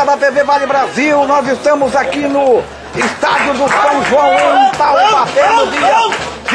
galera da TV Vale Brasil, nós estamos aqui no estádio do São João em Taubaté, no dia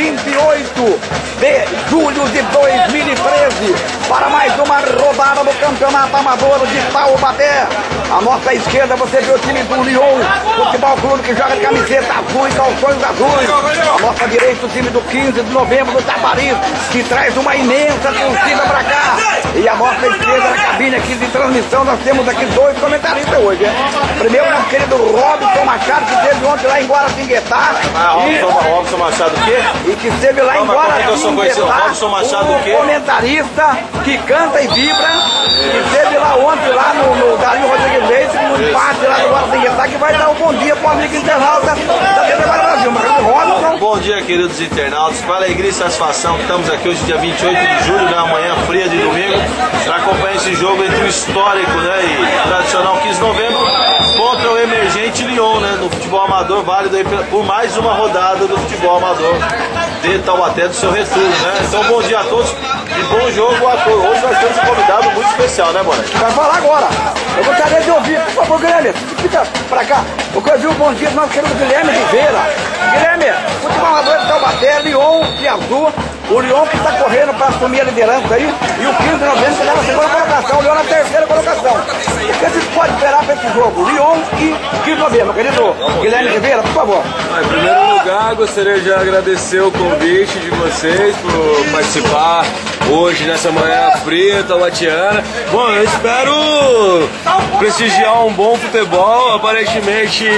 28 de julho de 2013, para mais uma rodada do Campeonato Amador de Taubaté. À nossa esquerda você vê o time do Lyon Futebol Clube, que joga de camiseta azul e calções azuis. À nossa direita o time do 15 de novembro do Tabaris, que traz uma imensa torcida para cá. E à nossa esquerda, na cabine aqui de transmissão, nós temos aqui dois comentaristas hoje, hein? Primeiro, nosso querido Robson Machado, que esteve ontem lá em Guaratinguetá. Robson Machado o quê? E que esteve lá em Guaratinguetá, Robson Machado o quê? comentarista que canta e vibra, que esteve lá ontem, lá no Dario Rodrigues Leite, no empate lá do Guaratinguetá, que vai dar um bom dia para o amigo internauta da TV Vale Brasil. Robson. Bom dia, queridos internautas. Com alegria e satisfação que estamos aqui hoje, dia 28 de julho, na manhã fria de domingo, para acompanhar esse jogo entre o histórico, né, e tradicional 15 de novembro contra o emergente Lyon, né, no futebol amador, válido aí por mais uma rodada do futebol amador de Taubaté, do seu retorno, né? Então, bom dia a todos e bom jogo a todos. Hoje nós temos um convidado muito especial, né, Boné? Vai falar agora. Eu gostaria de ouvir, por favor, Guilherme, fica pra cá. Eu quero ouvir o bom dia do nosso querido Guilherme Rivera. Guilherme, futebol amador de Taubaté, Lyon e Azul. O Lyon que está correndo para assumir a liderança aí, e o 15 de novembro que está na segunda colocação, o Lyon na terceira colocação. O que a gente pode esperar para esse jogo? Lyon e 15 de novembro, querido Guilherme Rivera, por favor. Em primeiro lugar, gostaria de agradecer o convite de vocês por participar hoje nessa manhã fria, taubatiana. Bom, eu espero prestigiar um bom futebol. Aparentemente,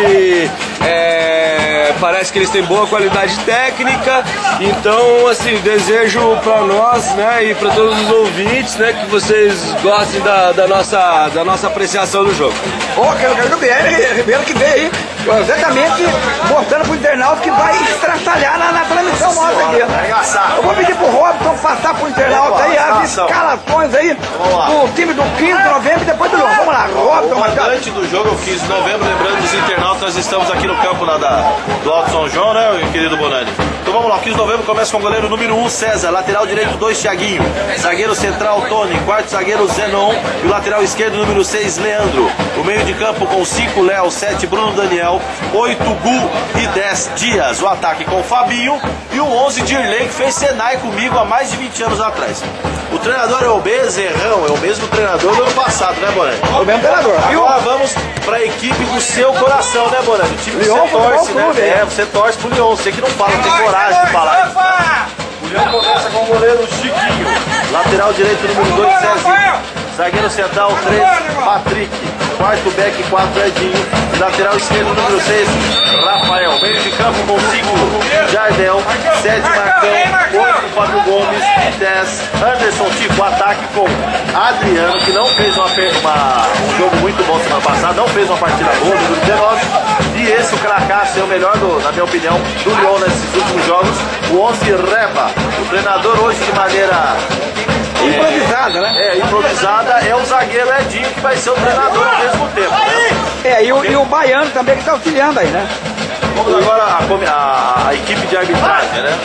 parece que eles têm boa qualidade técnica. Então, assim, desejo para nós, né, e para todos os ouvintes, né, que vocês gostem da nossa apreciação do jogo. Ó, quero o Guilherme Ribeiro que veio aí, exatamente mostrando pro internauta que vai estraçalhar na transmissão nossa aqui. Eu vou pedir pro Robson passar pro internauta aí as escalações aí do time do 15 de novembro e depois do Lyon. Vamos lá, Robson. O mandante do jogo é o 15 de novembro, lembrando dos internautas, nós estamos aqui no campo lá do Alto São João, né, meu querido Bonani? Então vamos lá, o 15 de novembro começa com o goleiro número 1, César, lateral direito 2, Thiaguinho, zagueiro central, Tony, quarto zagueiro, Zenon, e o lateral esquerdo número 6, Leandro. O meio de campo com 5, Léo, 7, Bruno Daniel, 8, Gu e 10, Dias. O ataque com o Fabinho e o 11, Dirley, que fez Senai comigo há mais de 20 anos atrás. O treinador é o Bezerrão, é o mesmo treinador do ano passado, né, Boné? O mesmo treinador. Agora vamos para a equipe do seu coração, né, Boné? O time que Lyon, você torce, né? clube, Você torce pro Lyon, você que não fala, tem coragem de falar. O Lyon começa com o goleiro Chiquinho, lateral direito número 2, Cezinho, zagueiro central 3, Patrick, quarto back 4, Edinho, lateral esquerdo número 6, Rafael, meio de campo com 5, Jardel, 7, Marcão, 8, Fábio Gomes, 10, Anderson Tico, ataque com Adriano, que não fez um jogo muito bom semana passada, não fez uma partida boa, número 19, e esse, o Cracasso, é o melhor, na minha opinião, do Lyon nesses últimos jogos, o 11, Reba. O treinador hoje, de maneira improvisada, né? Improvisada, é o zagueiro Edinho, que vai ser o treinador ao mesmo tempo, né? E o Baiano também, que está auxiliando aí, né? Vamos agora a equipe de arbitragem, né?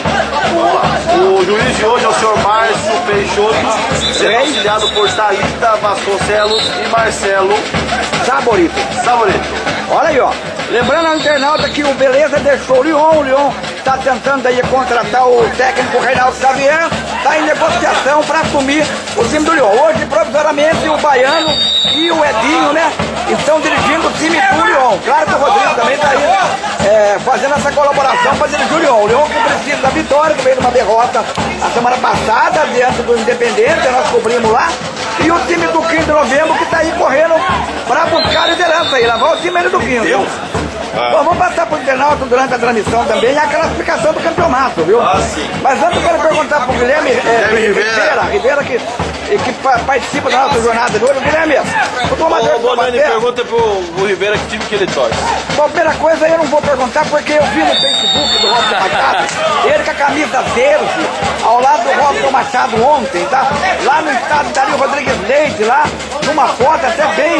O juiz de hoje é o senhor Márcio Peixoto, sendo auxiliado por Thalita Vasconcelos e Marcelo Saborito. Olha aí, ó. Lembrando ao internauta que o Beleza deixou o Lyon está tentando aí contratar o técnico Reinaldo Xavier, está em negociação para assumir o time do Lyon. Hoje, provisoriamente, o Baiano e o Edinho, né, estão dirigindo o time do Lyon. Claro que o Rodrigo também está aí fazendo essa colaboração para dirigir o Lyon. O Lyon que precisa da vitória, que veio de uma derrota a semana passada, diante do Independente, nós cobrimos lá. E o time do 15 de novembro que está aí correndo para buscar a liderança aí, lavar o time do 15. Bom, vamos passar para o internauta durante a transmissão também a classificação do campeonato, viu? Sim. Mas antes eu quero perguntar para o Guilherme Rivera, que participa da nossa jornada de hoje. Guilherme, o Bonani pergunta pro Rivera que time que ele torce. Bom, primeira coisa eu não vou perguntar porque eu vi no Facebook do Robson Machado, ele com a camisa verde, ao lado do Robson Machado ontem, tá? Lá no estádio Dario Rodrigues Leite, lá, numa foto até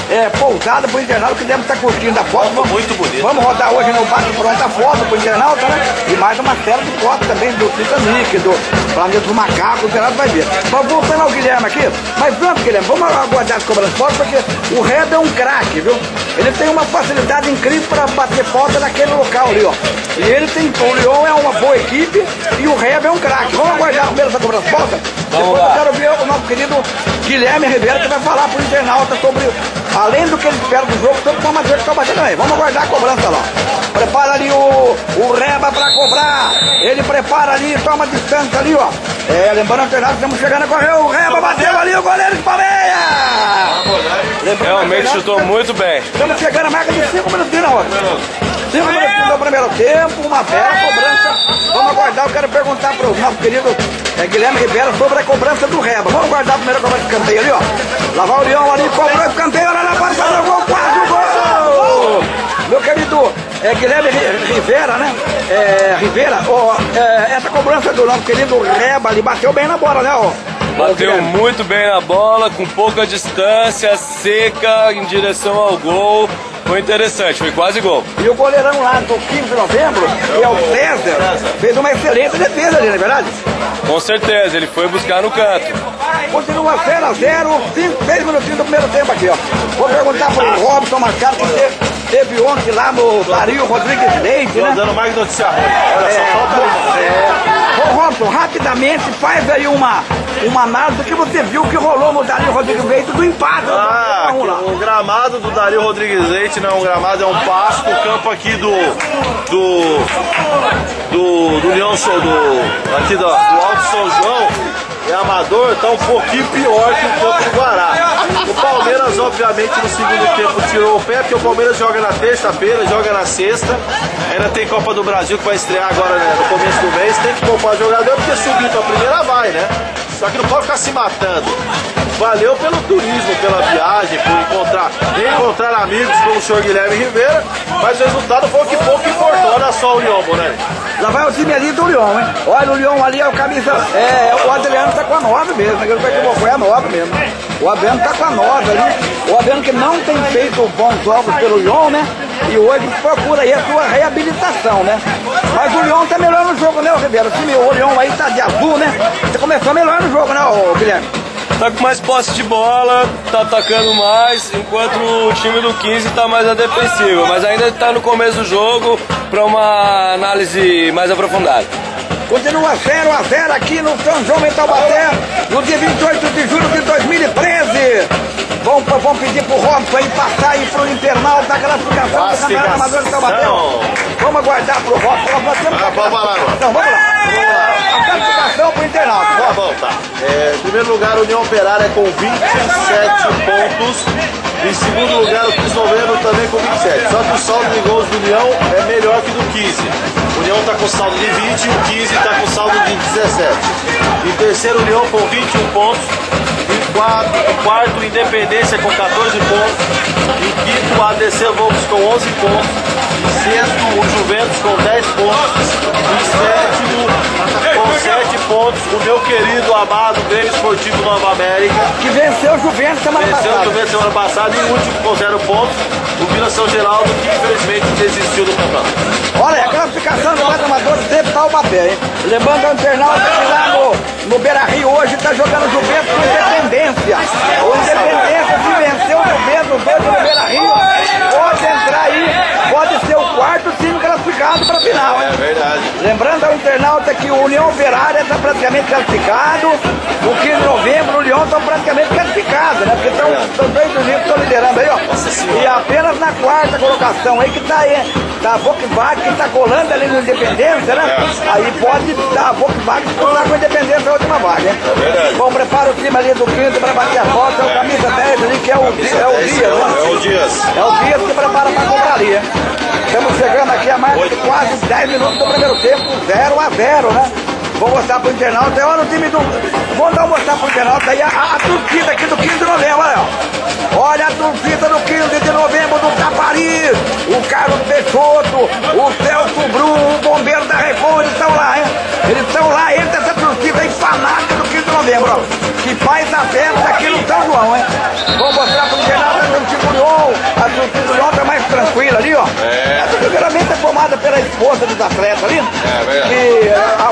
pousada pro internauta que deve estar curtindo a foto. Muito bonito. Vamos rodar hoje no Bate Pronto a foto pro internauta, né? E mais uma série de fotos também do Titanic, do Planeta do Macaco, o internauta vai ver. Mas voltando ao Guilherme aqui, mas pronto, Guilherme, vamos aguardar as cobranças de fotos, porque o Reb é um craque, viu? Ele tem uma facilidade incrível para bater foto naquele local ali, ó. E ele tem, o Lyon é uma boa equipe e o Reb é um craque. Vamos aguardar primeiro essa cobrança de foto? Depois eu quero ver o nosso querido Guilherme Rivera, que vai falar pro internauta sobre, além do que ele espera do jogo, sobre o amador que está batendo aí. Vamos aguardar a cobrança lá. Prepara ali o Reba para cobrar. Ele prepara ali, toma a distância ali, ó. Lembrando o internauta, estamos chegando a correr. O Reba bateu ali, o goleiro de Palmeira. Realmente chutou muito bem. Estamos chegando a marca de 5 minutinhos na hora. 5 minutinhos do primeiro tempo, uma bela cobrança. Vamos aguardar, eu quero perguntar para o nosso querido Guilherme Ribeiro sobre a cobrança do Reba. Vamos aguardar a primeira cobrança de canteio ali, ó. Lá vai o Leão ali, cobrou o canteio, lá na porta, faz o gol, quase o gol! Meu querido Guilherme Rivera, né? Rivera, essa cobrança do nosso querido Reba ali bateu bem na bola, né? Ó. Bateu muito bem na bola, com pouca distância, seca, em direção ao gol. Foi interessante, foi quase gol. E o goleirão lá do 15 de novembro, que é o César, fez uma excelente defesa ali, não é verdade? Com certeza, ele foi buscar no canto. Continua 0-0, 6 minutinhos do primeiro tempo aqui, ó. Vou perguntar pro Robson Machado, que teve ontem lá no Dario Rodrigues Leite, né? Dando mais notícia ruim. Olha só, falta Ô Robson, rapidamente faz aí uma análise do que você viu que rolou no Dario Rodrigues Leite do empate. O gramado do Dario Rodrigues Leite não é um gramado, é um pasto. O campo aqui do União aqui do Alto São João é amador, tá um pouquinho pior que o campo do Guará. O Palmeiras, obviamente, no segundo tempo tirou o pé, porque o Palmeiras joga na terça-feira, joga na sexta. Ainda tem Copa do Brasil que vai estrear agora, né, no começo do mês. Tem que poupar jogador, porque subir pra primeira vai, né? Só que não pode ficar se matando. Valeu pelo turismo, pela viagem, por encontrar amigos como o senhor Guilherme Rivera, mas o resultado foi o que pouco importou. Olha só o Lyon, né? Lá vai o time ali do Lyon, hein? Olha, o Lyon ali é o camisa. O Adriano tá com a 9 mesmo, né? Ele vai equivocar, é a 9 mesmo. O Adriano tá com a 9 ali. O Adriano que não tem feito bons jogos pelo Lyon, né? E hoje procura aí a sua reabilitação, né? Mas o Lyon tá melhor no jogo, né, Ribeiro? O Lyon aí tá de azul, né? Você começou melhor no jogo, né, Guilherme? Tá com mais posse de bola, tá atacando mais, enquanto o time do 15 tá mais a defensiva, mas ainda tá no começo do jogo para uma análise mais aprofundada. Continua 0-0 aqui no São João em Taubaté, no dia 28 de julho de 2013. Vamos pedir pro Robson aí passar aí pro internauta da classificação do Campeonato Amador de Taubaté. Vamos aguardar pro Robson. Vamos lá. Então, vamos lá. A classificação pro internauta. Tá bom, tá. Em primeiro lugar, União Operária com 27 pontos. Em segundo lugar, o 15 de novembro também com 27. Só que o saldo de gols do União é melhor que do 15. O União está com saldo de 20 e o 15 está com saldo de 17. Em terceiro, União com 21 pontos. Em quarto, Independência com 14 pontos. Em quinto, ADC Volks com 11 pontos. Em sexto, o Juventus com 10 pontos. Em sétimo, com 7 pontos, o meu querido, amado Grêmio Esportivo Nova América. Que venceu o Juventus semana passada. Venceu o Juventus semana passada e o último com 0 pontos. O Vila São Geraldo, que infelizmente desistiu do campeonato. Olha, a classificação do Campeonato Amador de Taubaté, hein? Lembrando o internauta que lá no Beira Rio hoje está jogando Juventus com Independência. O Independência, se venceu o Juventus hoje no Beira Rio, pode entrar aí, pode ser o quarto time classificado para a final, hein? É verdade. Lembrando ao internauta que o União Operária está praticamente classificado, o 15 de novembro o União está praticamente classificado, né? Porque estão dois do Rio que estão liderando aí, ó. E apenas na quarta colocação aí que está aí, tá a Volkswagen que está colando ali no Independência, né? Aí pode dar a Volkswagen disputar com a Independência a última vaga, hein? É verdade. Bom, prepara o time ali do 15 para bater a foto, é o camisa 10 ali que é o Dias, né? É o Dias. É o Dias que prepara para cobrar ali, hein? Estamos chegando aqui a mais de quase 10 minutos do primeiro tempo, 0-0, né? Vou mostrar pro internauta, olha o time do... Vou mostrar pro internauta aí a torcida aqui do 15 de novembro, olha. Olha a torcida do 15 de novembro do Capari, o Carlos Peixoto, o Celso Brum, o bombeiro da Record, eles estão lá, hein? Eles estão lá, entra essa torcida aí fanática do 15 de novembro, ó. Que faz a festa aqui no São João, hein? Vou mostrar pro internauta torcida do Lyon, a torcida do Lyon tá mais tranquila ali, ó. A torcida geralmente é formada pela esposa dos atletas ali. Que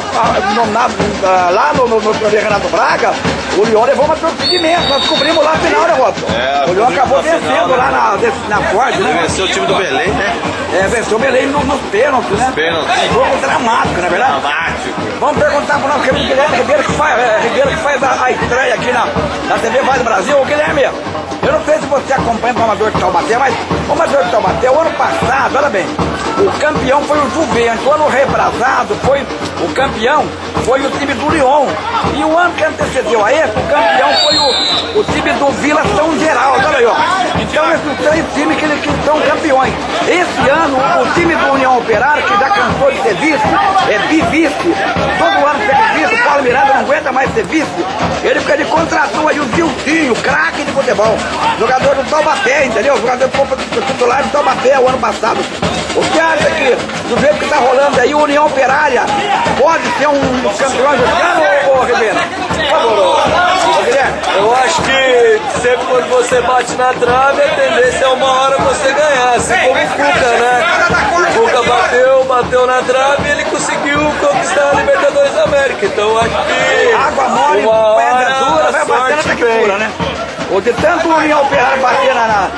lá no Renato Braga, o Lyon levou uma torcida imensa, nós descobrimos lá no final, né, Robson? O Lyon acabou vencendo lá na Ford, né? Venceu o time do Belém, né? Venceu o Belém nos pênaltis, né? Jogo dramático, não é verdade? Dramático. Vamos perguntar pro nosso Guilherme Ribeiro, que faz a estreia aqui na TV Vai do Brasil. Ô, Guilherme, eu não sei se você acompanha o Amador de Taubaté, mas o Amador de Taubaté, o ano passado, olha bem, o campeão foi o Juventus, o ano retrasado o campeão foi o time do Lyon, e o ano que antecedeu a esse, o campeão foi o time do Vila São Geraldo, olha aí, ó. Então esses três times que são campeões. Esse ano, o time do União Operária, que já cansou de ser vice, é bivice, todo ano ser vice, o Paulo Miranda não aguenta mais ser vice, ele contratou aí o Ziltinho, craque de futebol, jogador do Taubaté, entendeu? Jogador titular do Taubaté o ano passado. O que acha que, do jeito que tá rolando aí, o União Operária pode ser um dos campeões desse ano, ô Ribeiro? Por favor, ô Guilherme. Eu acho que sempre quando você bate na trave, a tendência é uma hora você ganhar, assim como o Cuca, né? O Cuca bateu na trave e ele conseguiu conquistar a Libertadores da América. Então eu acho que água mole, pedra dura, vai batendo até que pura, né? Ou de tanto o União Operária bater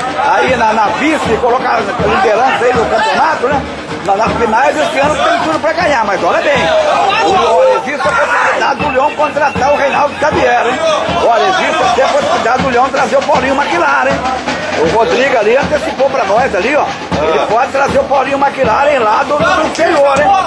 na vice, colocar a liderança aí no campeonato, né? Nas finais esse ano tem tudo para ganhar, mas olha bem, existe a possibilidade do Leão contratar o Reinaldo Xavier, hein? Olha, existe até a possibilidade do Leão trazer o Paulinho McLaren, hein? O Rodrigo ali antecipou para nós ali, ó. Ele pode trazer o Paulinho McLaren lá do interior, hein?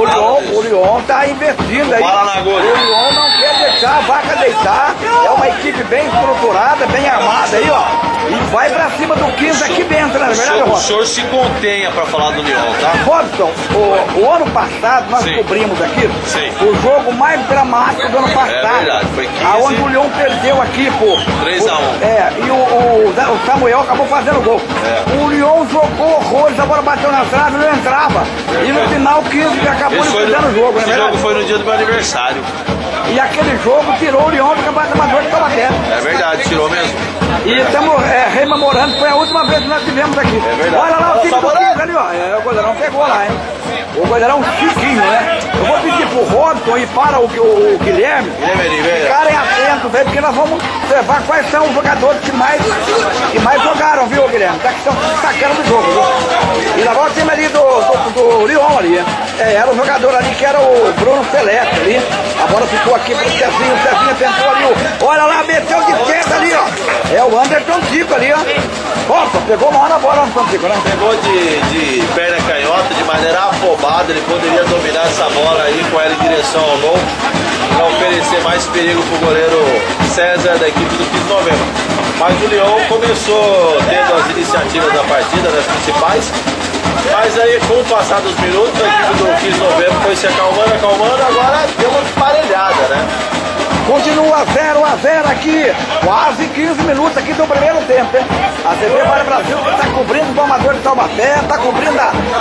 O Lyon tá investindo aí. O Lyon não quer deixar a vaca deitar. É uma equipe bem estruturada, bem armada aí, ó. E vai pra cima do 15 aqui dentro, né? Verdade, o senhor se contenha pra falar do Lyon, tá? Robson, o ano passado nós cobrimos aqui o jogo mais dramático do ano passado. É verdade, foi 15. Aonde o Lyon perdeu aqui por 3-1. E o Samuel acabou fazendo gol. O Lyon jogou horrores, a bola bateu na trave, não entrava. E no final o 15 acabou disputando o jogo, né? Esse jogo foi no dia do meu aniversário. E aquele jogo tirou o Lyon do Campeonato Amador de Taubaté. É verdade, tirou mesmo. E estamos rememorando, foi a última vez que nós tivemos aqui. É verdade. Olha lá o time do 15 ali, ó. O goleirão pegou lá, hein? O goleirão chiquinho, né? Eu vou pedir pro Robson e para o Guilherme ficarem atentos aí, porque nós vamos observar quais são os jogadores que mais jogaram, viu, Guilherme? Tá que estão se destacando do jogo, viu? E lá vai o time ali do Lyon ali. Era o jogador ali que era o Bruno Celeste ali. A bola ficou aqui pro Cezinho, o Cezinho tentou ali. Olha lá, meteu de esquerda ali, ó. É o Anderson Tico ali, ó. Opa, pegou uma hora a bola, Anderson Tico, né? Pegou de perna canhota, de maneira afobada. Ele poderia dominar essa bola aí com ela em direção ao gol, para oferecer mais perigo pro goleiro César da equipe do 15 de novembro. Mas o Lyon começou tendo as iniciativas da partida, das principais. Mas aí, com o passar dos minutos, a equipe do 15 de novembro foi se acalmando, agora deu uma emparelhada, né? Continua 0-0 aqui, quase 15 minutos aqui do primeiro tempo, hein? A TV Vai do Brasil está cobrindo o Amador de Taubaté, está cobrindo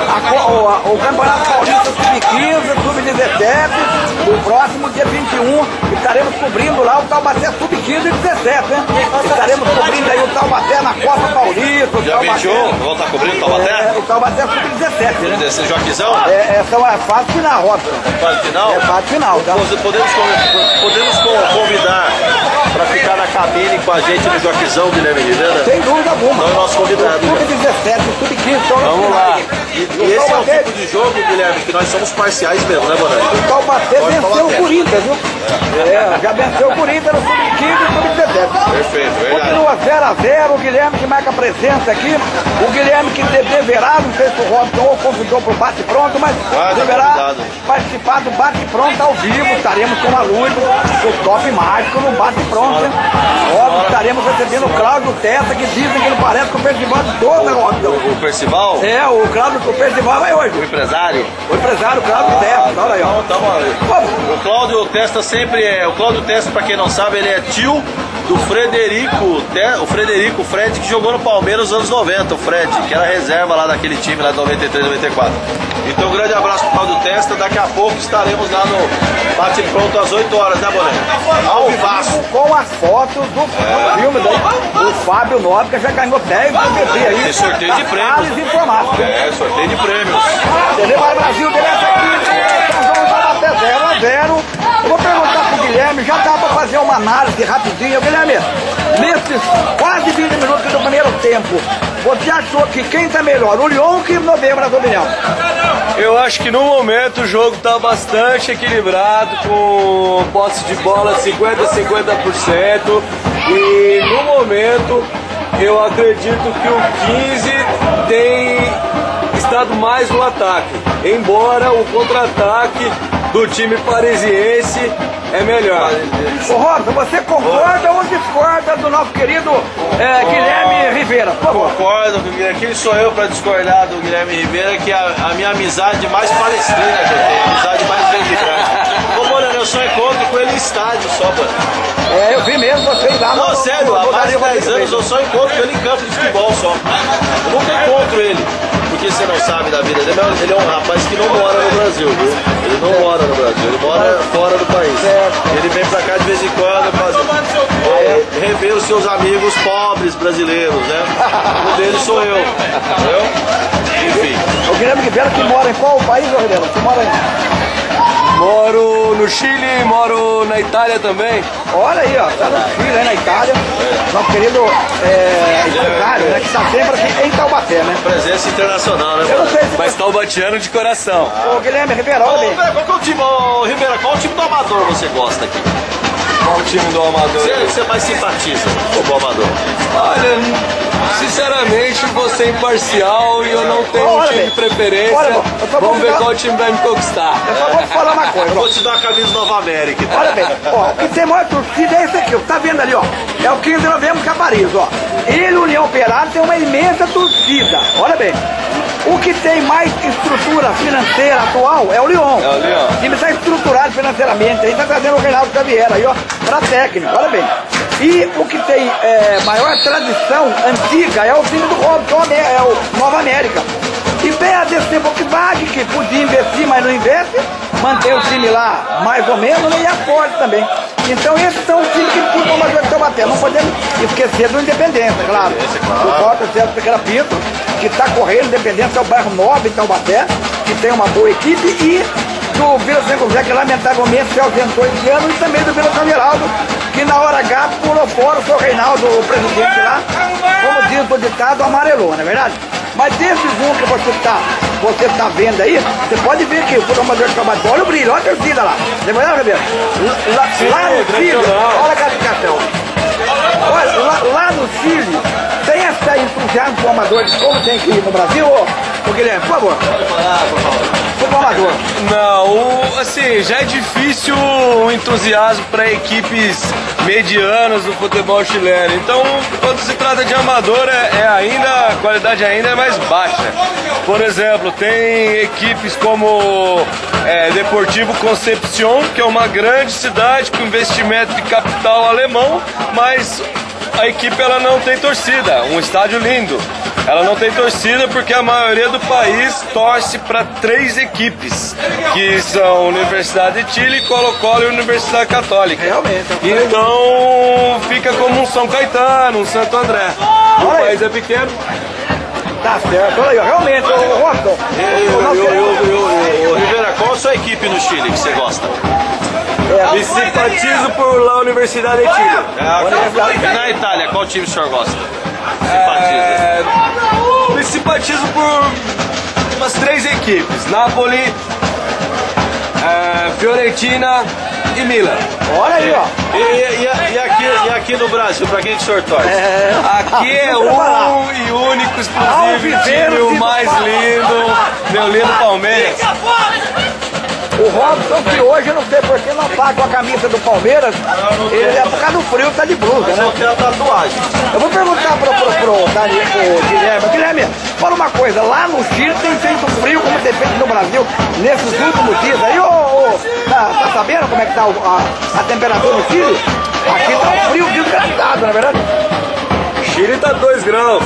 o Campeonato Paulista Sub-15, Sub-17, no próximo dia 21 estaremos cobrindo lá o Taubaté Sub-15 e 17, hein? Estaremos cobrindo aí o Taubaté na Copa Paulista, o dia Taubaté... 21, vamos estar cobrindo o Taubaté? O Taubaté Sub-17, né? Esse Joaquizão? Essa é a fase final, Robson. Fase final? É a fase final, tá? Podemos convidar para ficar na cabine com a gente no Joaquizão, Guilherme Ribeiro? Sem dúvida alguma. Não é o nosso convidado. Sub-17, Sub-15, vamos lá. E esse é o tipo de jogo, Guilherme, que nós somos parciais mesmo, né, Bonani? O Taubaté venceu o Corinthians, viu? Já venceu o Corinthians no Sub-15 e Sub-17. Perfeito, verdade. Continua 0-0, o Guilherme que marca presença aqui. O Guilherme que deverá, não sei se o Robson ou convidou para o bate-pronto, mas deverá participar do bate-pronto ao vivo. Estaremos com a luz do Top Mágico no bate-pronto. Óbvio, estaremos recebendo o Cláudio Testa, que dizem que não parece com o Percival de toda, Robson. O Percival? O Percival vai hoje. O empresário? O empresário, o Cláudio Testa, olha aí, ó. O Cláudio Testa sempre o Cláudio Testa, pra quem não sabe, ele é tio do Frederico, o Fred, que jogou no Palmeiras nos anos 90, o Fred, que era reserva lá daquele time lá de 93, 94. Então um grande abraço pro Cláudio Testa, daqui a pouco estaremos lá no bate-pronto às 8 horas, né, Boné? Ao Vasco. Com a as fotos do filme daí. O Fábio Nobre, que já ganhou 10 DVD aí. Tem sorteio de prêmios. Informáticos. É, sorteio de prêmios. TV vai Brasil, beleza aqui. Nós vamos dar até 0-0. Eu vou perguntar pro Guilherme, já dá pra fazer uma análise rapidinho. Guilherme, nesses quase 20 minutos do primeiro tempo, você achou que quem tá melhor, o Lyon ou que Novembro, na sua opinião? Eu acho que no momento o jogo está bastante equilibrado, com posse de bola 50-50%, e no momento eu acredito que o 15 tem estado mais no ataque, embora o contra-ataque do time parisiense é melhor. Ô Rosa, você concorda ou discorda do nosso querido Guilherme Rivera? Por favor. Concordo, quem sou eu para discordar do Guilherme Rivera, que é a minha amizade mais palestrina que eu tenho, a amizade mais verde. Ô, Moreno, eu só encontro com ele em estádio só, mano. É, eu vi mesmo vocês lá. Não, sério, há mais de 10 anos eu só encontro com ele em campo de futebol só. Eu nunca encontro ele, porque você não sabe da vida dele. Ele é um rapaz que não mora no Brasil, viu? Ele não mora no Brasil, ele mora fora do país. Ele vem pra cá de vez em quando rever os seus amigos pobres brasileiros, né? Um deles sou eu, entendeu? Enfim. O Guilherme Rivera que mora em qual país, ô Rivera? Você mora em... Moro no Chile, moro na Itália também. Olha aí, ó, tá no Chile, aí na Itália. Nosso querido empresário, né, que está sempre aqui em Taubaté, né? Presença internacional, né? Eu não sei se Mas taubatiano de coração. Ô Guilherme Rivera, olha bem. Qual que é o time, Rivera, qual time do Amador você gosta aqui? Qual o time do Amador? Você mais simpatiza com o Amador? Olha, sinceramente vou ser imparcial e eu não tenho um time de preferência. Vamos ver qual time vai me conquistar. Eu só vou te falar uma coisa. Eu vou te dar a camisa Nova América. Olha bem, ó, o que tem maior torcida é esse aqui, ó, tá vendo ali, ó? É o 15 de novembro que é Paris, ó. Ele, o União Operária, tem uma imensa torcida. Olha bem. O que tem mais estrutura financeira atual é o Lyon. É o Lyon. O time está estruturado financeiramente, aí tá trazendo o Reinaldo Xavier aí, ó, pra técnico, olha bem. E o que tem maior tradição antiga é o time do Robson, é o Nova América. E tem a DC Volkswagen, que podia investir, mas não investe, manter o time lá mais ou menos, né, e a Ford também. Então esses são os times que disputam o Major de Taubaté. Não podemos esquecer do Independência, claro. O Rota César Pequena Pinto, que está correndo, Independência é o bairro nobre de Taubaté, que tem uma boa equipe, e do Vila São José, que lamentavelmente se ausentou esse ano, e também do Vila São Geraldo, que na hora H pulou fora o seu Reinaldo, o presidente lá, como diz o ditado, amarelou, não é verdade? Mas desses um que você tá vendo aí, você pode ver que o Amador de Taubaté, olha o brilho, olha a torcida lá. Não é verdade, Ribeiro? Lá no Chile, olha a classificação. Olha, lá no Chile, tem essa entusiasmo com o Amador de como tem que ir no Brasil, ô Guilherme, por favor. Pro Amador. Não, assim, já é difícil o entusiasmo para equipes medianas do futebol chileno. Então, quando se trata de amador, a qualidade ainda é mais baixa. Por exemplo, tem equipes como Deportivo Concepción, que é uma grande cidade com investimento de capital alemão, mas a equipe ela não tem torcida, um estádio lindo. Ela não tem torcida porque a maioria do país torce para 3 equipes, que são Universidade de Chile, Colo-Colo e Universidade Católica. Realmente. Então fica como um São Caetano, um Santo André. O país é pequeno. Tá certo, olha aí, realmente, o Robson. Rivera, qual a sua equipe no Chile que você gosta? Me simpatizo por lá Universidade de Chile. E na Itália, qual time o senhor gosta? Me simpatizo por umas 3 equipes: Napoli, Fiorentina e Milan. Olha aí, ó. E aqui no Brasil, pra quem que o senhor torce? Aqui é um e único, exclusivo time, o mais lindo, meu lindo Palmeiras. O Robson, que hoje, eu não sei por que não tá com a camisa do Palmeiras, ele é por causa do frio, tá de blusa, né? Só tem a tatuagem. Eu vou perguntar pro Guilherme. Guilherme, fala uma coisa, lá no Chile tem feito frio como tem feito no Brasil nesses últimos dias aí, tá sabendo como é que tá a temperatura no Chile? Aqui tá um frio desgraçado, não é verdade? Chile tá 2 graus.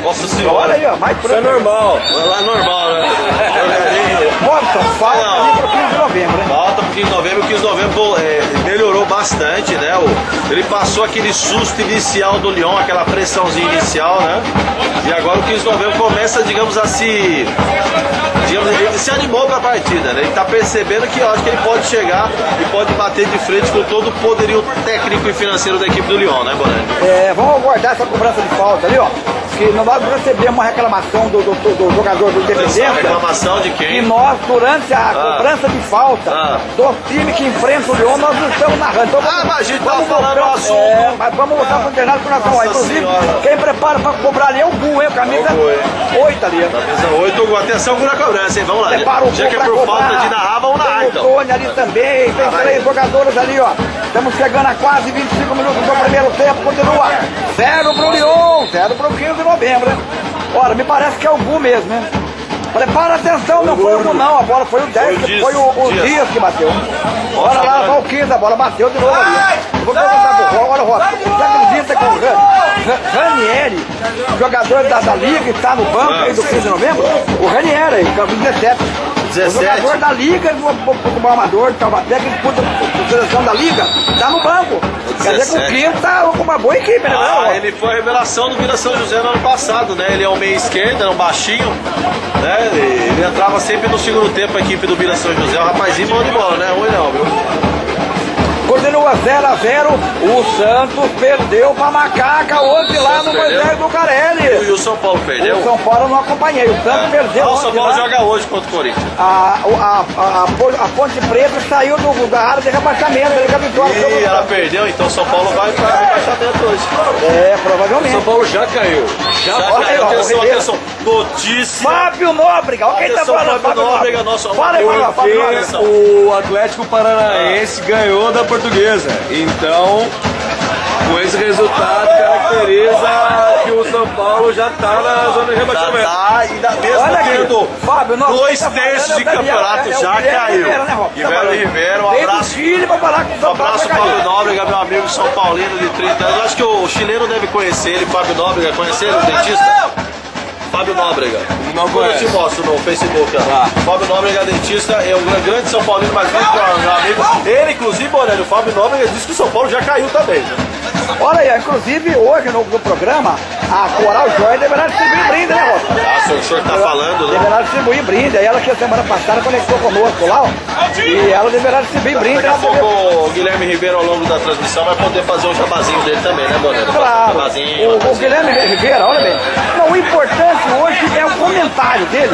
Nossa senhora. Olha aí, ó, mais Isso é normal. Lá normal, né? Bota, falta ali pro 15 de novembro, né? Falta pro 15 de novembro. O 15 de novembro melhorou bastante, né? Ele passou aquele susto inicial do Lyon, aquela pressãozinha inicial, né? E agora o 15 de novembro começa, digamos assim, ele se animou para a partida, né? Ele tá percebendo que eu acho que ele pode chegar e pode bater de frente com todo o poderio técnico e financeiro da equipe do Lyon, né, Bonani? Vamos aguardar essa cobrança de falta ali, ó. Que nós recebemos uma reclamação do jogador do Independência. Reclamação de quem? E nós, durante a cobrança de falta do time que enfrenta o Lyon, nós não estamos narrando. Então, mas a gente tava falando o assunto. Mas vamos voltar pro internado com nação. Inclusive, quem prepara para cobrar ali é o Gu, hein? Camisa 8 ali. Camisa 8, atenção com a cobrança, hein? Vamos lá. Prepara o Já que é por falta de narrar, vamos narrar então. O Tony ali também, tem 3 jogadores ali, ó. Estamos chegando a quase 25 minutos do primeiro tempo, continua 0 pro Lyon, 0 pro 15 de novembro, né? Ora, me parece que é o Gu mesmo, né? Prepara atenção, não foi o Gu não, a bola foi o 10, foi o Dias que bateu. Olha lá, só o 15, a bola bateu de novo ali. Eu vou perguntar pro Rô, olha o Rô, você acredita que o Ranieri, jogador da Liga, que está no banco aí do 15 de novembro? O Ranieri aí, camisa 17. O jogador da Liga, o amador, que disputa a seleção da Liga, está no banco. Quer dizer que o Quinto tá com uma boa equipe, né? Ele foi a revelação do Vila São José no ano passado, né? Ele é um meia esquerda, era um baixinho, né? Ele entrava sempre no segundo tempo a equipe do Vila São José, o rapazinho bom de bola, né? Ruim não, viu? Continua 0 a 0, o Santos perdeu pra Macaca ontem lá no Moisés Lucarelli. E o São Paulo perdeu? O São Paulo eu não acompanhei, o Santos perdeu. O São Paulo joga hoje contra o Corinthians. A Ponte Preta saiu da área de rebaixamento, ele com a vitória. E ela perdeu, então o São Paulo vai para rebaixamento hoje. Provavelmente. São Paulo já caiu. Já caiu, atenção. Notícia. Fábio Nóbrega, olha quem tá falando. Fábio Nóbrega, nosso Fala aí, Fábio Nóbrega. O Atlético Paranaense ganhou da Portuguesa. Então, com esse resultado, caracteriza que o São Paulo já está na zona de rebaixamento. Ainda mesmo tendo Fábio, 2/3 de campeonato, já caiu. Guilherme Rivera, um abraço. Um abraço, Fábio Nóbrega, meu amigo São Paulino de 30 anos. Eu acho que o chileno deve conhecer ele, Fábio Nóbrega. Conhecer o dentista? Fábio Nóbrega. Não conheço. Eu te mostro no Facebook. Fábio Nóbrega, dentista, é um grande São Paulino, mas grande meu amigo. Ele, inclusive, olha, o Fábio Nóbrega disse que o São Paulo já caiu também, né? Olha aí, inclusive hoje no programa, a Coral Joy deverá distribuir brinde, né, Rosa? O senhor tá falando, né? Deverá distribuir brinde, aí ela que a semana passada conectou conosco lá, ó, e ela deverá distribuir brinde. Daqui a pouco o Guilherme Ribeiro, ao longo da transmissão, vai poder fazer um jabazinho dele também, né, Bonero? Claro, o Guilherme Ribeiro, olha bem, não, o importante hoje é o comentário dele.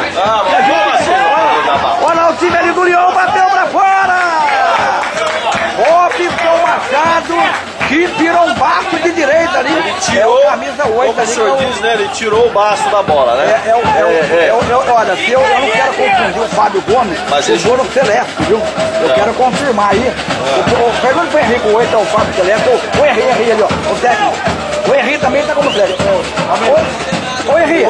Olha o time ali do Lyon, bateu pra fora! Robson Machado, que tirou um baço de direita ali. Ele tirou, a camisa 8 como ali. O senhor diz, né? Ele tirou o baço da bola, né? Olha, se eu não quero confundir o Fábio Gomes, mas o Joro Celeste, viu? Eu quero confirmar aí. Pergunta pro Henrique, o 8 é o Fábio Celeste, o Henrique ali, ó, o técnico. O Henrique também tá como técnico. O Henrique.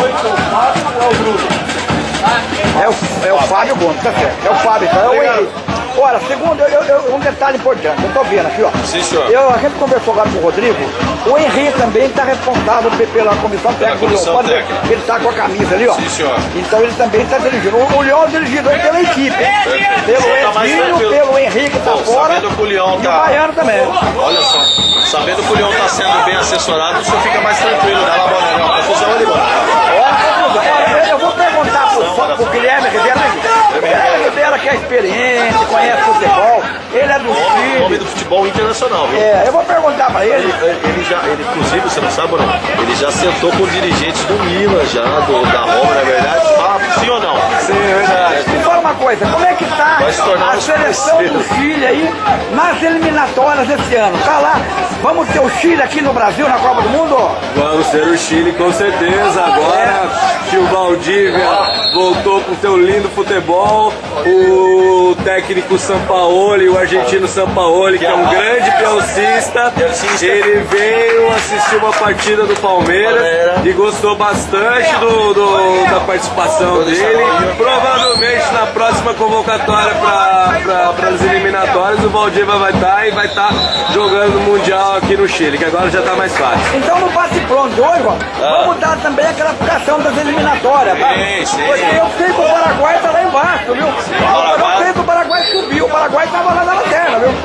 É o Fábio Gomes, tá certo. É o Fábio, então é o Henrique. Olha, segundo, um detalhe importante, eu tô vendo aqui, ó. Sim, senhor. A gente conversou agora com o Rodrigo, o Henrique também está responsável pela comissão técnica do Lyon. Ele está com a camisa ali, ó. Sim, senhor. Então ele também está dirigindo. O Lyon é dirigido aí pela equipe. Pelo Edinho, pelo Henrique que está fora. Sabendo que o Lyon e o Baiano também. Olha só, sabendo que o Lyon está sendo bem assessorado, o senhor fica mais tranquilo, né, lá, Bonero? Uma confusão ali, Olha, eu vou perguntar pro Guilherme Ribeiro. Guilherme Ribeiro que é experiente, conhece futebol, ele é do Chile. Nome do futebol internacional, viu? Eu vou perguntar pra ele. Ele, inclusive, você não sabe, não? Ele já sentou com dirigentes do Milan, já, da Roma, na verdade. Sim ou não? Sim, é verdade. Me fala uma coisa, como é que tá a seleção do Chile aí nas eliminatórias esse ano? Tá lá, vamos ter o Chile aqui no Brasil, na Copa do Mundo? Vamos ter o Chile, com certeza. Agora que o Valdívia voltou com o seu lindo futebol, o técnico Sampaoli, o argentino Sampaoli, que é um grande pelcista, ele veio assistir uma partida do Palmeiras e gostou bastante da participação dele. Provavelmente na próxima próxima convocatória para as eliminatórias, o Valdívia vai estar e vai estar jogando no Mundial aqui no Chile, que agora já está mais fácil. Então no bate-pronto de hoje, vamos dar também a classificação das eliminatórias, tá? Sim. Porque eu sei que o Paraguai tá lá embaixo, viu? Eu sei que o Paraguai subiu, o Paraguai tava lá na lanterna, viu?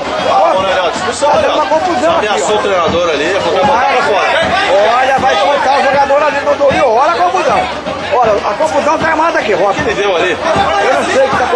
Tá dando uma confusão aqui, ameaçou o treinador ali, foi botar pra fora. Olha, vai cortar o jogador ali do Dorio, olha a confusão. Olha, a confusão tá armada aqui, Rocha. Ele deu ali. Eu não sei o que tá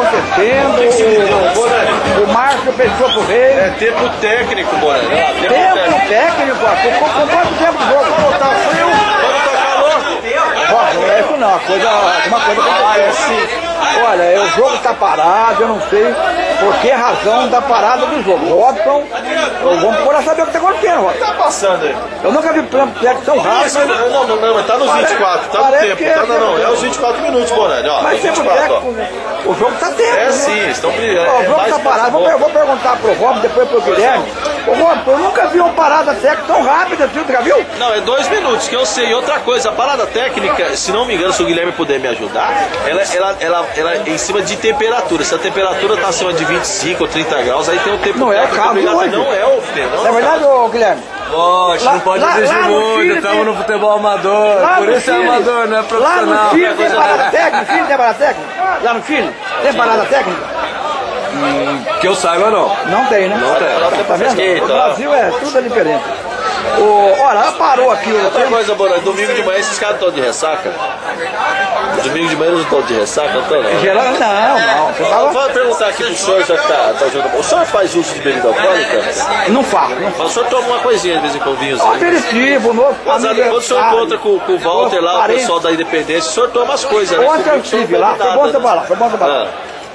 acontecendo. O Márcio pensou pro rei. É tempo técnico, Borel. Tempo técnico, com quanto tempo de jogo? Quando tá frio, quando tá calor. Rocha, não é isso não, uma coisa aconteceu. Olha, o jogo tá parado, eu não sei por que razão da parada do jogo. Robson, vamos procurar saber o que tá acontecendo, Robson. Tá passando aí. Eu nunca vi plano tão rápido. Não, mas tá nos 24, tá no tempo. É os 24 minutos, Borel. Ó, mas tempo técnico, o jogo tá tempo. É né? sim, estão brilhando. O jogo tá parado. Eu vou perguntar pro Robson, depois pro Guilherme. Ô Robson, eu nunca vi uma parada técnica tão rápida, você já viu? Não, é 2 minutos, que eu sei. E outra coisa, a parada técnica, se não me engano, se o Guilherme puder me ajudar, ela é em cima de temperatura. Se a temperatura tá acima de 25 ou 30 graus, aí tem o tempo. Não é o caso hoje. Não é o tempo. É verdade, ô Guilherme? Poxa, não pode exigir muito, estamos no futebol amador, por isso é amador, não é profissional. Lá no Chile tem parada técnica? Tem parada técnica? Lá no Chile tem parada técnica? Que eu saiba, não. Não tem, né? Não tem. Tá vendo? O Brasil é tudo diferente. Olha, ela parou aqui. Outra coisa, Borel, domingo de manhã esses caras estão de ressaca? Domingo de manhã eles não estão de ressaca, não estão, não? Geral, não. Você tava... Vou perguntar aqui pro senhor, já que tá jogando. O senhor faz uso de bebida alcoólica? Não faço. Mas o senhor toma uma coisinha de vez em quando, vinhozinho. Aperitivo, novo. Mas quando o senhor encontra com o Walter lá, o pessoal da Independência, o senhor toma as coisas, né? Ontem eu estive lá, foi bom você falar,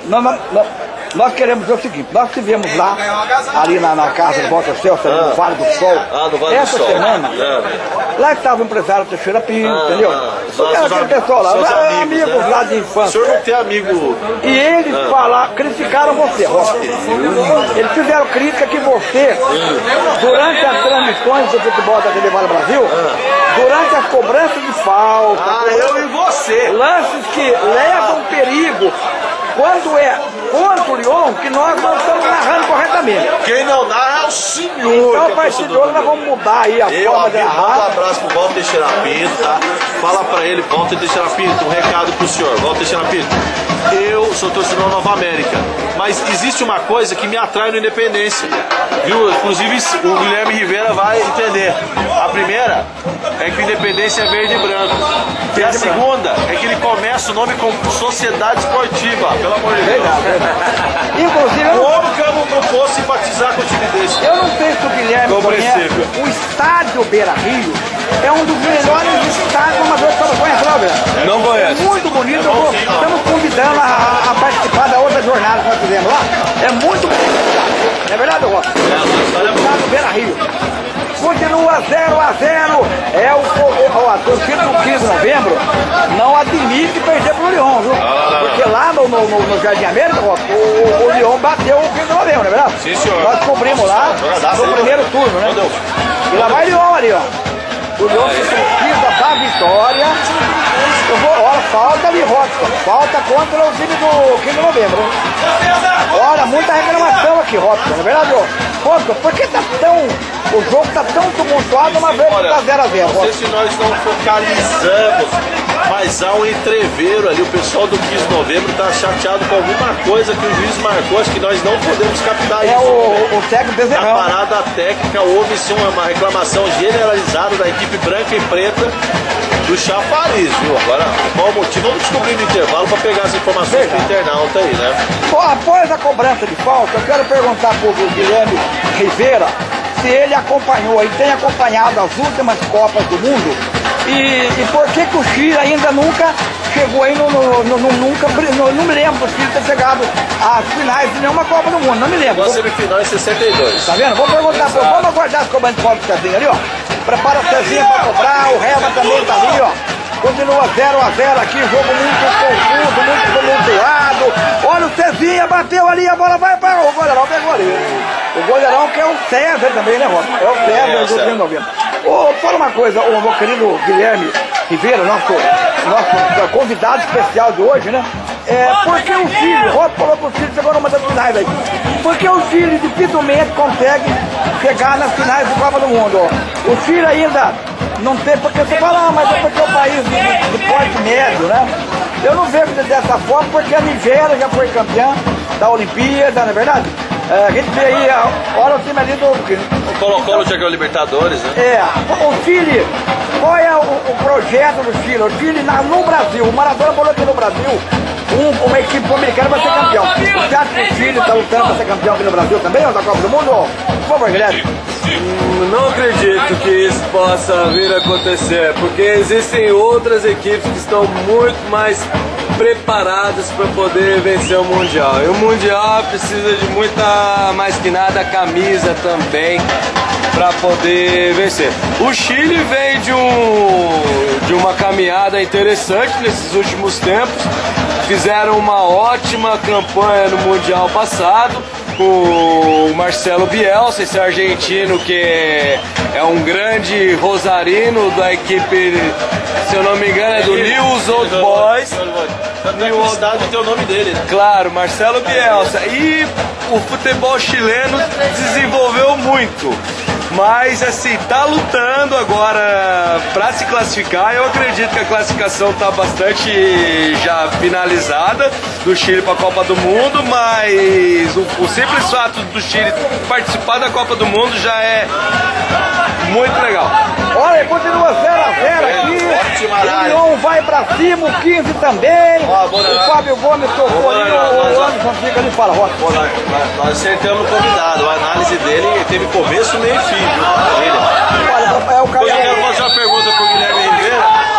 Nós queremos ver o seguinte, nós estivemos lá, ali na casa do Walter Celso, no Vale do Sol. No Vale essa do Sol. semana, lá estava o empresário Teixeira Pinto, entendeu? Aquele pessoal lá, amigos né? lá de infância. O senhor não tem amigo. E eles criticaram você, Rocha. Eles fizeram crítica que você, durante as transmissões do futebol da TV Vale Brasil, durante as cobranças de falta, Eu e você. lances que levam perigo, quando é contra o Lyon, que nós não estamos narrando corretamente. Quem não narra é o senhor. Então, a partir de hoje, nós vamos mudar aí a forma de narrar. Manda um abraço pro Walter Teixeira Pinto, tá? Fala pra ele, Walter Teixeira Pinto, um recado pro senhor. Walter Teixeira Pinto, eu sou torcedor da Nova América, mas existe uma coisa que me atrai no Independência, viu? Inclusive, o Guilherme Rivera vai entender. A primeira é que o Independência é verde e branco. E a segunda é que ele começa o nome como Sociedade Esportiva, pelo amor de Deus. Inclusive, Como que eu não posso simpatizar com o time desse? eu não sei se o Guilherme conhece, o estádio Beira Rio é um dos melhores estádios amadores que você conhece, não, Guilherme? Não conheço. Muito bonito, estamos convidando a participar da outra jornada que nós fizemos lá. É muito bonito, não é verdade, Rocha? O estádio Beira Rio. Continua 0-0. A torcida do 15 de novembro não admite perder pro Lyon, viu? Porque lá no Jardim América, o Lyon bateu o 15 de novembro, não é verdade? Sim, senhor. Nós cobrimos lá no primeiro turno, né? E lá vai Lyon ali, ó. O Lyon que precisa da vitória. Olha, falta ali, Robson. Falta contra o time do 15 de novembro. Olha, muita reclamação aqui, Robson, não é verdade, Robson? Por que tá tão... O jogo tá tão tumultuado, uma vez que tá 0-0. Não sei se nós não focalizamos, mas há um entreveiro ali. O pessoal do 15 de novembro tá chateado com alguma coisa que o juiz marcou. Acho que nós não podemos captar isso. É o técnico Na Bezerrão. parada técnica houve sim uma reclamação generalizada da equipe branca e preta do Chafariz, viu? Agora, qual o motivo? Vamos descobrir no intervalo para pegar as informações do internauta aí, né? Bom, após a cobrança de falta, eu quero perguntar pro Guilherme Rivera se ele acompanhou e tem acompanhado as últimas Copas do Mundo e por que o Chile ainda nunca chegou aí, não me lembro do Chile ter chegado às finais de nenhuma Copa do Mundo, não me lembro. Uma semifinal em 62. Tá vendo? Vou perguntar, vamos aguardar as cobranças de falta do Cezinha ali, ó. Prepara o Cezinha pra cobrar, o Reba também tá ali, ó. Continua 0-0 aqui, jogo muito confuso, muito tumultuado. Olha o Cezinha, bateu ali, a bola vai para o goleirão, pegou ali. O goleirão que é o César também, né, Rosa? É o César do 15 de novembro. Fala uma coisa, o meu querido Guilherme Rivera, nosso convidado especial de hoje, né? porque o Chile, o Roto falou que o Chile chegou numa das finais aí. Porque o Chile dificilmente consegue chegar nas finais de Copa do Mundo. Ó. O Chile ainda não tem, porque você fala, mas é porque é um país de porte médio, né? Eu não vejo dessa forma, porque a Nigéria já foi campeã da Olimpíada, não é verdade? A gente vê aí, olha o time ali do... O Colo-Colo já ganhou Libertadores, né? O Chile, qual é o projeto do Chile? O Chile no Brasil, o Maradona falou que no Brasil uma equipe americana vai ser campeão. Você acha que o Chile está lutando para ser campeão aqui no Brasil também, ou da Copa do Mundo? Por favor, Guilherme. Não acredito que isso possa vir a acontecer, porque existem outras equipes que estão muito mais preparadas para poder vencer o Mundial. E o Mundial precisa de muita, mais que nada, camisa também para poder vencer. O Chile vem de uma caminhada interessante nesses últimos tempos. Fizeram uma ótima campanha no Mundial passado com o Marcelo Bielsa, esse argentino que é um grande rosarino da equipe, se eu não me engano, é do Newell's Old Boys. O estádio tem o nome dele, né? Claro, Marcelo Bielsa. E o futebol chileno desenvolveu muito. Mas assim, tá lutando agora para se classificar. Eu acredito que a classificação tá bastante já finalizada do Chile para a Copa do Mundo, mas o simples fato do Chile participar da Copa do Mundo já é muito legal. Olha, continua 0 a 0 aqui. O Lyon vai pra cima, o 15 também. O Fábio Gomes tocou ali, o Anderson fica ali, fala, Rota. Nós acertamos o convidado, a análise dele teve começo, meio e fim, viu? Olha, o cara... Eu quero fazer uma pergunta pro Guilherme Ribeiro.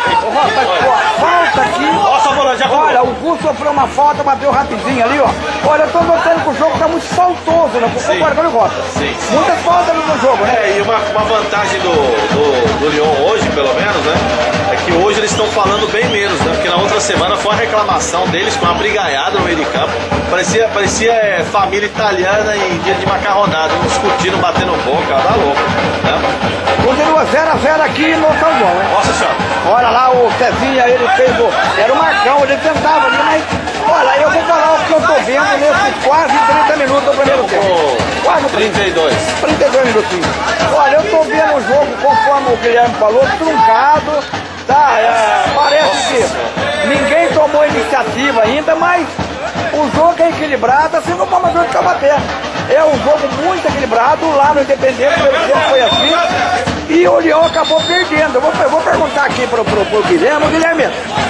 Falta aqui. Olha, o Gu sofreu uma falta, bateu rapidinho ali, ó. Olha, eu tô notando que o jogo tá muito faltoso, né? Concorda com ele, Rota? Sim. Muitas faltas no jogo, né? E uma vantagem do Lyon hoje, pelo menos, né? É que hoje eles estão falando bem menos, né? Porque na outra semana foi a reclamação deles com uma brigaiada no meio de campo. Parecia família italiana em dia de macarronada, discutindo, batendo boca, dá louco, né? Continua 0 a 0 aqui no São João, hein? Nossa senhora. Olha lá o Cezinha, ele fez era o Marcão, ele tentava ali, mas olha, eu vou falar o que eu tô vendo nesses quase 30 minutos do primeiro tempo. Quase 32 minutinhos. Olha, eu tô vendo o jogo, conforme o Guilherme falou, truncado, tá? Parece que ninguém tomou iniciativa ainda, mas o jogo é equilibrado, assim como o Amador de Taubaté. É um jogo muito equilibrado, lá no Independente, pelo tempo foi assim, e o Lyon acabou perdendo. Eu vou perguntar aqui pro Guilherme. Guilherme,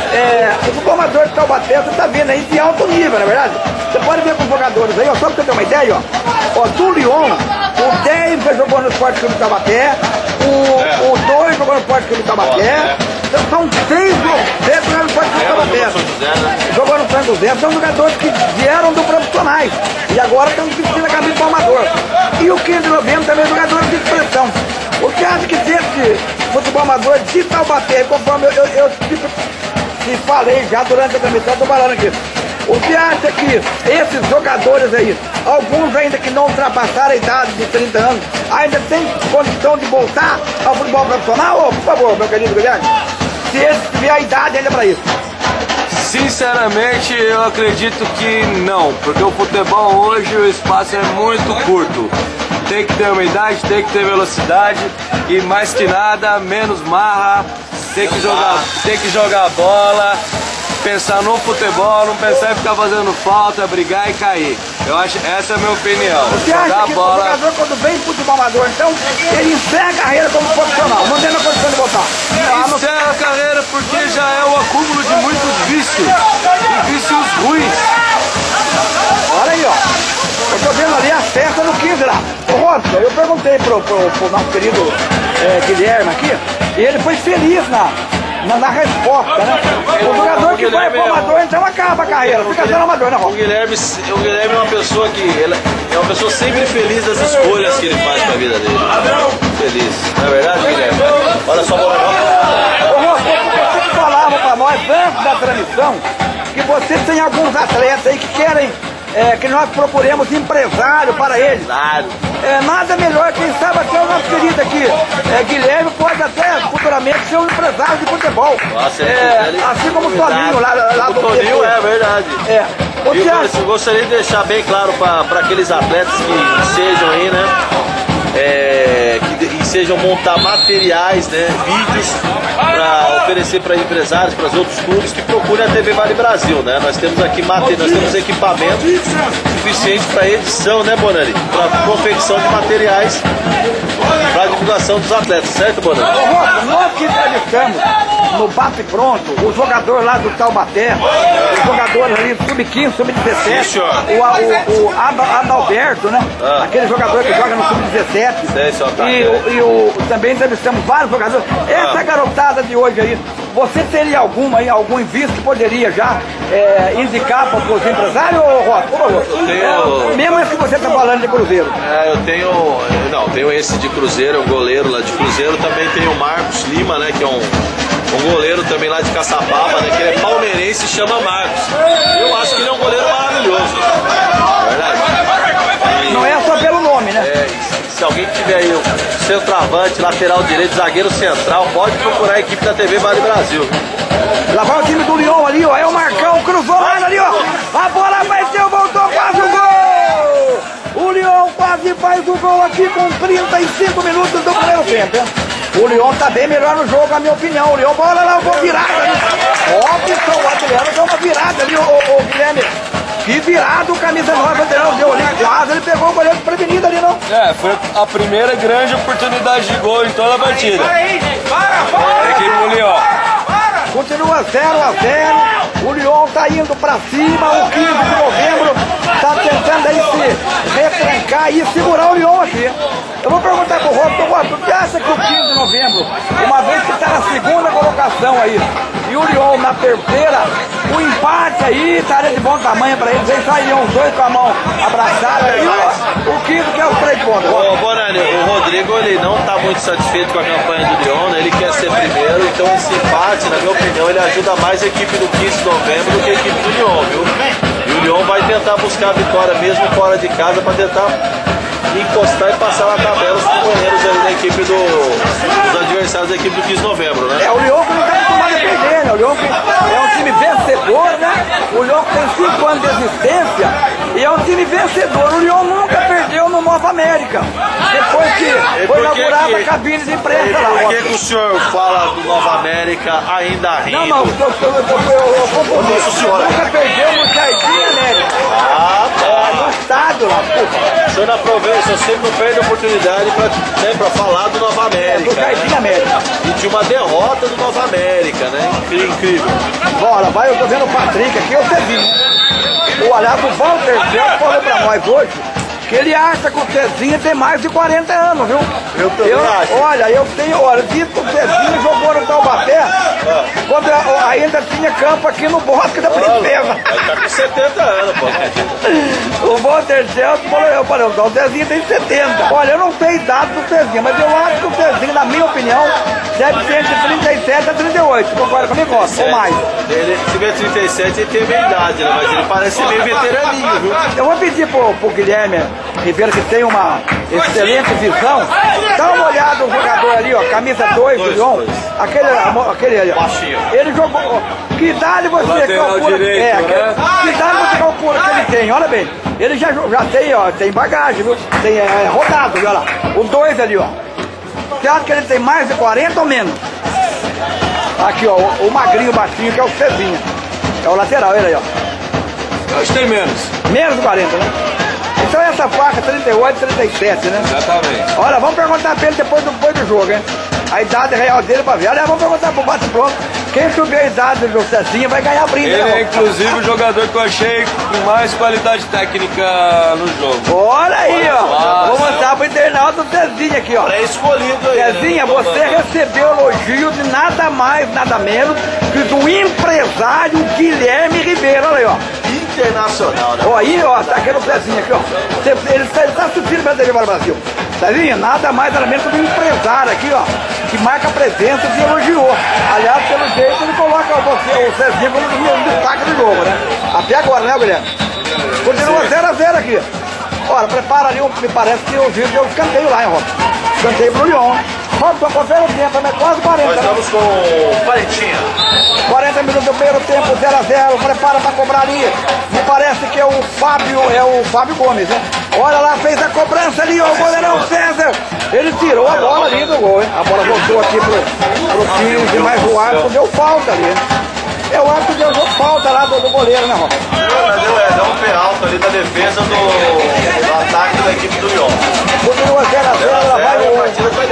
o Amador de Taubaté, você tá vendo aí de alto nível, não é verdade? Você pode ver com os jogadores aí, ó, só pra você ter uma ideia, ó. Do Lyon, o 10 já jogou no Esporte Clube de Taubaté, o 2 jogou no Esporte Clube de Taubaté. São 3 jogando no Esporte Clube de Taubaté. Jogou no São José, são jogadores que vieram do profissionais e agora estão vestindo a camisa do amador. E o 15 de novembro também jogadores de expressão. O que acha que desse futebol amador de Taubaté, conforme eu te falei já durante a transmissão, estou falando aqui. O que acha que esses jogadores aí, alguns ainda que não ultrapassaram a idade de 30 anos, ainda tem condição de voltar ao futebol profissional? Ou, por favor, meu querido Guilherme, se eles tiverem a idade ainda para isso. Sinceramente, eu acredito que não, porque o futebol hoje o espaço é muito curto. Tem que ter uma idade, tem que ter velocidade e mais que nada, menos marra, tem que jogar bola, pensar no futebol, não pensar em ficar fazendo falta, brigar e cair. Eu acho, essa é a minha opinião. Você acha que o jogador, quando vem futebol amador, então, ele encerra a carreira como profissional, não tem a condição de voltar? Encerra a carreira porque já é o acúmulo de muitos vícios, e vícios ruins. Olha aí, ó. Eu tô vendo ali a festa no 15 lá. Ô, Robson, eu perguntei pro nosso querido Guilherme aqui, e ele foi feliz na resposta, né? O jogador que vai pro amador, então acaba a carreira, fica sendo amador, né, Robson? O Guilherme é uma pessoa é uma pessoa sempre feliz das escolhas que ele faz pra vida dele. Feliz. Não é verdade, Guilherme? Olha só, Ô, Robson, você falava pra nós antes da transmissão que você tem alguns atletas aí que querem que nós procuremos empresário para eles. Nada melhor, quem sabe até o nosso querido aqui, Guilherme, pode até futuramente ser um empresário. base de futebol. Nossa, assim como o Toninho lá do Toninho, é verdade. Eu gostaria de deixar bem claro para aqueles atletas que sejam aí, né? Que sejam montar materiais, né, vídeos para oferecer para empresários, para os outros clubes que procurem a TV Vale Brasil, né? Nós temos aqui nós temos equipamento suficiente para edição, né, Bonani? Para confecção de materiais para divulgação dos atletas, certo, Bonani? Nós que entrevistamos no Bate Pronto, o jogador lá do Taubaté, o jogador ali sub-15, sub-17, o Adalberto, né? Aquele jogador que joga no sub-17. Também entrevistamos vários jogadores. Essa garotada de hoje aí, você teria algum em vista que poderia já indicar para os empresários, Rosa? Mesmo esse que você está falando de Cruzeiro. Tenho esse de Cruzeiro, o goleiro lá de Cruzeiro. Também tem o Marcos Lima, né, que é um goleiro também lá de Caçapava, né, que ele é palmeirense e chama Marcos. Eu acho que ele é um goleiro maravilhoso. Verdade. Não é só pelo nome, né? Se alguém tiver aí o centroavante, lateral direito, zagueiro central, pode procurar a equipe da TV Vale Brasil. Lá vai o time do Lyon ali, ó. É o Marcão, cruzou lá ali, ó. A bola vai ser, voltou, quase o gol! O Lyon quase faz o gol aqui com 35 minutos do primeiro tempo, hein? O Lyon tá bem melhor no jogo, na minha opinião. O Lyon, bola lá, uma virada ali. Óbvio, o Adriano deu uma virada ali, o Guilherme. Que virado, camisa 9, Adriano deu ali. Quase ele pegou o goleiro prevenido ali, não? Foi a primeira grande oportunidade de gol em toda a partida. A equipe do Lyon. Continua 0-0. O Lyon tá indo pra cima. O 15 de novembro tá tentando aí se retrancar e segurar o Lyon aqui. Eu vou perguntar pro Roberto, o que acha que o 15 de novembro, uma vez que tá na segunda colocação aí, e o Lyon na terceira, o empate aí estaria de bom tamanho pra eles, eles sairiam os dois com a mão abraçada, e o 15 que é os 3 pontos. Ô, Bonani, o Rodrigo, ele não tá muito satisfeito com a campanha do Lyon, né? Ele quer ser primeiro, então esse empate, na minha opinião, ele ajuda mais a equipe do 15 de novembro do que a equipe do Lyon, viu? E o Lyon vai tentar buscar a vitória mesmo fora de casa pra tentar encostar e passar na tabela os companheiros ali da equipe dos adversários da equipe do 15 de novembro, né? O Lyon que não está acostumado a perder, né? O Lyon é um time vencedor, né? O Lyon tem 5 anos de existência e é um time vencedor. O Lyon nunca perdeu no Nova América. Depois que foi inaugurada a cabine de imprensa lá. Por que o senhor fala do Nova América ainda rindo? Não, eu confundi. Nunca perdeu no Jardim América. No estádio lá, desculpa. O senhor não aproveita, o senhor sempre não perde a oportunidade para falar do Nova América. Do Jardim América. E de uma derrota do Nova América, né? Incrível. Bora, vai, eu tô vendo o Patrick aqui, eu vi. O aliás, o Walter Celso falou pra nós hoje que ele acha que o Cezinha tem mais de 40 anos, viu? Eu também acho. Olha, eu disse que o Cezinha jogou no Taubaté quando ainda tinha campo aqui no Bosque da Princesa. Ele tá com 70 anos, pô. O Walter Celso falou, eu falei, o Cezinha tem 70. Olha, eu não sei idade do Cezinha, mas eu acho que o Cezinha, na minha opinião, deve ter entre 37 a 38. Concorda comigo, ou mais? Se tiver 37, ele tem a minha idade, né? Mas ele parece meio veteraninho, viu? Eu vou pedir pro Guilherme Ribeiro, que tem uma excelente visão, dá uma olhada no jogador ali, ó, camisa 2 do Lyon, aquele ali, ó. Ele jogou, que idade você calcula? Que idade você calcula que ele tem? Olha bem, ele já tem, ó, tem bagagem, viu? Tem rodado, olha lá. O 2 ali, ó. Você acha que ele tem mais de 40 ou menos? Aqui, ó, o magrinho baixinho, que é o Cezinha. É o lateral, ele aí, ó. Acho que tem menos. Menos de 40, né? Então essa faixa 38, 37, né? Exatamente. Olha, vamos perguntar pra ele depois do jogo, hein? A idade real dele pra ver. Olha, vamos perguntar pro Bate Pronto. Quem subir a idade do Cezinha vai ganhar brinde. Ele é inclusive o jogador que eu achei com mais qualidade técnica no jogo. Olha aí, ó. Vou mostrar pro internauta o Cezinha aqui, ó. Pré-escolhido aí. Cezinha, né? você recebeu elogio de nada mais, nada menos que do empresário Guilherme Ribeiro. Olha aí, ó. Internacional, né? Ó, aí, ó, tá aqui no Cezinha aqui, ó. Ele tá assistindo pra TV para o Brasil. Cezinha, nada mais, nada menos que do empresário aqui, ó, que marca a presença e elogiou. Aliás, pelo jeito, ele coloca o Cezinha como um destaque do jogo, né? Até agora, né, Guilherme? Continua 0-0 aqui. Olha, prepara ali, me parece que o vídeo deu escanteio lá, hein, Rob? Escanteio pro Lyon. Robson, confere o tempo, é quase 40. Nós estamos com 40 minutos do primeiro tempo, 0 a 0, prepara para cobrar ali. Me parece que é o Fábio Gomes, né? Olha lá, fez a cobrança ali, ó, o goleirão César. Ele tirou a bola ali do gol, hein? A bola voltou aqui pro 15, mas o árbitro deu falta ali, né? O árbitro deu falta lá do goleiro, né, Robson? Deu um pé alto ali da defesa do ataque da equipe do Lyon. Continua 0 a 0, ela vai o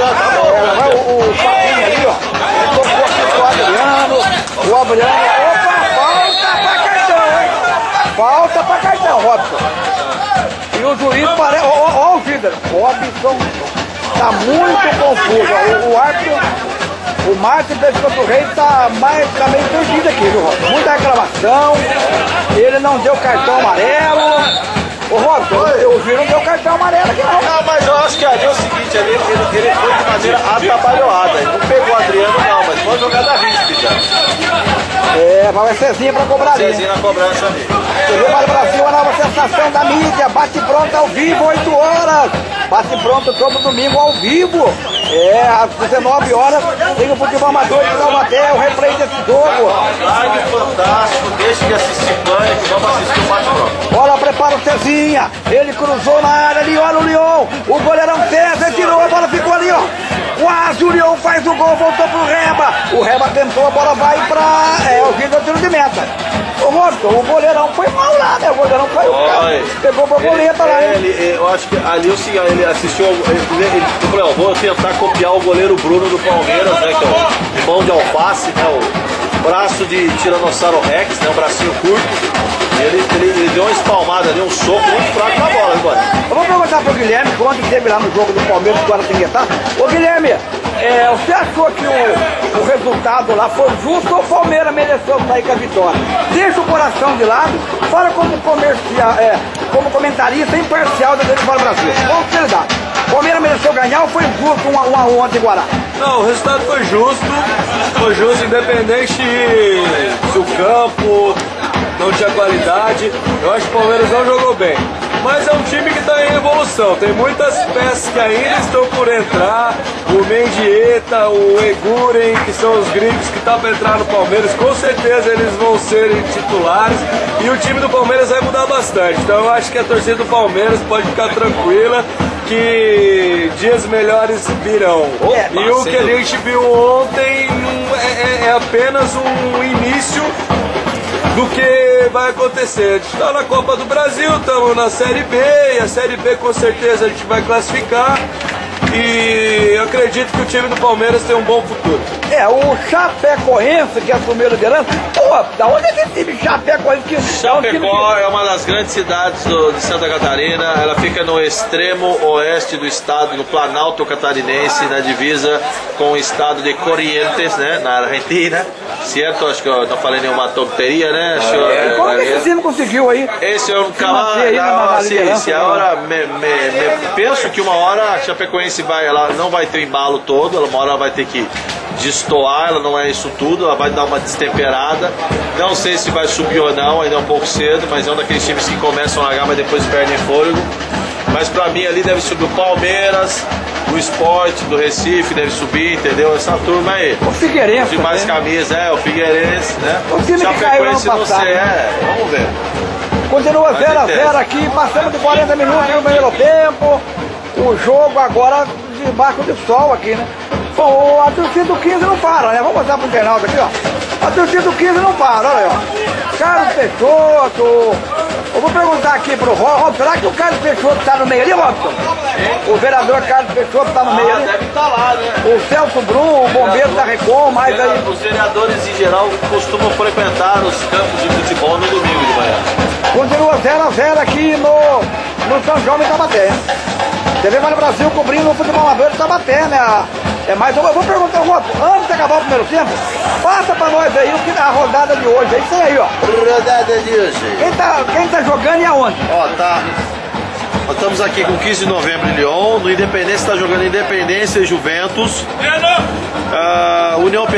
Fabinho ali, ó. Ele tocou aqui pro Adriano. Opa, falta pra cartão, hein? Falta pra cartão, Robson. E o juiz parece. Ó o Vidal. Robson tá muito confuso. O árbitro. O Márcio Pescoço Rei tá meio perdido aqui, viu, Robson? Muita reclamação. Ele não deu cartão amarelo. Ô, Robson, o juiz não deu cartão amarelo aqui, não. Não, mas eu acho que ali é o seguinte, ali ele foi de maneira atabalhoada. Ele não pegou o Adriano, não, mas foi jogada ríspida. Vai Cezinha pra cobrar ali. Cezinha na cobrança ali. TV Vale Brasil, a nova sensação da mídia. Bate pronto ao vivo, 8 horas. Bate pronto todo domingo ao vivo. Às 19 horas tem o futebol amador de Taubaté, o replay desse jogo. Live fantástico, deixa de assistir Pânico, vamos assistir o bate pronto. Olha, prepara o Cezinha. Ele cruzou na área ali, olha o Lyon. O goleirão César tirou, a bola ficou ali, ó. Quase o Lyon faz o gol, voltou pro Reba. O Reba tentou, a bola vai pra... o Vitor tiro de meta. Ô, Robson, o goleirão foi mal lá, né? O goleirão foi pegou pra boleta lá, né? Eu acho que ali ele assistiu, ele falou, vou tentar copiar o goleiro Bruno do Palmeiras, né? Que é o mão de alface, né? O braço de Tiranossauro Rex, né? Um bracinho curto. Ele deu uma espalmada ali, um soco muito fraco na bola, hein, mano? Eu vou perguntar pro Guilherme, que ontem esteve lá no jogo do Palmeiras, que agora tem que estar. Ô, Guilherme, você achou que o resultado lá foi justo ou o Palmeiras mereceu sair com a vitória? Deixa o coração de lado, fala como comentarista imparcial da TV Vale Brasil. Com sinceridade. O Palmeiras mereceu ganhar ou foi justo 1 a 1 ontem em Guará? Não, o resultado foi justo independente se o campo não tinha qualidade. Eu acho que o Palmeiras não jogou bem. Mas é um time que está em evolução, tem muitas peças que ainda estão por entrar. O Mendieta, o Eguren, que são os gringos que estão para entrar no Palmeiras, com certeza eles vão ser titulares. E o time do Palmeiras vai mudar bastante. Então eu acho que a torcida do Palmeiras pode ficar tranquila, que dias melhores virão. E o que a gente viu ontem é apenas um início do que vai acontecer. A gente está na Copa do Brasil, estamos na Série B, e a Série B com certeza a gente vai classificar. E eu acredito que o time do Palmeiras tem um bom futuro. O Chapecoense que assumiu a liderança. Pô, da onde é esse time Chapecoense? Chapecó é uma das grandes cidades de Santa Catarina. Ela fica no extremo oeste do estado, no Planalto Catarinense, na divisa com o estado de Corrientes, né, na Argentina. Certo? Acho que eu não falei nenhuma tonteria, né? Como que esse time conseguiu aí? Esse é um camarada. Penso que uma hora a Chapecoense ela não vai ter o embalo todo, uma hora ela vai ter que destoar, ela não é isso tudo, ela vai dar uma destemperada. Não sei se vai subir ou não, ainda é um pouco cedo, mas é um daqueles times que começam a largar, mas depois perdem fôlego. Mas pra mim ali deve subir o Palmeiras, o Sport do Recife deve subir, entendeu? Essa turma aí. O Figueirense. De mais camisa, o Figueirense, né? O time que caiu ano passado. Vamos ver. Continua 0 a 0 aqui, passamos de 40 minutos no primeiro tempo. O jogo agora debaixo do sol aqui, né? Bom, a torcida do 15 não para, né? Vamos mostrar pro internauta aqui, ó. A torcida do 15 não para, olha aí, ó. Carlos Peixoto. Eu vou perguntar aqui pro Robson, será que o Carlos Peixoto tá no meio ali, Robson? O vereador Carlos Peixoto tá no meio ali? Deve estar lá, né? O Celso Brum, o bombeiro da Recom, mais aí. Os vereadores em geral costumam frequentar os campos de futebol no domingo de manhã. Continua 0 a 0 aqui no São João de Taubaté. TV Vale Brasil cobrindo o futebol amador de Taubaté, né? Mas eu vou perguntar, Robson, antes de acabar o primeiro tempo, passa pra nós aí o que a rodada de hoje. É isso aí, ó. Rodada de hoje. Quem tá jogando e aonde? Ó, tá. Nós estamos aqui com 15 de novembro em Lyon. No Independência está jogando Independência e Juventus. União Operária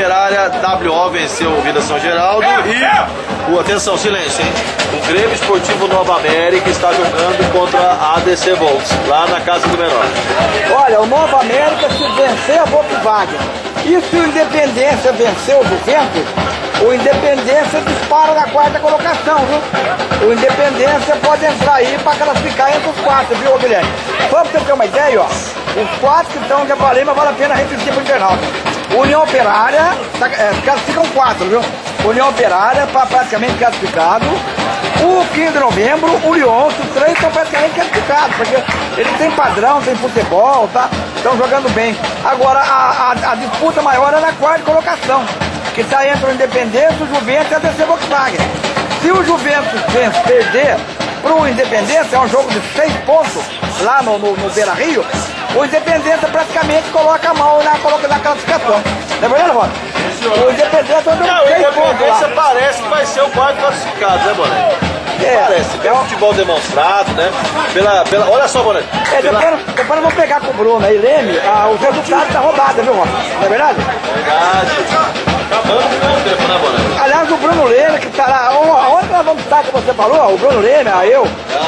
WO venceu o Vila São Geraldo e, atenção, silêncio, hein? O Grêmio Esportivo Nova América está jogando contra a ADC Volks, lá na Casa do Menor. Olha, o Nova América, se vencer a Volkswagen e se o Independência vencer o Juventus, o Independência dispara na quarta colocação, viu? O Independência pode entrar aí para classificar entre os 4, viu, Guilherme? Só para você ter uma ideia, ó, os 4 que estão, já falei, mas vale a pena repetir para o internauta. União Operária, classificam 4, viu? União Operária, praticamente classificado. O 15 de novembro, o Lyon, os 3 estão praticamente classificados, porque eles têm padrão, tem futebol, tá? Estão jogando bem. Agora, a disputa maior é na quarta colocação, que está entre o Independência, o Juventus e a DC Volkswagen. Se o Juventus perder para o Independência, é um jogo de 6 pontos lá no Beira Rio, o Independência praticamente coloca a mão na classificação. Não é verdade, Rota? O Independência é um jogo de 6 pontos lá. Parece que vai ser o quarto classificado, né, Boné? Parece, pelo futebol demonstrado, né? Olha só, Boné. Depois nós vamos pegar com o Bruno aí, Leme, os resultados da rodada, viu, Rota? Não é verdade? Verdade. Acabando o primeiro tempo, né, Boné? Aliás, o Bruno Leme, que está lá, onde nós vamos estar, que você falou? O Bruno Leme, eu.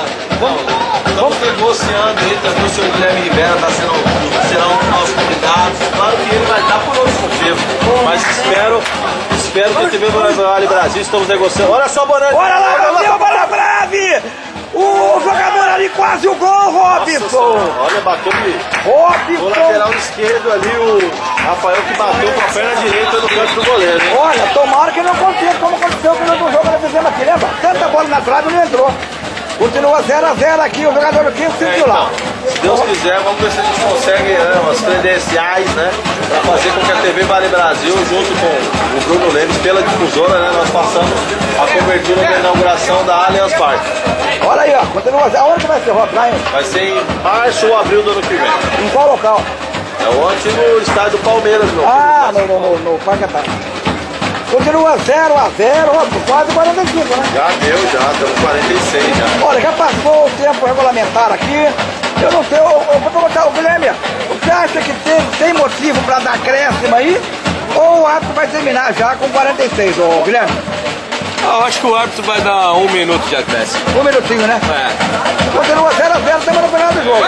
Estamos negociando aí, também o senhor Guilherme Rivera será um dos nossos convidados. Claro que ele vai estar por outro motivo, mas espero que a TV Vale Brasil estamos negociando. Olha só, Boné. Olha lá, bola breve! O jogador ali, quase o gol, Robson! Olha, bateu Robson! O lateral esquerdo ali, o Rafael, que bateu com a perna direita no canto do goleiro, hein? Olha, tomara que não aconteça como aconteceu no outro jogo, nós fizemos aqui, lembra? Tanta bola na trave e não entrou. Continua 0 a 0 aqui, o jogador do 15 sentiu lá. Se Deus quiser, vamos ver se a gente consegue umas credenciais, né? Para fazer com que a TV Vale Brasil, junto com o Bruno Lemes, pela difusora, né? Nós passamos a cobertura da inauguração da Allianz Parque. Olha aí, ó, continua 0. Aonde que vai ser, Rob? Vai ser em março ou abril do ano que vem. Em qual local? É o antigo estádio do Palmeiras, meu. Ah, no Parque Antártico. Continua 0 a 0, quase 45, né? Já deu, estamos 46 já. Olha, já passou o tempo regulamentar aqui. Eu não sei, eu vou perguntar, Guilherme, você acha que tem motivo para dar acréscimo aí? Ou o árbitro vai terminar já com 46, Guilherme? Eu acho que o árbitro vai dar 1 minuto de acréscimo. 1 minutinho, né? É. Continua 0 a 0, estamos no final do jogo.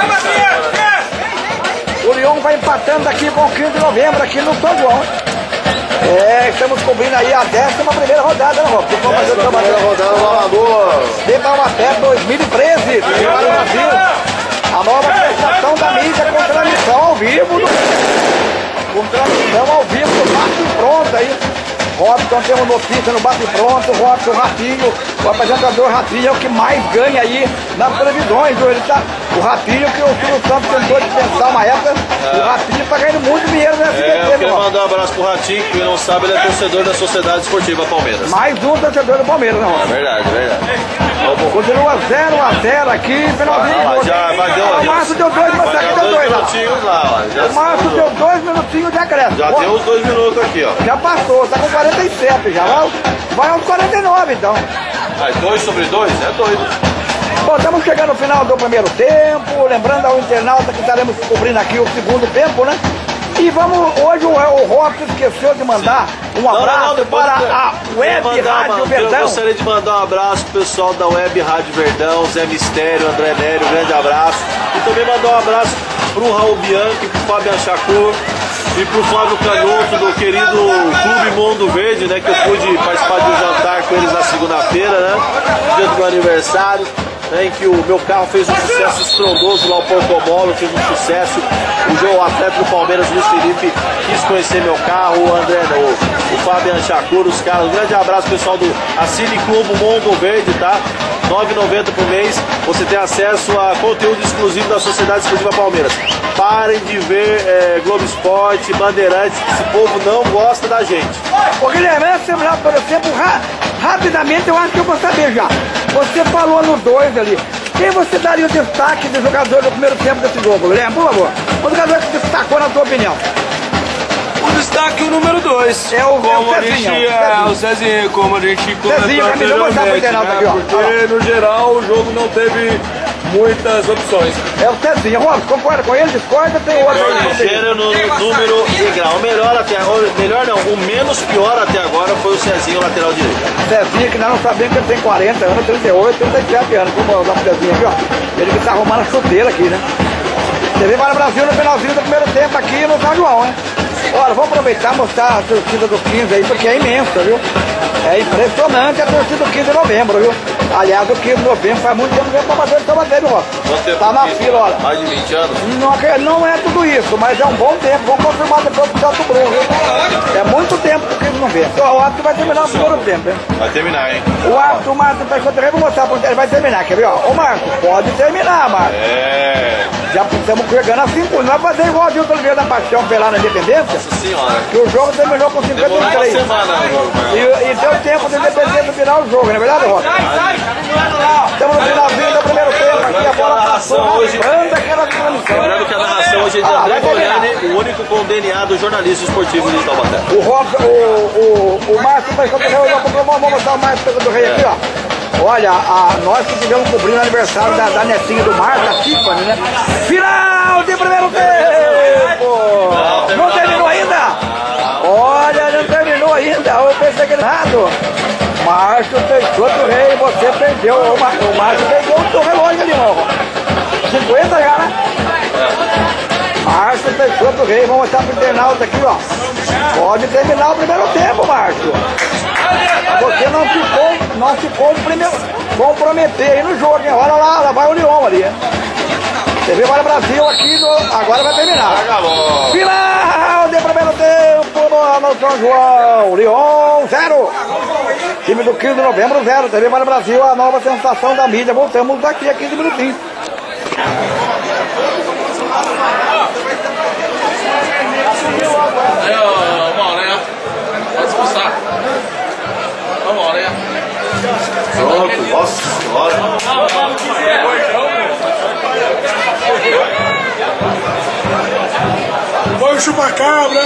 O Lyon vai empatando aqui com o 15 de novembro, aqui no São João. Estamos cobrindo aí a 11ª rodada, né, Rob? Primeira rodada do Amador. De Taubaté 2013, para o Brasil. A nova prestação da mídia com transmissão ao vivo. Com transmissão ao vivo, bate pronto aí. Robson, temos notícia no bate pronto. Robson, Ratinho, o apresentador Ratinho é o que mais ganha aí nas televisões. O Ratinho, que o Silvio Santos tentou dispensar uma época, o Ratinho está ganhando muito dinheiro nessa SBT. Eu quero mandar um abraço pro Ratinho, que não sabe, ele é torcedor da Sociedade Esportiva Palmeiras. Mais um torcedor do Palmeiras, né, Robson? Verdade. Continua 0 a 0 aqui, finalzinho. O Márcio deu 2 minutinhos lá, O Márcio deu 2 minutinhos de acréscimo. Já deu os 2 minutos aqui, ó. Já passou, tá com 47 já. Vai aos 49 então. 2 sobre 2 é doido. Bom, estamos chegando no final do primeiro tempo. Lembrando ao internauta que estaremos cobrindo aqui o segundo tempo, né? E hoje o Robson esqueceu de mandar um abraço para a Web Rádio Verdão. Eu gostaria de mandar um abraço pro pessoal da Web Rádio Verdão, Zé Mistério, André Nério, um grande abraço. E também mandar um abraço pro Raul Bianchi, pro Fábio Chacur e pro Flávio Canhoto, do querido Clube Mundo Verde, né? Que eu pude participar de um jantar com eles na segunda-feira, né? Dia do meu aniversário. Em que o meu carro fez um sucesso estrondoso lá, o Porcomolo fez um sucesso. O atleta do Palmeiras, Luiz Felipe, quis conhecer meu carro, o André, o Fabian Chacur, os caras. Um grande abraço, pessoal do Assine Clube Mundo Verde, tá? R$ 9,90 por mês. Você tem acesso a conteúdo exclusivo da Sociedade Esportiva Palmeiras. Parem de ver Globo Esporte, Bandeirantes, que esse povo não gosta da gente. Ô Guilherme, por exemplo, rapidamente eu acho que eu vou saber já. Você falou no 2 ali. Quem você daria o destaque de jogador do primeiro tempo desse jogo, Guilherme, por favor? O jogador que destacou na sua opinião. O destaque o número 2. É o Cezinho. O Cezinho, como a gente comentou Cezinho, anteriormente, né? porque no geral o jogo não teve muitas opções. É o Cezinha. Rob, concorda com ele? Discorda? Tem outro aí. Gênero no número e grau. O melhor não, o menos pior até agora foi o Cezinho, lateral direito. Cezinha, que nós não sabemos que ele tem 40 anos, 38, 37 anos. Vamos usar o Cezinha aqui, ó. Ele que tá arrumando a chuteira aqui, né? TV para o Brasil no finalzinho do primeiro tempo aqui no São João, né? Olha, vou aproveitar e mostrar a torcida do 15 aí, porque é imensa, viu? É impressionante a torcida do 15 de novembro, viu? Aliás, o 15 de novembro faz muito tempo que eu tô fazendo essa matéria, ó. Tá na fila, olha. Mais de 20 anos? Não é tudo isso, mas é um bom tempo. Vamos confirmar depois pro Celso Bruno, viu? É muito tempo que o 15 não vê. O árbitro vai terminar o primeiro tempo, hein? Vai terminar, hein? O árbitro, o Marcos Peixoto, vou mostrar pra ele, vai terminar, quer ver, ó? Ô Marcos, pode terminar, Marcos. Já estamos pegando a 5, não vai fazer igual o Dilton Oliveira da Paixão lá na Independência. Nossa senhora. Que o jogo terminou com 53. E deu tempo de Independência virar o jogo, não é verdade, Rosa? Estamos no finalzinho do primeiro tempo aqui, a bola passou. Hoje. Lembrando que a narração hoje é de André Goiani, o único com DNA do jornalismo esportivo de Taubaté. O Márcio Peixoto do Rei, vamos mostrar o Márcio Peixoto do Rei aqui, ó. Olha, nós que tivemos cobrindo o aniversário da netinha do Marcos, a Tiffany, né? Final de primeiro tempo! Não terminou ainda? Olha, não terminou ainda. Eu pensei que errado. Márcio Peixoto do Rei, você perdeu. O Márcio perdeu o seu relógio ali, irmão. 50 já, né? Márcio Peixoto do Rei, vamos mostrar pro internauta aqui, ó. Pode terminar o primeiro tempo, Márcio. Você não ficou comprometer aí no jogo, hein? Olha lá vai o Leão ali, hein? TV Vale Brasil aqui, agora vai terminar. Final de primeiro tempo no São João. Leão 0. Time do 15 de novembro 0. TV Vale Brasil, a nova sensação da mídia. Voltamos daqui a 15 minutinhos. Pronto, nossa senhora. Foi o chupacabra.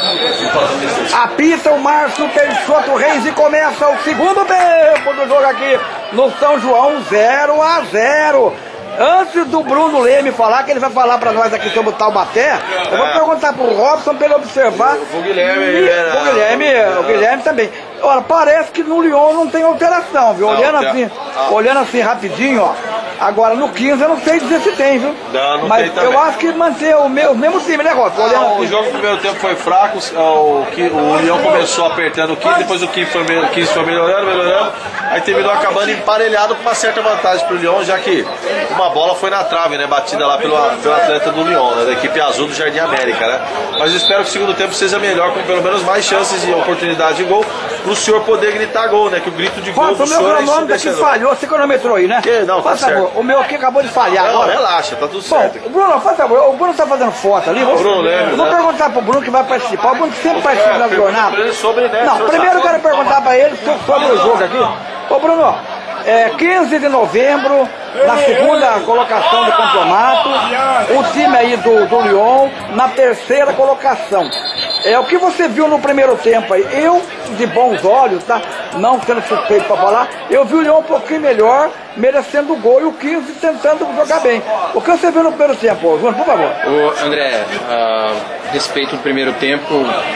Apita o Márcio Peixoto Reis e começa o segundo tempo do jogo aqui no São João, 0-0. Antes do Bruno Leme falar, que ele vai falar pra nós aqui sobre o Taubaté, eu vou perguntar pro Robson pra ele observar. O Guilherme. O Guilherme também. Olha, parece que no Lyon não tem alteração, viu? Olhando assim rapidinho, ó. Agora no 15 eu não sei dizer se tem, viu? Não mas tem também. eu acho que manter o mesmo time, né, Robson? O jogo no primeiro tempo foi fraco, o Lyon começou apertando o 15, depois o 15 foi melhorando, aí terminou acabando emparelhado com uma certa vantagem pro Lyon, já que uma bola foi na trave, né? Batida lá pelo atleta do Lyon, né, da equipe azul do Jardim América, né? Mas eu espero que o segundo tempo seja melhor, com pelo menos mais chances e oportunidade de gol, pro senhor poder gritar gol, né? Que o grito de gol do senhor é o meu cronômetro aqui falhou, você cronometrou aí, né? Não, tá certo. O meu aqui acabou de falhar agora. Relaxa, tá tudo certo. Bom, Bruno, faz favor, o Bruno tá fazendo foto ali. Bruno Leme, vou perguntar pro Bruno que vai participar. O Bruno sempre participa da jornada. Primeiro eu quero perguntar pra ele sobre o jogo aqui. Ô Bruno, 15 de novembro, na segunda colocação do campeonato, o time aí do Lyon na terceira colocação. O que você viu no primeiro tempo aí? Eu, de bons olhos, tá? Não sendo suspeito para falar, eu vi o Lyon um pouquinho melhor, merecendo o gol, e o 15 tentando jogar bem. O que você viu no primeiro tempo, João, por favor? André, respeito do primeiro tempo,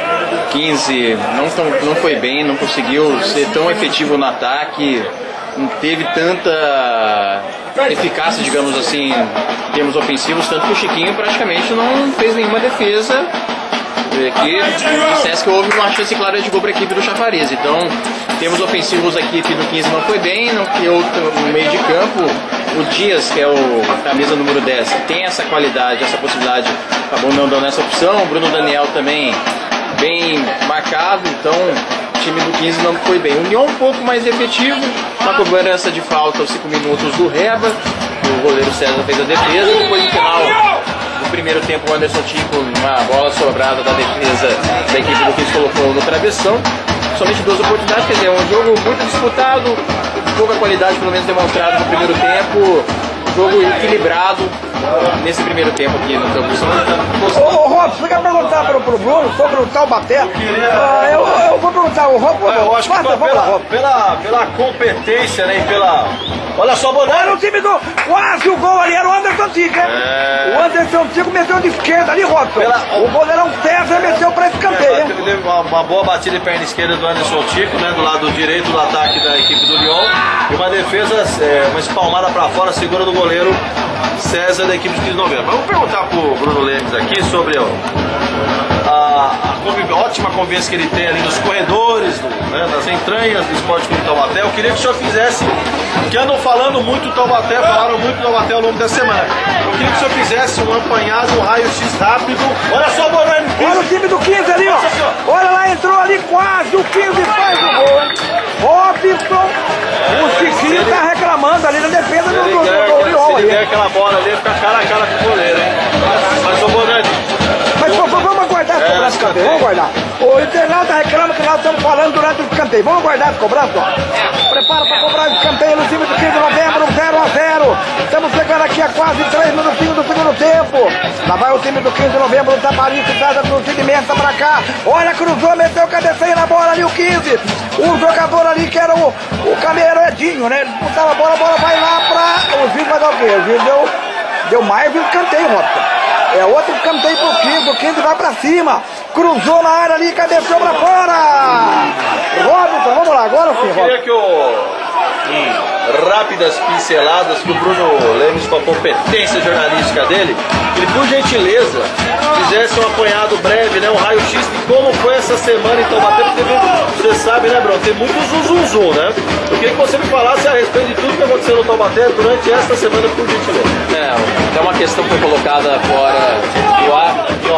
15 não foi bem, não conseguiu ser tão efetivo no ataque, não teve tanta eficácia, digamos assim, em termos ofensivos, tanto que o Chiquinho praticamente não fez nenhuma defesa que dissesse que houve uma chance clara de gol para a equipe do Chafariz. Então, em termos ofensivos, a equipe do 15 não foi bem, no meio de campo, o Dias, que é o camisa número 10, que tem essa qualidade, essa possibilidade, acabou não dando essa opção. O Bruno Daniel também bem marcado, então o time do 15 não foi bem. O Lyon um pouco mais efetivo, na cobrança de falta aos 5 minutos do Reba, o goleiro César fez a defesa, depois no final do primeiro tempo o Anderson Tico, uma bola sobrada da defesa da equipe do 15 colocou no travessão, somente 2 oportunidades, quer dizer, um jogo muito disputado, pouca qualidade pelo menos demonstrada no primeiro tempo, jogo equilibrado, nesse primeiro tempo aqui no Campo São. Ô Robson, você quer perguntar pro Bruno sobre o Taubaté? Eu vou perguntar, o Robson. Eu acho que pela competência, né? E pela. Olha só, Bonani. Olha o time do. Quase o gol ali era o Anderson Tico, hein? O Anderson Tico meteu de esquerda ali, Robson. O goleirão César meteu pra escanteio, hein? Teve uma boa batida de perna esquerda do Anderson Tico, né? Do lado direito do ataque da equipe do Lyon. E uma defesa, uma espalmada pra fora, segura do goleiro César da equipe de 15 de novembro. Mas vamos perguntar pro Bruno Lemes aqui sobre a ótima convivência que ele tem ali nos corredores, né, nas entranhas do Esporte Clube Taubaté. Eu queria que o senhor fizesse, que andam falando muito do Taubaté, falaram muito do Taubaté ao longo da semana. Eu queria que o senhor fizesse um apanhado, um raio-x rápido. Olha só, Bonani. Olha o time do 15 ali, ó. Olha lá, entrou ali quase o 15 faz o gol. Robson, o Chiquinho tá reclamando ali na defesa do Lyon. Se ele der aquela bola ali, fica cara a cara com o goleiro, hein? Mas o Bonani. Mas vamos aguardar as cobranças de escanteio, vamos aguardar. O internauta reclama que nós estamos falando durante o escanteio. Vamos aguardar as cobranças, ó. Prepara para cobrar o escanteio no time do 15 de novembro, 0-0. Estamos chegando aqui a quase 3 minutinhos do segundo tempo. Lá vai o time do 15 de novembro, o Taparista, traz a procedimento pra cá. Olha, cruzou, meteu o cabeceio na bola ali, o 15. O jogador ali que era o Cameiro Edinho, né? Ele botava a bola vai lá pra... O Gil vai dar o quê? O Gil deu mais um escanteio, Robson. É outro canteio pro 15, o 15 vai pra cima. Cruzou na área ali, cabeceou pra fora. Robson, vamos lá, agora sim, Robson. Eu queria que em rápidas pinceladas, que o Bruno Lemes, com a competência jornalística dele, ele por gentileza fizesse um apanhado breve, né, um raio-x de como foi essa semana em Taubaté, porque você sabe, né, Bruno, tem muito zum, né? Eu queria que você me falasse a respeito de tudo que aconteceu no Taubaté durante essa semana, por gentileza. É uma questão que foi colocada fora do ar.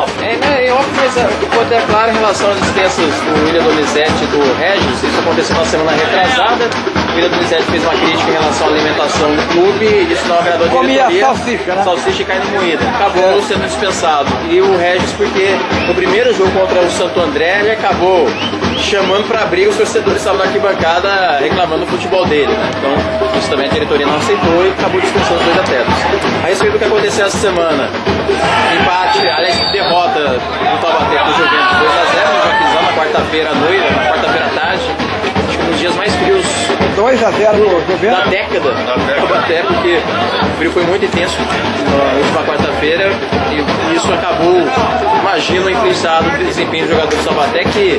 É óbvio, mas ficou até claro em relação às dispensas do William Donizete e do Regis. Isso aconteceu na semana retrasada. O William Donizete fez uma crítica em relação à alimentação do clube, e isso não agradou a diretoria. Comia salsicha, né? Salsicha e carne moída. Acabou sendo dispensado. E o Regis, porque no primeiro jogo contra o Santo André, ele acabou chamando para briga, os torcedores estavam na arquibancada reclamando do futebol dele, né? Então, isso também a diretoria não aceitou e acabou dispensando os dois atletas. A respeito do que aconteceu essa semana, empate, aliás, derrota do Taubaté com o Juventus 2-0 no Joaquizão na quarta-feira à noite, na quarta-feira à tarde. Acho que nos dias mais frios 2-0 no Juventus da década do Taubaté, porque o frio foi muito intenso na última quarta-feira e isso acabou, imagino, influenciado o desempenho dos jogadores do Taubaté, que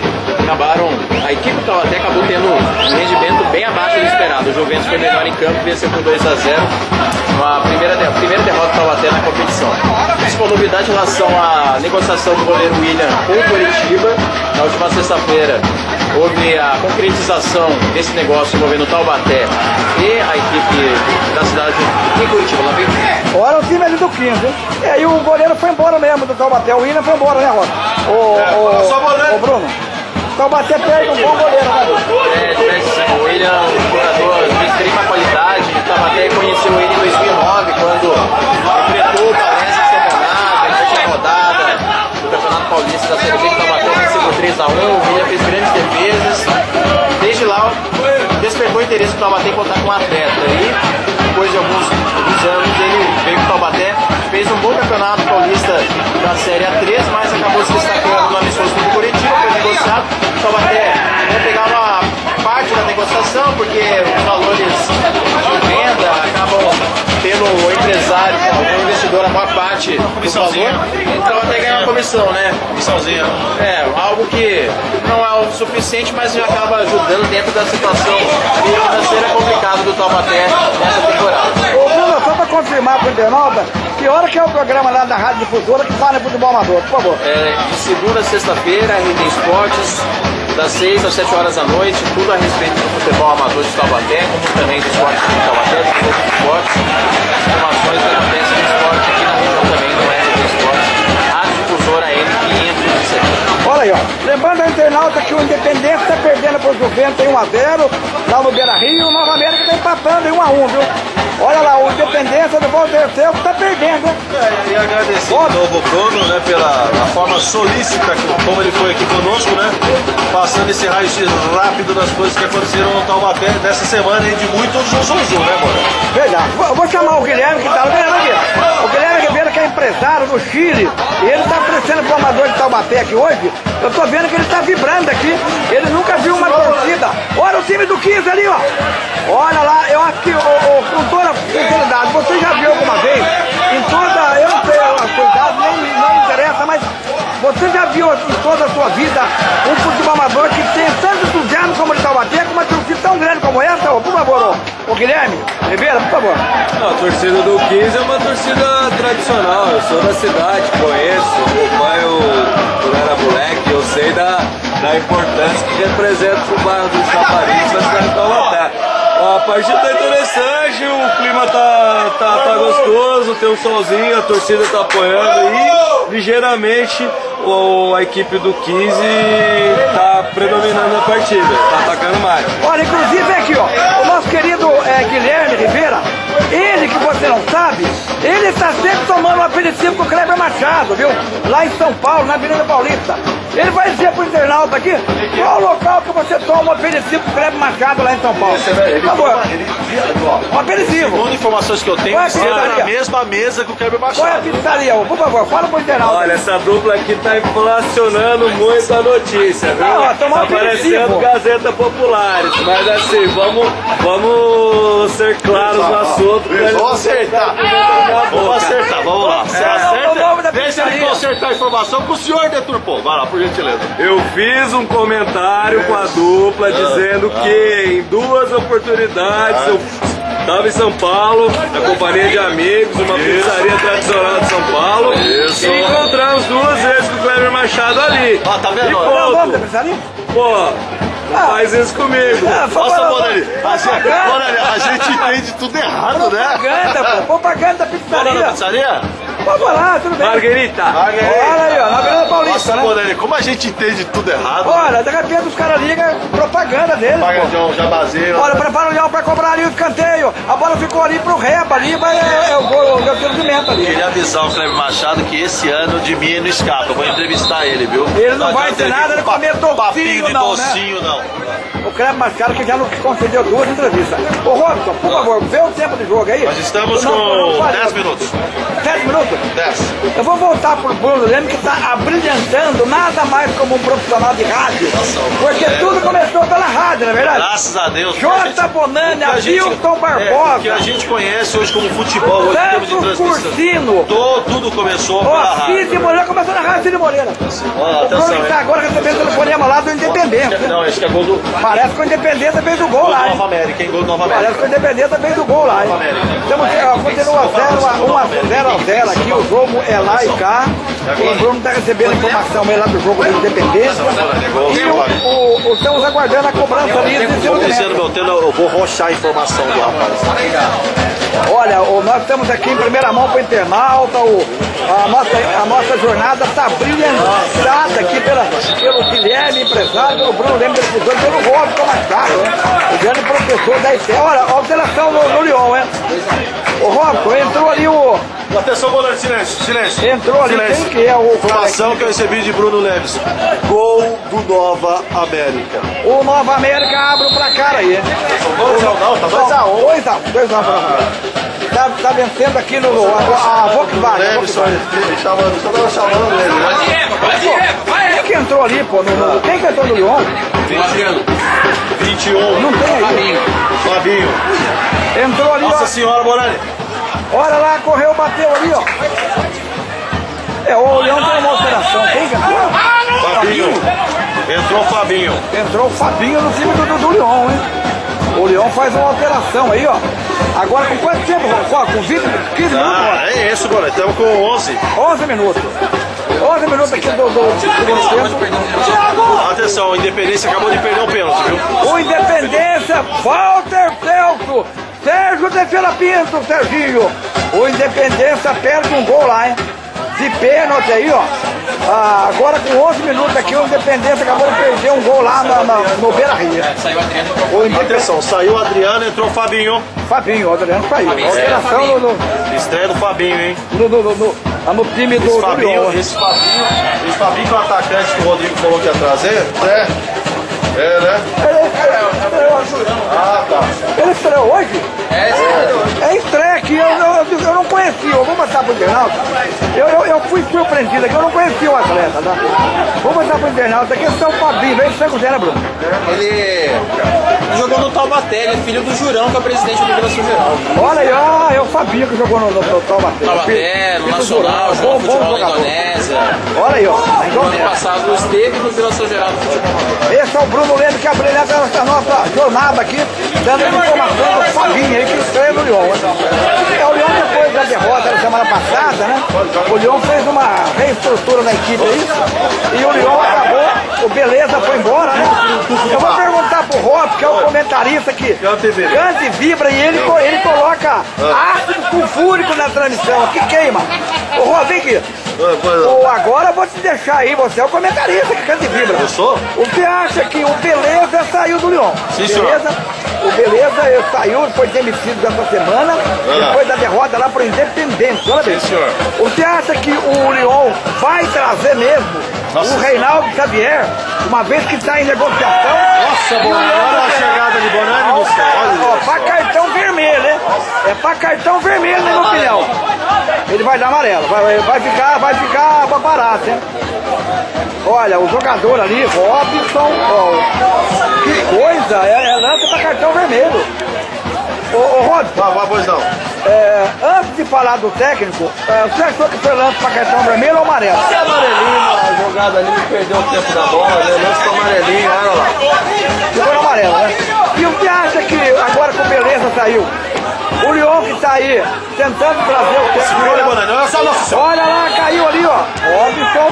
a equipe do Taubaté acabou tendo um rendimento bem abaixo do esperado. O Juventus foi melhor em campo, venceu por 2-0, a primeira derrota do Taubaté na competição. Principal novidade em relação à negociação do goleiro William com o Coritiba. Na última sexta-feira houve a concretização desse negócio envolvendo o Taubaté e a equipe da cidade de Curitiba. Lá vem. Olha o time ali do 15, hein? E aí o goleiro foi embora mesmo do Taubaté. O William foi embora, né, Rosa? Ô Bruno, o Taubaté perde um bom goleiro, né? O William é um jogador de extrema qualidade. O Taubaté conheceu ele em 2009, quando enfrentou o Palestra em São Bernardo, na última rodada do Campeonato Paulista da Série B. O Taubaté venceu por 3-1. O William fez grandes defesas. Desde lá, despertou o interesse do Taubaté em contar com o atleta. E depois de alguns anos, ele veio para o Taubaté, fez um bom campeonato paulista da Série A3, mas acabou se destacando no amistoso do Curitiba, foi negociado. O Taubaté vai pegar uma parte da negociação, porque os valores de venda acabam tendo o empresário, o investidor, a maior parte do valor. Então até ganhar uma comissão, né? Comissãozinha. Algo que não é o suficiente, mas já acaba ajudando dentro da situação financeira complicada do Taubaté nessa temporada. Ô Bruno, só para confirmar para o internauta, que hora que é o programa lá da Rádio Difusora que fala em futebol amador, por favor? De segunda a sexta-feira, RD Esportes, das 6 às 7 horas da noite, tudo a respeito do futebol amador de Taubaté, como também do esporte de Taubaté, de outros esportes, informações que acontecem no esporte aqui na região também do RD Esportes, Rádio Difusora M570. Olha aí, ó. Lembrando ao internauta que o Independente está perdendo para o Juventus em 1-0, lá no Beira Rio, e o Nova América está empatando em 1-1, viu? Olha lá, o Independência do Walter Celso tá perdendo, né? E agradecer de novo o Bruno, né, pela forma solícita como ele foi aqui conosco, né? Passando esse raio-x rápido das coisas que aconteceram no Taubaté nessa semana aí de muito zum, né, mano? Verdade. Vou chamar o Guilherme que tá no O Guilherme Ribeiro, que é empresário do Chile, e ele tá oferecendo pro amador de Taubaté aqui hoje. Eu tô vendo que ele tá vibrando aqui. Ele nunca viu uma torcida. Olha o time do 15 ali, ó. Olha lá, eu acho que, com toda a sinceridade, você já viu alguma vez, em toda, eu não sei a cuidado, nem me interessa, mas você já viu em toda a sua vida um futebol amador que tem tanto entusiasmo como o de Taubaté, com uma torcida tão grande como essa? Por favor, o Guilherme Ribeiro, por favor. Não, a torcida do 15 é uma torcida tradicional, eu sou da cidade, conheço, acompanho quando era moleque, eu sei da importância que representa o bairro do Chapariz, na cidade de Taubaté. A partida tá interessante, o clima tá gostoso, tem um solzinho, a torcida tá apoiando e ligeiramente a equipe do 15 tá predominando a partida, tá atacando mais. Olha, inclusive aqui, ó, o nosso querido Guilherme Ribeira, ele que você não sabe, ele está sempre tomando um aperitivo com o Kleber Machado, viu? Lá em São Paulo, na Avenida Paulista. Ele vai dizer pro internauta aqui qual o local que você toma um aperitivo com o Kleber Machado lá em São Paulo. Por favor. Um aperitivo. Segundo informações que eu tenho, você é na mesma mesa que o Kleber Machado. Qual é a pizzaria? Por favor, fala pro internauta. Olha, essa dupla aqui tá inflacionando muito a notícia, viu? Não, tá aparecendo Gazeta Populares, mas assim, vamos ser claros no assunto. Vamos acertar. Vamos lá. Você acerta, deixa ele consertar a informação que o senhor deturpou. Vai lá, por gentileza. Eu fiz um comentário com a dupla dizendo que em duas oportunidades eu estava em São Paulo, na companhia de amigos, uma pizzaria tradicional de São Paulo. Isso. E encontramos duas vezes com o Kleber Machado ali. Ó, tá vendo? E Qual é o nome da ponto. pizzaria? Pô, faz isso comigo. Nossa, Bonani, a gente entende tudo errado, né? Propaganda, pô. Propaganda da Qual é a pizzaria. pizzaria? Vamos lá, tudo bem. Marguerita. Olha aí, ó, na Avenida Paulista, Nossa, né? Bonani, como a gente entende tudo errado. Olha, de repente os caras ligam propaganda deles, Paga pô. de um jabazeiro. Olha, prepara o Leão pra cobrar ali o escanteio. A bola ficou ali pro Reba ali, mas é o gol, o pimenta ali. Queria avisar o Kleber Machado que esse ano de mim não escapa. Eu vou entrevistar ele, viu? Ele não vai ter nada de comer papinho docinho, de não, né? docinho, não. O Kleber Machado que já nos concedeu duas entrevistas. Ô Robson, por favor, vê o tempo de jogo aí. Nós estamos Não com falei. 10 minutos. 7 minutos? 10. Eu vou voltar pro Bruno Leme, que está abrilhantando nada mais como um profissional de rádio. Porque tudo começou pela rádio, não é verdade? Graças a Deus. Jota Bonani, Abilton Barbosa. que a gente conhece hoje como futebol, hoje em termos de Santos transmissão. Cursino. Tudo começou pela Ó, rádio. Cid Moreira começou na rádio Cid Moreira. Ó, O Bruno atenção, que está hein? agora recebendo telefonema lá do Independência. Não, acho que é gol do Parece que o Independência fez o gol lá, hein? Nova América, hein? Gol do Nova Parece América. que o Independência fez o gol lá, hein? Estamos, continua 0-0 aqui, o jogo é lá e cá. O Bruno está recebendo informação aí lá do jogo do Independência. E estamos aguardando a cobrança ali. Vou descer no meu tempo, eu vou roxar a informação do rapaz. Olha, nós estamos aqui em primeira mão para o internauta, a nossa jornada está brilhantada aqui pelo Guilherme, empresário, pelo Bruno Leme, televisor, pelo Robson Machado, né? O grande professor da ICE. Olha, a alteração no Lyon, né? O Robson, entrou ali Atenção, Bonani, silêncio. Entrou ali, Silêncio. quem que é o Informação que eu recebi de Bruno Leves. Gol do Nova América. O Nova América abre o placar aí, hein? Não, tá 2-1. 2-1 para o Nova América. Tá vencendo aqui a Volkswagen. Leves, ele tava chamando ele. Quem que entrou ali, pô? Quem que entrou no Lyon? 21. Não tem aí. Fabinho. Entrou ali, Nossa ó. Senhora, Bonani. Olha lá, correu, bateu ali, ó. O Leão tem uma alteração. Quem que entrou? Fabinho. Entrou o Fabinho. Entrou o Fabinho no time do Leão, hein? O Leão faz uma alteração aí, ó. Agora com quanto tempo? Com 20, 15 minutos? Ah, é isso, Bonani. Estamos com 11. 11 minutos. 11 minutos aqui do segundo tempo. Atenção, o Independência acabou de perder um pênalti, viu? O Independência, Walter Celso, Sérgio de Fila Pinto, Serginho. O Independência perde um gol lá, hein? De pênalti aí, ó. Agora com 11 minutos aqui, o Independência acabou de perder um gol lá no Beira-Rio. Saiu o Adriano. Atenção, saiu o Adriano, entrou o Fabinho. Fabinho, o Adriano saiu. Alteração Estreia do Fabinho, hein? no time do Lyon. Esse Fabinho que é o atacante que o Rodrigo falou que ia trazer. Né? Ah, tá. Ele estreou hoje? É estreia aqui, eu não conhecia, eu vou botar pro internauta. Eu fui surpreendido aqui, eu não conhecia o atleta, tá? Vou botar pro internauta aqui, esse é o Fabinho, vem de São José, né, Bruno? Ele jogou no Taubaté, ele é filho do Jurão, que é o presidente do Vila São Geraldo. Olha aí, é o Fabinho que jogou no Taubaté. Taubaté, no Nacional, jogou futebol na Indonésia. Olha aí, ó. No ano passado esteve no Vila São Geraldo futebol. Esse é o Bruno Leme que abriu essa nossa jornada aqui, dando informação do Fabinho aí que estreia no Lyon. O Lyon, depois da derrota da semana passada, né? O Lyon fez uma reestrutura na equipe aí e o Lyon acabou, o Beleza foi embora, né? Eu vou perguntar pro Rob, que é o comentarista que canta e vibra, e ele coloca ácido sulfúrico na transmissão, que queima. Ô Rob, vem aqui. Agora eu vou te deixar aí, você é o comentarista que canta e vibra. Eu sou? O que acha que o Beleza saiu do Lyon? Sim, Beleza? O Beleza saiu, foi demitido essa semana, depois da derrota lá pro Independente. Olha bem. Sim, senhor. Você acha que o Lyon vai trazer mesmo o Reinaldo Xavier, uma vez que está em negociação? Nossa, Bonani, olha a chegada de Bonani no céu. Pra cartão vermelho, né? É pra cartão vermelho, na minha opinião. Ele vai dar amarelo, vai ficar barato, hein? Olha, o jogador ali, Robson, que coisa, é lance pra cartão vermelho. Ô Rod, pois não. Antes de falar do técnico, você achou que foi lance pra cartão vermelho ou amarelo? É amarelinho, a jogada ali perdeu o tempo da bola, né? Lance pro amarelinho, olha lá. Ficou no amarelo, né? E o que acha que agora que o Beleza saiu? O Lyon que tá aí tentando trazer o técnico. Olha lá, caiu ali, ó. Robson.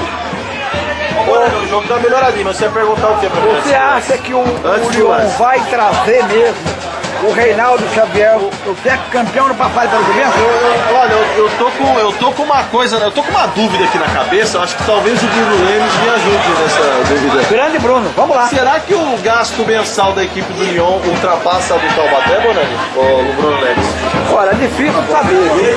O jogo tá melhoradinho, mas você ia perguntar o que pra mim? Você acha que o Lyon vai trazer mesmo o Reinaldo Xavier, o técnico campeão no passado pelo Juventus? Olha, eu tô com uma coisa, eu tô com uma dúvida aqui na cabeça. Eu acho que talvez o Bruno Lemes me ajude nessa dúvida. Grande Bruno, vamos lá. Será que o gasto mensal da equipe do Lyon ultrapassa a do Taubaté, Bonani? O Bruno Lemes? Olha, é difícil de saber, viu?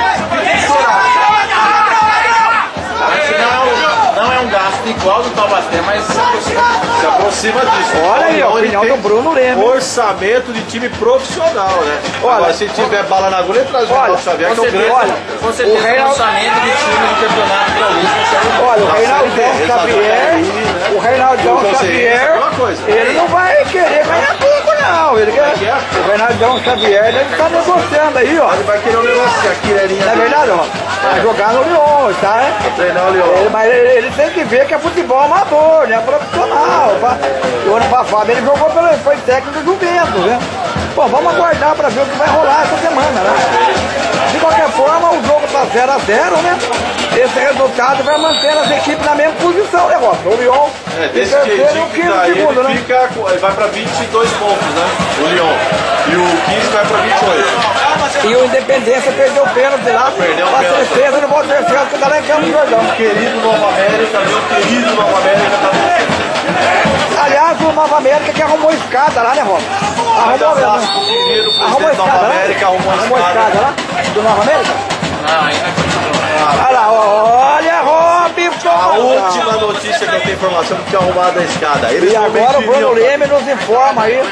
Não é um gasto igual do Taubaté, mas se aproxima disso. Olha aí, a opinião do Bruno Leme. Orçamento de time profissional, né? Olha, agora, se tiver bala na agulha, ele traz o Reinaldo Xavier, que é um grande. Olha, com certeza o orçamento de time de campeonato paulista. Olha, o Reinaldão Xavier, o Reinaldão Xavier, ele não vai querer ganhar pouco, não. Ele quer. O Reinaldão Xavier, ele tá negociando aí, ó. Ele vai querer um negócio aqui, não é verdade, ó? Vai jogar no Lyon, tá? Treinar o Lyon. Mas ele tem que ver que é futebol amador, né? Profissional. O ano passado ele jogou foi técnico do Juventus, né? Bom, vamos aguardar para ver o que vai rolar essa semana, né? De qualquer forma, o jogo tá 0 a 0, né? Esse resultado vai manter as equipes na mesma posição, né, Rob? O Lyon, desse jeitinho que daí ele vai para 22 pontos, né? O Lyon. E o 15 vai para 28. E o Independência perdeu o pênalti lá. Perdeu o pênalti. Tristeza, não pode ter certo que tá lá em Campo Jordão. Querido Nova América, meu querido Nova América tá. Aliás, o Nova América que arrumou escada lá, né, Rob? Arrumou mesmo. O querido presidente da Nova América arrumou escada lá. Do Nova América? Não, ainda olha lá, olha, Robson! A última notícia que eu tenho informação que tinha arrumado a escada. E agora o Bruno Leme nos informa aí.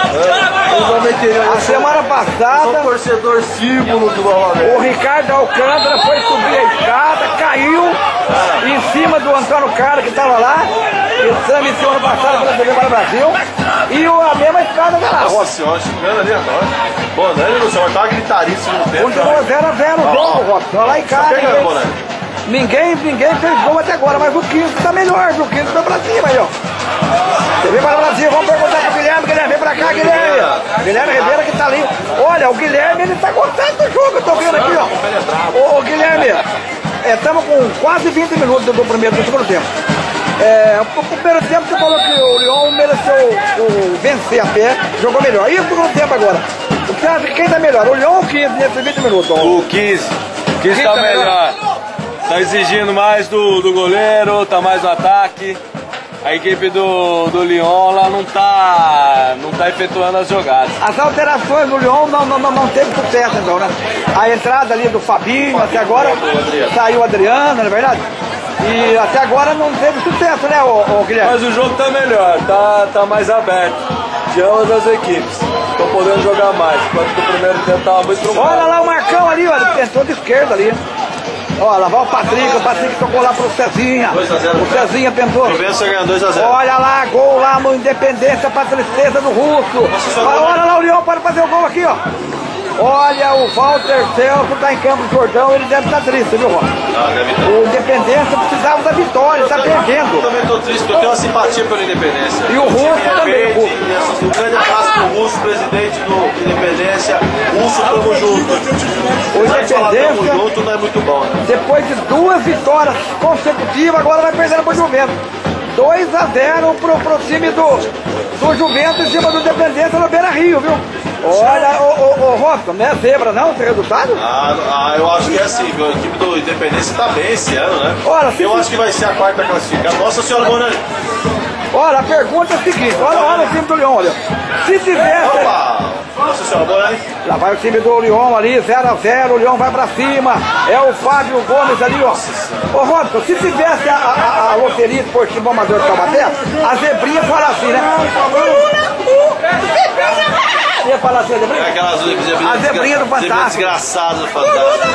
A semana passada, sou torcedor símbolo do Nova América. O Ricardo Alcântara foi subir a escada, caiu em cima do Antônio Cara que estava lá, que transmitiu ano passado pela TV para o Brasil, e a mesma escada tá lá. Nossa senhora, chegando ali agora. Bonani no céu, tava gritaríssimo no tempo. Continuou 0 a 0 o jogo, Robson, lá em casa. Ninguém fez gol até agora, mas o 15 tá melhor, o 15 foi pra cima aí, ó. TV para o Brasil, vamos perguntar pro Guilherme, vem pra cá, Guilherme. Guilherme Ribeiro que tá ali. Olha, o Guilherme, ele tá gostando do jogo, eu tô vendo aqui, ó. Ô Guilherme, estamos com quase 20 minutos do segundo tempo. O primeiro tempo você falou que o Lyon mereceu vencer a pé, jogou melhor. E o segundo tempo agora? O que você acha que quem tá melhor? O Lyon ou o 15 nesses 20 minutos? O 15. O 15 tá melhor. tá exigindo mais do goleiro, tá mais no ataque. A equipe do Lyon lá não tá efetuando as jogadas. As alterações do Lyon não teve sucesso, então, né? A entrada ali do Fabinho, até agora saiu o Adriano, não é verdade? E até agora não teve sucesso, né, ô Guilherme? Mas o jogo tá melhor, tá mais aberto de ambas as equipes. Estão podendo jogar mais, enquanto no primeiro tempo tava muito truncado. Olha lá o Marcão ali, olha, ele tentou de esquerda ali. Olha, lá vai o Patrick tocou lá pro Cezinha. 2 a 0. O Cezinha tentou. Juventus ganhando 2 a 0. Olha lá, gol lá no Independência pra tristeza do Russo. Olha lá o Leão para fazer o gol aqui, ó. Olha, o Walter Celso tá em Campos do Jordão, ele deve estar triste, viu, Rô? O Independência precisava da vitória, tá perdendo. Eu também tô triste, porque eu tenho uma simpatia pelo Independência. E o Russo também. Um grande abraço pro Russo, presidente do Independência. Russo, tamo junto. O Independência, tamo junto, não é muito bom, né? Depois de 2 vitórias consecutivas, agora vai perdendo pro Juventus. 2 a 0 pro time do Juventus em cima do Independência no Beira Rio, viu? Olha, ô Robson, não é zebra não esse resultado? Eu acho que é assim, viu? A equipe do Independência tá bem esse ano, né? Olha, eu acho que vai ser a 4ª classificada. Nossa Senhora Bonani. Olha, a pergunta é a seguinte, olha o time do Lyon, olha. Se tivesse... Opa! Nossa Senhora Bonani. Lá vai o time do Lyon ali, 0 a 0, o Lyon vai pra cima. É o Fábio Gomes ali, ó. Ô Robson, se tivesse a loteria esportiva amador de Taubaté, a zebrinha fala assim, né? Ia falar assim, a zebrinha? É aquelas a zebrinha do Fantástico. Desgraçado do Fantástico.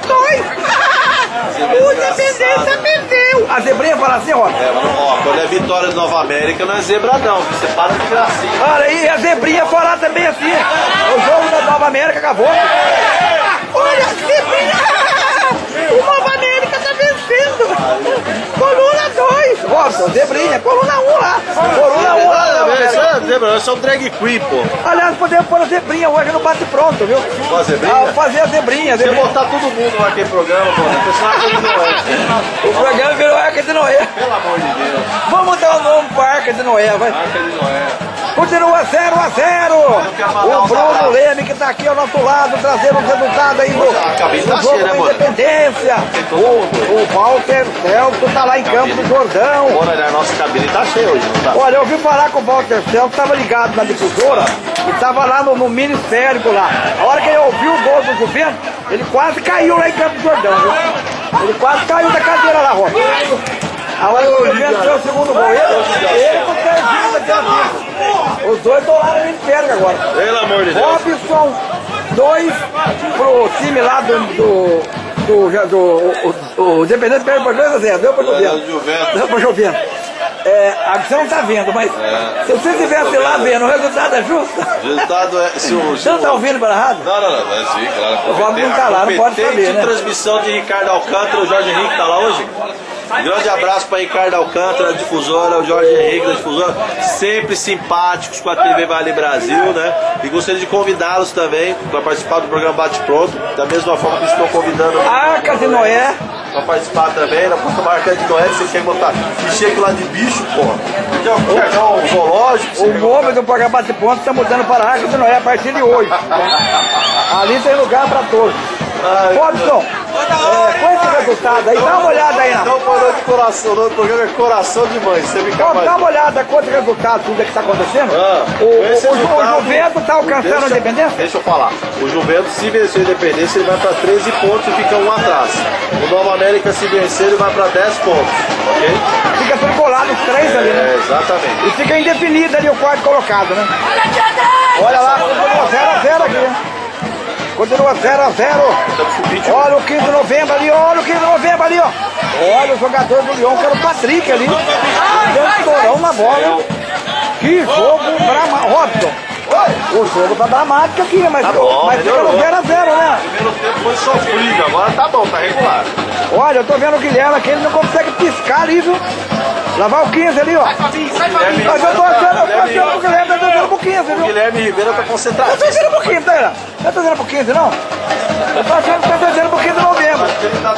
O Independência perdeu. A zebrinha fala assim, ó. Quando é vitória do Nova América, não é zebra não, você para de gracinha. Olha aí, a zebrinha fala também assim. O jogo da Nova América acabou. Olha, a zebrinha. O Nova América tá vencendo. Coluna 2. Robson, zebrinha, coluna 1 lá. Coluna 1 lá. Isso é um drag queen, pô. Aliás, podemos pôr a zebrinha hoje no bate pronto, viu? Fazer a zebrinha? Fazer a zebrinha. Você botar todo mundo naquele programa, pô, o personagem de Noé. O programa virou Arca de Noé. Pelo amor de Deus. Vamos dar o nome para Arca de Noé, vai. Arca de Noé. Continua 0 a 0. O Bruno Leme que tá aqui ao nosso lado, trazendo os resultados aí do jogo da Independência. O Walter Celso tá lá em Campos do Jordão. Olha, a nossa cabine tá cheia hoje, não tá? Olha, eu ouvi falar com o Walter Celso, tava ligado na difusora e tava lá no ministério lá. A hora que ele ouviu o gol do Juventus, ele quase caiu lá em Campos do Jordão, viu? Ele quase caiu da cadeira lá, Rosa. A hora que o Juventus fez o segundo gol, ele com o Serginho daquela vida. Os dois estão lá no ministério agora. Pelo amor de Deus. Robson, 2 pro time lá o Independente perde por 2 a 0. Deu pro Juventus. Deu pro Juventus. Você não tá vendo, mas se você estivesse lá vendo, o resultado é justo? O resultado é... Você não tá ouvindo pela rádio? Não, mas sim, claro. O Rob não tá lá, não pode saber, né? Transmissão de Ricardo Alcântara, o Jorge Henrique tá lá hoje. Grande abraço para Ricardo Alcântara, da difusora, o Jorge Henrique da difusora, sempre simpáticos com a TV Vale Brasil, né? E gostaria de convidá-los também para participar do programa Bate Pronto, da mesma forma que estou convidando Arca de Noé para participar também, na próxima Arca de Noé, você quer botar chega lá de bicho, porra. Quer um zoológico? O nome do programa Bate Pronto está mudando para Arca de Noé a partir de hoje. Ali tem lugar para todos. Robson, com esse resultado aí, dá uma olhada aí. Então, boa noite, coração. O nome do programa é Coração de Mãe. Você fica mais... Dá uma olhada com esse resultado, tudo que está acontecendo. O Juventus está alcançando a Independência? Deixa eu falar. O Juventus, se vencer a Independência, ele vai para 13 pontos e fica 1 atrás. O Nova América, se vencer, ele vai para 10 pontos. Ok? Fica tudo colado os 3 ali, né? Exatamente. E fica indefinido ali o quarto colocado, né? Olha lá, continua 0 a 0 aqui, né? Continua 0 a 0. Olha o 15 de novembro ali, olha o 15 de novembro ali, ó. Olha o jogador do Lyon, que era o Patrick ali. Dando torão na bola. Que jogo dramático. Robson, o jogo tá dramático aqui, mas, tá bom, mas fica no 0 a 0, né? O primeiro tempo foi sofrido, agora tá bom, tá regular. Olha, eu tô vendo o Guilherme aqui, ele não consegue piscar ali, viu? Lá vai o 15 ali, ó. Mas eu tô achando que o Guilherme tá torcendo pro 15, viu? O Guilherme Ribeiro tá concentrado. Eu tô torcendo pro 15, tá? Não tá torcendo pro 15, não? Eu tô achando que tá torcendo pro 15 de novembro. Acho que ele tá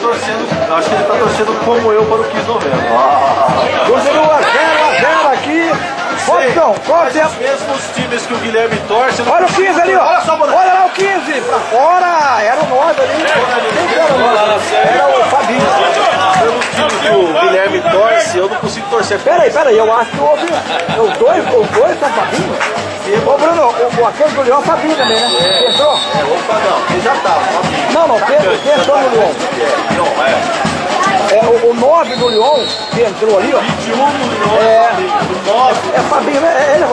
torcendo como eu para o 15 de novembro. Continua 0 a 0 aqui. Robson, qual o tempo? Os mesmos times que o Guilherme torce. Olha o 15 ali, ó. Olha lá o 15, pra fora. Era o 9 ali. Quem que era o 9? Era o Fabinho. Pelos times que o Guilherme torce, eu não consigo torcer. Peraí, eu acho que houve. Os dois são Fabinho. Ô Bruno, aquele do Leão é Fabinho também, né? Entrou? Opa, não, ele já tava. Não, quem entrou no Leão? O 9 do Leão, que entrou ali, ó. 21 no Leão, É Fabinho, né? Ele,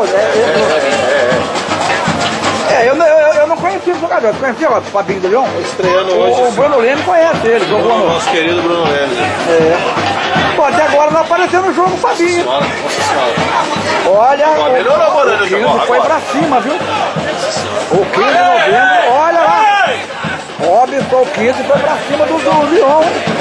eu não conhecia o jogador, você conhecia o Fabinho do Leão? estreando hoje. O Bruno Leme conhece ele, jogou O no... nosso querido Bruno Leme. Pô, até agora não apareceu no jogo o Fabinho. Nossa senhora. Olha, melhorou, Moreno, o 15 foi pra cima, viu? O 15 de novembro, olha lá. Robson, o 15 foi pra cima do Leão.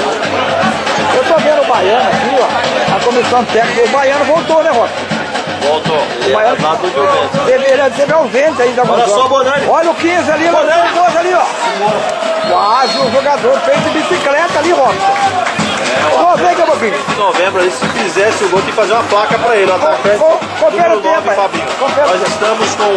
Eu tô vendo o Baiano aqui, ó. A comissão técnica, o Baiano voltou, né, Robson? Voltou. O Baiano ele teve ausente ainda. Olha só, Bonani. Olha o 15 ali, olha o 12 ali, ó. Quase o jogador fez de bicicleta ali, Robson. Vem, Caboclinho. De novembro, ali, se fizesse o gol, tem que fazer uma placa pra ele. Confere o tempo, Fabinho. Nós estamos com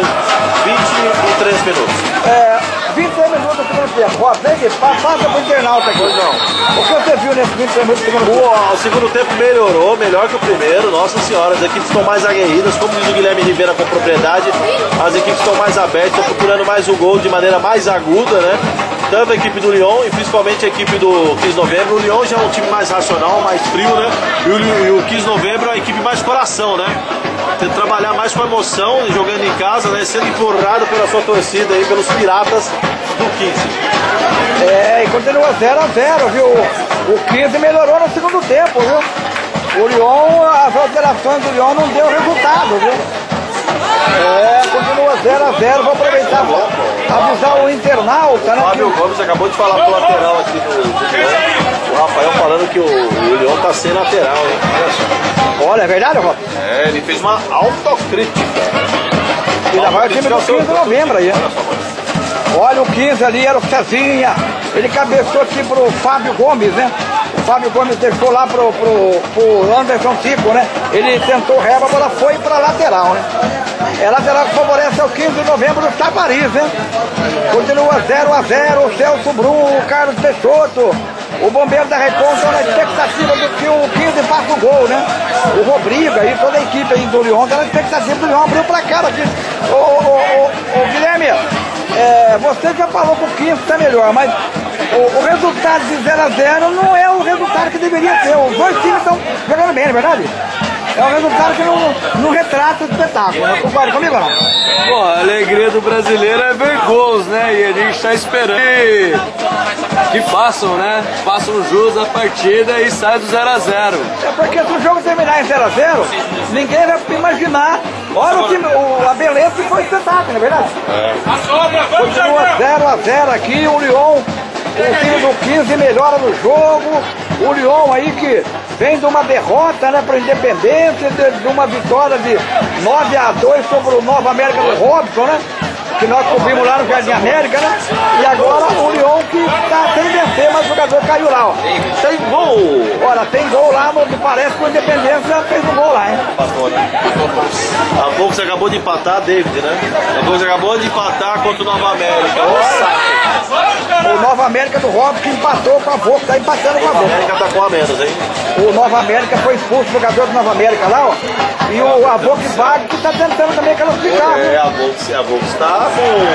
23 minutos. 23 minutos do segundo tempo. Ó, vem aqui, passa pro internauta aqui. O que você viu nesse 23 minutos do segundo tempo? O segundo tempo melhorou, melhor que o primeiro. Nossa senhora, as equipes estão mais aguerridas. Como diz o Guilherme Ribeira com propriedade, as equipes estão mais abertas, estão procurando mais o gol de maneira mais aguda, né? Tanto a equipe do Lyon e principalmente a equipe do 15 de novembro. O Lyon já é um time mais racional, mais frio, né? E o 15 de novembro é uma equipe mais coração, né? Tem que trabalhar mais com emoção, jogando em casa, né? Sendo empurrado pela sua torcida aí, pelos piratas do 15. E continua 0-0, viu? O 15 melhorou no segundo tempo, viu? O Lyon, as alterações do Lyon não deu resultado, viu? Continua 0-0, vou aproveitar para avisar o internauta, né? O Fábio Gomes acabou de falar pro lateral aqui do Lyon. O Rafael falando que o Lyon tá sem lateral, hein? Olha, é verdade, Rob? Ele fez uma autocrítica. E ainda vai o time do 15 de novembro aí. Olha o 15 ali, era o Cezinha. Ele cabeceou aqui pro Fábio Gomes, né? O Fábio Gomes deixou lá pro Anderson Tico, né? Ele tentou reba, a bola foi pra lateral, né? É lateral que favorece o 15 de novembro do Tapariz, né? Continua 0-0, o Celso Brum, o Carlos Peixoto. O Bombeiro da Reconta na expectativa de que o 15 faça o gol, né? O Rodrigo aí, toda a equipe aí do Lyon tá na expectativa do Lyon abrir o placar aqui. Ô Guilherme, você já falou que o 15 tá melhor, mas o resultado de 0-0 não é o resultado que deveria ser. Os dois times estão jogando bem, não é verdade? É um resultado que não retrata o espetáculo, né? Concorda comigo ou não? Bom, a alegria do brasileiro é ver gols, né? E a gente está esperando que façam, né? Façam jus a partida e saia do 0-0. É porque se o jogo terminar em 0-0, ninguém vai imaginar. Olha o time, a beleza que foi o espetáculo, não é verdade? Continua 0-0 aqui, o Lyon, o time do 15 melhora no jogo. O Lyon aí que vem de uma derrota, né, para o Independência, de uma vitória de 9-2 sobre o Nova América do Robson, né? Que nós cobrimos lá no Jardim América, né? E agora o Lyon que está sem vencer, mas o jogador caiu lá, ó. Tem gol! Olha, tem gol lá, parece que o Independência fez um gol lá, hein? A Volks acabou de empatar, David, né? A Volks acabou de empatar contra o Nova América. Nossa! O Nova América do Robson que empatou com a Volks, tá empatando com a A Volks. América tá com a menos, hein? O Nova América foi expulso, o jogador do Nova América lá, ó. E a Volkswagen que tá tentando também classificar, né? A Volks tá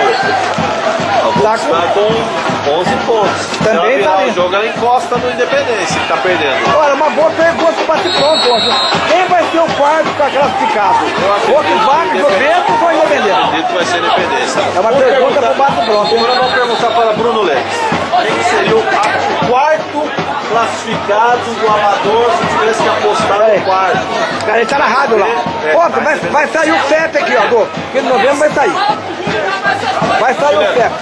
com 11 pontos. Também virar tá ali. o jogo, ela encosta no Independência, que tá perdendo. Olha, uma boa pergunta para se pronto hoje. Quem vai ser o quarto para classificado? Volkswagen, Juventus ou Independência? Acredito que vai ser Independência. É uma pergunta para o bate pronto. Agora vamos perguntar para Bruno Lemes. Quem que seria o quarto classificado do Amador se tivesse que apostar no quarto? Cara, ele tá na rádio lá. Ó, vai sair o 7 aqui, ó. Do 15 de novembro vai sair. Vai sair o 7.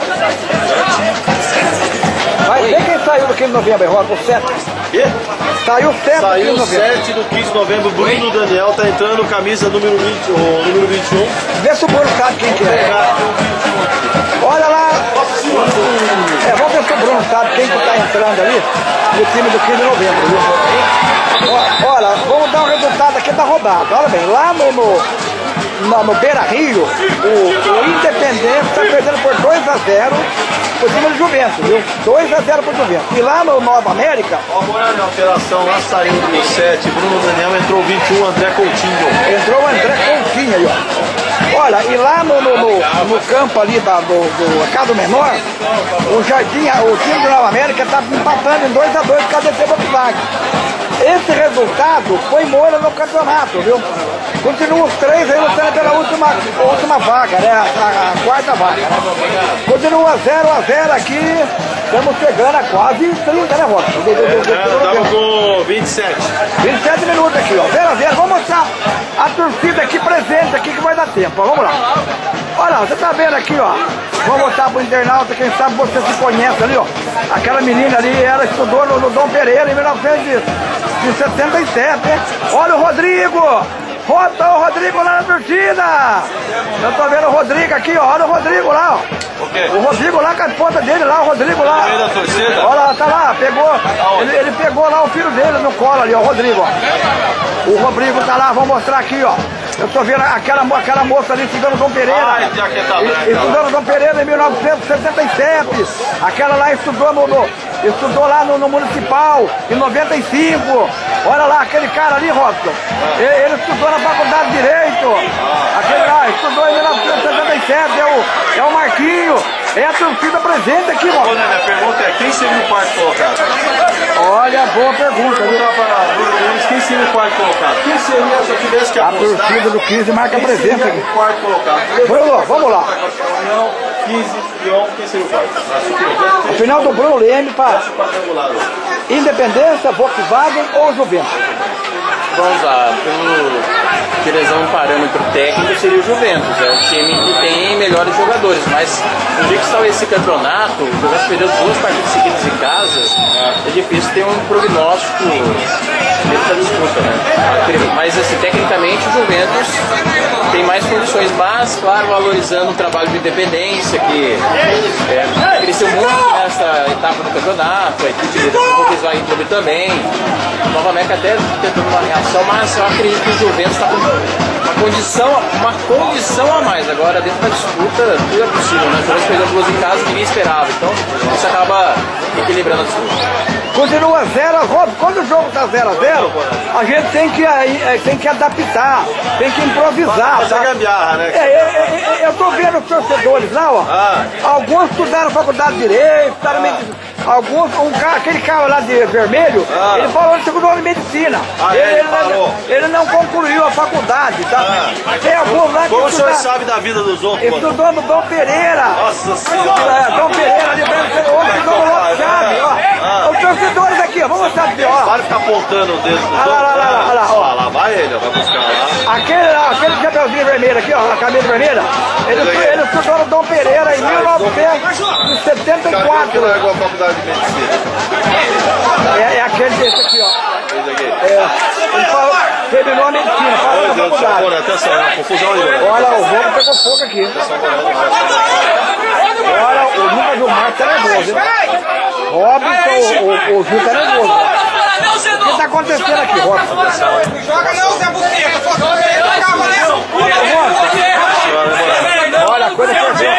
Vai ver quem saiu do 15 de novembro, Rosa, o 7. Quê? Saiu o 7 do 15 Saiu de o novembro. 7 do 15 de novembro. Bruno Daniel tá entrando, camisa número 20, o número 21. Vê se o Bruno sabe quem que é. Olha lá. Vamos ver se o Bruno sabe quem que tá entrando ali no time do 15 de novembro. Viu? Olha, vamos dar um resultado aqui da rodada. Olha bem, lá no Beira Rio, o Independente está perdendo por 2-0 por cima do Juventus, viu? 2-0 por Juventus. E lá no Nova América... Ó, Morelli, a alteração lá, saiu do 7, Bruno Daniel, entrou 21, André Coutinho. Entrou o André Coutinho aí, ó. Olha, e lá no campo ali do Cado Menor, o Jardim, o time do Nova América está empatando em 2-2 por causa desse Volkswagen. Esse resultado foi moura no campeonato, viu? Continua os três aí lutando pela última vaga, né? A quarta vaga. Né? Continua 0-0 aqui. Estamos chegando a quase 30, né, Roca? Estamos com 27. 27 minutos aqui, ó. 0-0. Vamos mostrar a torcida aqui presente aqui que vai dar tempo. Ó. Vamos lá. Olha, você tá vendo aqui, ó. Vamos botar pro internauta, quem sabe você se conhece ali, ó. Aquela menina ali, ela estudou no Dom Pereira em 1977, hein? Olha o Rodrigo! Bota o Rodrigo lá na torcida! Eu tô vendo o Rodrigo aqui, ó. Olha o Rodrigo lá, ó. O Rodrigo lá com a ponta dele lá, o Rodrigo lá. No meio da torcida? Olha lá, tá lá, pegou. Ele pegou lá o filho dele no colo ali, ó, o Rodrigo, ó. O Rodrigo tá lá, vou mostrar aqui, ó. Eu tô vendo aquela moça ali estudando Dom Pereira. Estudando Dom Pereira em 1977. Aquela lá estudou lá no Municipal em 95. Olha lá, aquele cara ali, Robson. Ele estudou na Faculdade de Direito. Aquele lá estudou em 1977. É o Marquinho. É a torcida presente aqui, Robson. Minha pergunta é: quem seria o quarto colocado? Olha, boa pergunta, viu? Quem seria o quarto colocado? Quem seria, se eu tivesse que apostar? A torcida do 15 marca presença aqui. O quarto colocado. Bruno, vamos lá. 15, Lyon, quem seria o quarto? O final do Bruno Leme para Independência, Volkswagen ou Juventus? Vamos lá, pelo lesão um parâmetro técnico seria o Juventus, é o time que tem melhores jogadores, mas no dia que está esse campeonato, o Juventus perdeu 2 partidas seguidas em casa, é difícil ter um prognóstico dentro da disputa, né? Mas assim, tecnicamente o Juventus tem mais condições, mas claro, valorizando o trabalho de Independência, que cresceu muito nessa etapa do campeonato, a equipe do Volkswagen Clube também, Nova América até tentando uma reação, mas eu acredito que o Juventus está com uma condição a mais. Agora, dentro da disputa, tudo é possível, né? O Juventus perdeu 2 em casa, ninguém esperava, então isso acaba equilibrando a disputa. Continua 0-0. Quando o jogo está 0-0, a gente tem que adaptar, tem que improvisar. Fazer gambiarra, né? Eu tô vendo os torcedores lá, ó. Alguns estudaram faculdade de Direito, aquele cara lá de vermelho, ele falou no segundo ano de medicina. Ele não concluiu a faculdade, tá? Tem alguns lá que como o senhor sabe da vida dos outros? Estudou no Dom Pereira. Nossa Senhora! Dom Pereira de Os torcedores aqui, ó, vamos mostrar aqui, ó. Para ficar apontando o dedo. Olha lá, lá vai ele, vai buscar lá. Aquele chapeuzinho vermelho aqui, ó, a camisa vermelha, ele estudou no Dom Pereira em 1974. Que largou a faculdade de medicina. É aquele desse aqui, ó. Esse aqui. Ele falou, terminou a medicina, falou na faculdade. Atenção, é uma confusão ali. Olha, o Robo pegou fogo aqui. Olha, o Lucas Gilmar tá nervoso, hein? Robson, o Gil tá nervoso. O que tá acontecendo aqui, Robson? Joga não, Zé Buceta. Olha, a coisa perdeu.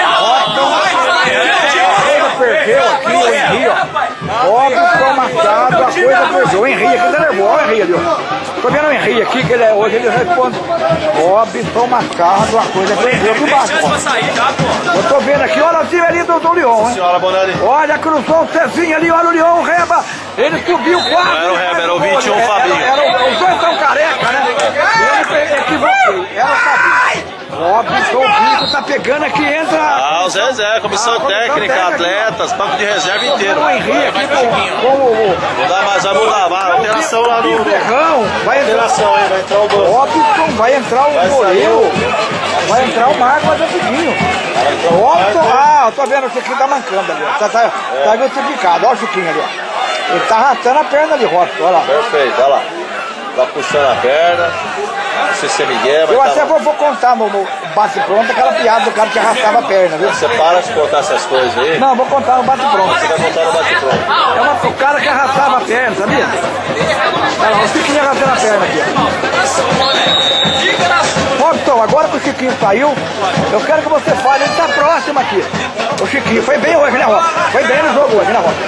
Perdeu aqui o Henri, ó. Robson Machado, a coisa perdeu. O Henri aqui tá nervoso, olha o Henri ali, ó. Tô vendo o Henri aqui, que hoje ele responde. Robson Machado, a coisa perdeu aqui embaixo, ó. Eu tô vendo aqui, olha o time ali do Lyon, hein. Senhora Bonelli. Olha, cruzou o Cezinho ali, olha o Lyon, o Reba. Ele subiu quase. Não era o Reba, era o 21 Fabinho. Os dois são careca, né? Eu equivoquei, era o Fabinho. Robson, o Bico tá pegando aqui, entra. O Zé, comissão técnica, atletas, banco de reserva inteiro. O Henrique aqui com o. Vai mudar, vai. Alteração lá no. Ferrão, vai entrar. Alteração aí, vai entrar o banco. Robson, vai entrar o goleiro. Vai entrar o Marco Azevedinho. Robson, eu tô vendo o Chiquinho tá mancando ali, ó. Tá justificado, olha o Chiquinho ali, ó. Ele tá arrastando a perna ali, Robson, olha lá. Perfeito, olha lá. Tá puxando a perna. Não sei se é Miguel, mas eu até vou contar no bate-pronto aquela piada do cara que arrastava a perna, viu? Você para de contar essas coisas aí? Não, vou contar no bate-pronto. Você vai contar no bate-pronto. O cara que arrastava a perna, sabia? Olha lá, o Chiquinho arrastando a perna aqui, ó. Robson, agora que o Chiquinho saiu, eu quero que você fale, ele tá próximo aqui. O Chiquinho foi bem hoje, né, Rob? Foi bem no jogo hoje, né, Rob?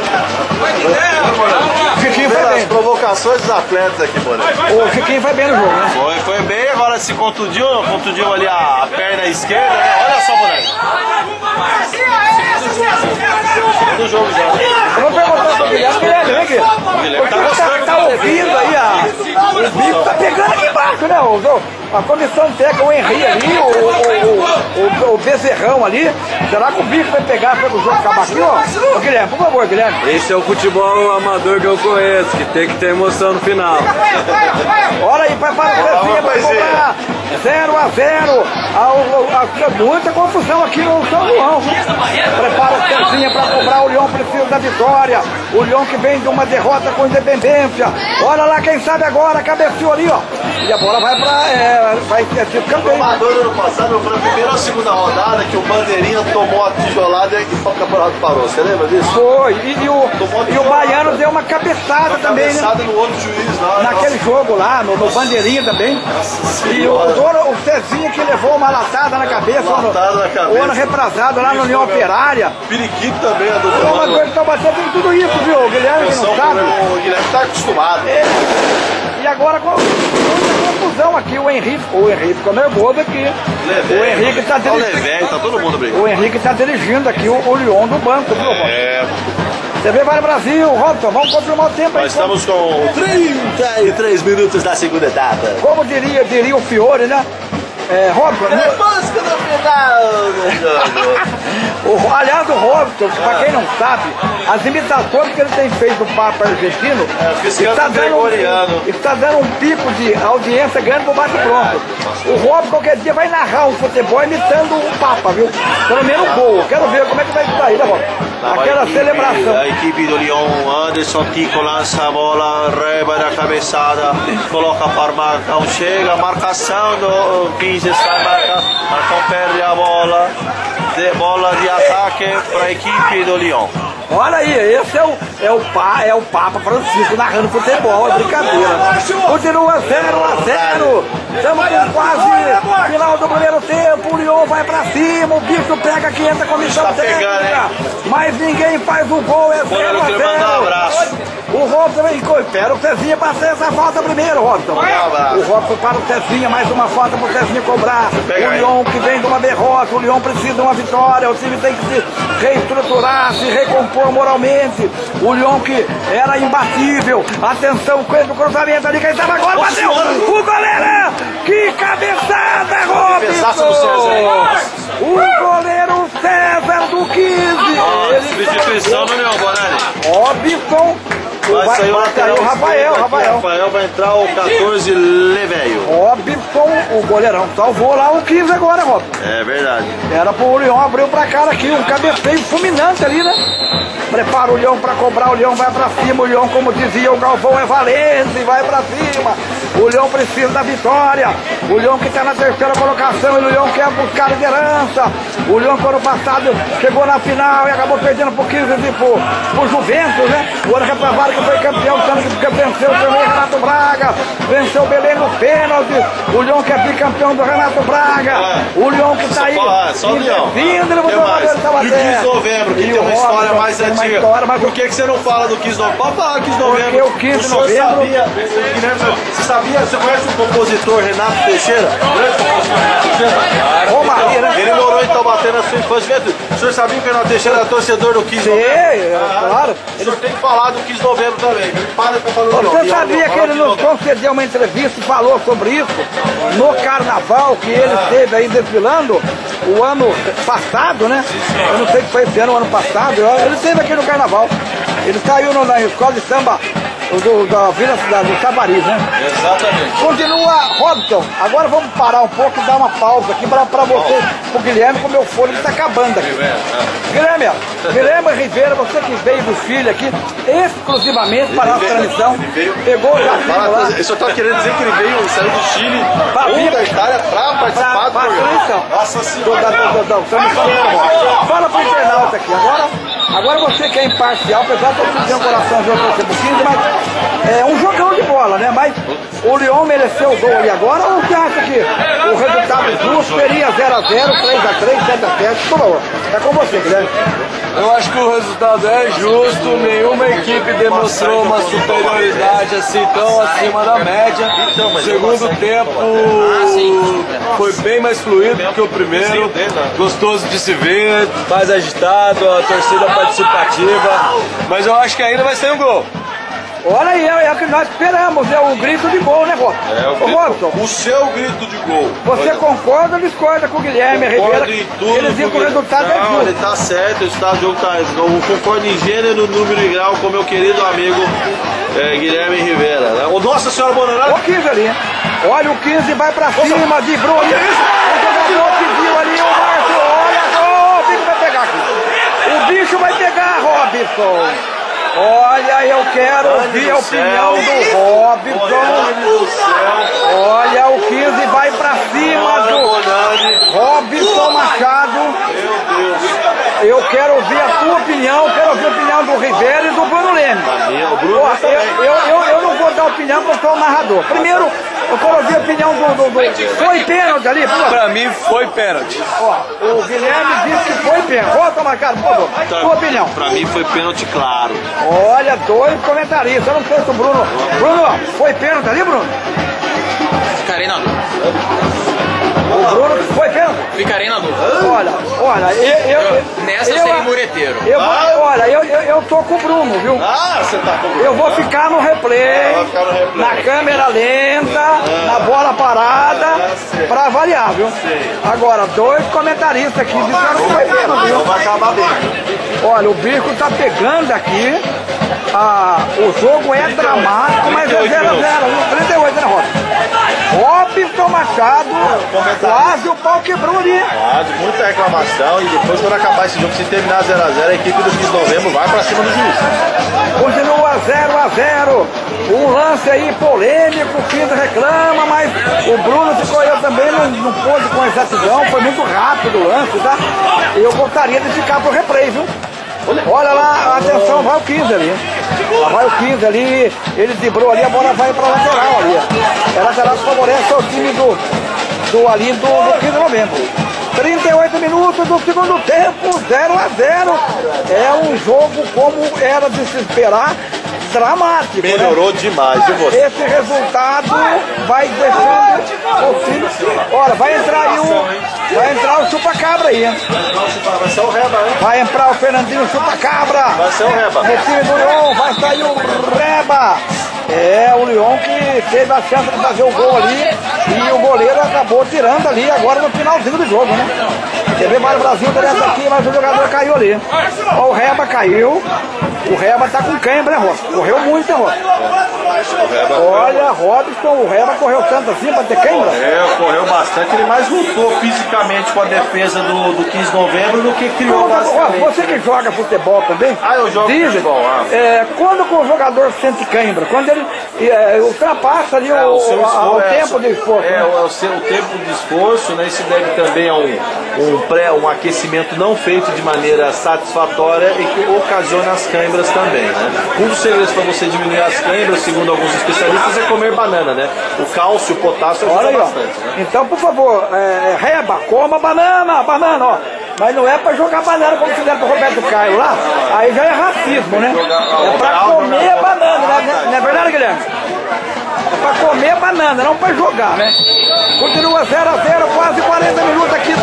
O Chiquinho foi bem. As provocações dos atletas aqui, Boné. O Chiquinho foi bem no jogo, né? Foi bem, agora se contundiu ali a perna esquerda, né? Olha só, Boné. Do jogo já. Eu vou perguntar pro Guilherme, vem aqui. Tá ouvindo aí, o bico tá pegando aqui embaixo, né? A comissão técnica, o Henry ali, o Bezerrão ali. Será que o bico vai pegar para o jogo acabar aqui, ó? Ô, Guilherme, por favor, Guilherme. Esse é o futebol amador que eu conheço, que tem que ter emoção no final. Olha aí, prepara o Cezinha para cobrar 0-0. Muita confusão aqui no São João. Prepara o Cezinha para cobrar, o Leão precisa da vitória. O Leão que vem de uma derrota com Independência. Olha lá, quem sabe agora, cabeceou ali, ó. E a bola vai para... vai ser campeão. O amador do ano passado foi a primeira ou segunda rodada que o Bandeirinha tomou a tijolada e o campeonato parou. Você lembra disso? Foi. E o Baiano deu uma cabeçada também, né? No outro juiz lá. Naquele jogo lá, no Bandeirinha também. E o Cezinha que levou uma latada na cabeça. O ano retrasado lá no União Operária. Periquito também, a do O amador de Taubaté tem tudo isso, viu? O Guilherme que não sabe. O Guilherme tá acostumado. E agora com muita confusão aqui, o Henrique ficou nervoso aqui. O Henrique tá dirigindo. Tá todo mundo brigando. O Henrique tá dirigindo aqui o Leão do banco, viu, TV Vale Brasil, Robson, vamos confirmar o tempo aí. Nós estamos com 33 minutos da segunda etapa. Como diria o Fiore, né? Robson. Busca no final. Aliás, o Robson, pra quem não sabe, as imitações que ele tem feito do Papa argentino está dando um pico de audiência grande pro bate-pronto. O Robson qualquer dia vai narrar um futebol imitando o Papa, viu? Pelo menos o gol. Quero ver como é que vai sair, né, Robson? Aquela celebração. A equipe do Leão, Anderson Tico lança a bola, reba da cabeçada, coloca para Marcão, chega a marcação do 15, sai Marcão perde a bola. Bola de ataque para a equipe do Leão. Olha aí, esse é o Papa Francisco narrando futebol, é brincadeira. Continua 0-0. Estamos com quase final do primeiro tempo. O Leão vai pra cima, o bicho pega aqui, entra a comissão técnica. Mas ninguém faz o gol, é 0-0. O Robson vem, espera o Cezinha para ter essa falta primeiro, Robson. O Robson para o Cezinha, mais uma falta para o Cezinha cobrar. O Leão que vem de uma derrota, o Leão precisa de uma vitória, o time tem que se reestruturar, se recompor moralmente. O Leão que era imbatível. Atenção, o cruzamento ali, quem estava agora, bateu! O goleiro! Que cabeçada, Robson! O goleiro César do 15. Substituição do Leão, Bonelli. Robson. Vai sair o Rafael vai entrar o 14 Leveio. Robson, o goleirão salvou lá o 15 agora, Robson. É verdade. Era pro Leão, abriu pra cara aqui, um cabeceio fulminante ali, né? Prepara o Leão pra cobrar, o Leão vai pra cima, o Leão, como dizia o Galvão, é valente, vai pra cima. O Leão precisa da vitória. O Leão que tá na terceira colocação, e o Leão quer buscar a liderança. O Leão que ano passado chegou na final e acabou perdendo pro 15 e pro Juventus, né? O ano retrasado que foi campeão, tanto que venceu também Renato Braga, venceu o Belém no pênalti. O Leão que é bicampeão do Renato Braga. O Leão que tá aí só o Leão. vindo, E o 15 de novembro, que tem uma história mais antiga. Por que você não fala do 15 de novembro? Pode falar 15 de novembro. Porque o 15 de novembro... Você conhece o compositor Renato Teixeira? Ele morou em Taubaté na sua infância. O senhor sabia que o Renato Teixeira era torcedor do 15 de novembro? Claro. O senhor tem que falar do 15 de novembro também. Você sabia que ele nos concedeu uma entrevista e falou sobre isso no carnaval que ele esteve aí desfilando o ano passado, né? Eu não sei se foi esse ano ou ano passado. Ele esteve aqui no carnaval. Ele saiu na escola de samba da Vila do Cavariz, né? Exatamente. Continua, Robson. Agora vamos parar um pouco e dar uma pausa aqui pra você, pro Guilherme, que o meu fôlego está acabando aqui. Guilherme Rivera, você que veio do Chile aqui, exclusivamente para a nossa transmissão, pegou já lá. Eu só tô querendo dizer que ele saiu do Chile ou da Itália para participar do transmissão. Nossa Senhora. Fala pro internauta aqui. Agora você que é imparcial, apesar de eu pedir um coração de outro 15, mas é um jogão de bola, né? Mas o Lyon mereceu o gol ali agora, ou você acha que o resultado justo seria 0 a 0, 3 a 3, 7 a 7, por favor? É com você, Guilherme. Eu acho que o resultado é justo, nenhuma equipe demonstrou uma superioridade assim tão acima da média. O segundo tempo foi bem mais fluido do que o primeiro, gostoso de se ver, mais agitado, a torcida participativa, mas eu acho que ainda vai ser um gol. Olha aí, é o que nós esperamos, é o grito de gol, né, Robson? Robson, O seu grito de gol. você concorda ou discorda com o Guilherme Ribeiro? Em tudo, Ele viu que o resultado é não, justo. ele tá certo, o estado de jogo tá. Eu concordo em gênero, número e grau com meu querido amigo Guilherme Rivera. Né? O Nossa Senhora Bonarada. O 15 ali, hein? Olha o 15 vai pra cima de Bruno. O jogador que viu ali o Márcio. Olha, o bicho vai pegar aqui. O bicho vai pegar, Robson. Olha, eu quero ouvir a opinião do Robson. Olha, o 15 vai pra cima do Robson Machado. Eu quero ouvir a tua opinião, quero ouvir a opinião do Rivera e do Bruno Leme. Eu não vou dar opinião porque eu sou o narrador. Primeiro, eu quero ouvir a opinião do... Foi pênalti ali? Pra mim foi pênalti. Ó, o Guilherme disse que foi pênalti. Volta, Marcado, por favor. Tua opinião. Pra mim foi pênalti claro. Olha, dois comentaristas. Eu não sei se o Bruno... Bruno, foi pênalti ali, Bruno? Ficarei na dúvida. O Bruno foi pênalti? Ficarei na dúvida. Olha, Nessa eu serei mureteiro. Olha, eu tô com o Bruno, viu? Ah, você tá com Eu vou ficar no replay, na câmera lenta, na bola parada, pra avaliar, viu? Agora, dois comentaristas aqui disseram que foi pênalti, viu? vai acabar bem. Olha, o bico tá pegando aqui. O jogo é dramático, mas é 0 a 0, 38, né, Robson Machado, quase o pau quebrou ali. Quase, muita reclamação. E depois, quando acabar esse jogo, se terminar 0 a 0, a equipe do 15 de novembro vai pra cima do juiz. Continua 0 a 0. Um lance aí polêmico, o 15 reclama, mas o Bruno ficou aí também, não pôde com exatidão, foi muito rápido o lance, tá? Eu gostaria de ficar pro replay, viu? Olha lá, atenção, vai o 15 ali. Lá vai o 15 ali, ele driblou ali, a bola vai pra lateral ali. É lateral que favorece o time do 15 de novembro. 38 minutos do segundo tempo, 0 a 0. É um jogo como era de se esperar, dramático. Melhorou demais, e você? Esse resultado vai deixando o time. Olha, vai entrar o chupa-cabra aí, hein? Vai ser o Reba, hein? Vai entrar o Fernandinho chupa-cabra. Vai ser o Reba. No time do Lyon vai sair o Reba. É o Lyon que teve a chance de fazer o gol ali e o goleiro acabou tirando ali agora no finalzinho do jogo, né? Você vê para o Brasil direto aqui, mas o jogador caiu ali. Ó, o Reba caiu. O Reba tá com cãibra, né, Robson? Correu muito, né, Robson? Olha, Robson, o Reba correu tanto assim pra ter cãibra? Correu bastante. Ele mais lutou fisicamente com a defesa do 15 de novembro do que criou basicamente. Você que joga futebol também? Eu jogo futebol. Quando o jogador sente cãibra, quando ele ultrapassa ali o tempo de esforço. O tempo de esforço, né? Isso deve também a um aquecimento não feito de maneira satisfatória e que ocasiona as câimbras também, né? Um dos segredos para você diminuir as câimbras, segundo alguns especialistas, é comer banana, né? O cálcio, o potássio ajuda bastante, né? Então, por favor, Reba, coma banana, ó. Mas não é pra jogar banana como fizeram pro Roberto Caio lá, aí já é racismo, né? É pra comer banana, né? Não é verdade, Guilherme? É pra comer banana, não pra jogar, né? Continua 0 a 0, quase 40 minutos aqui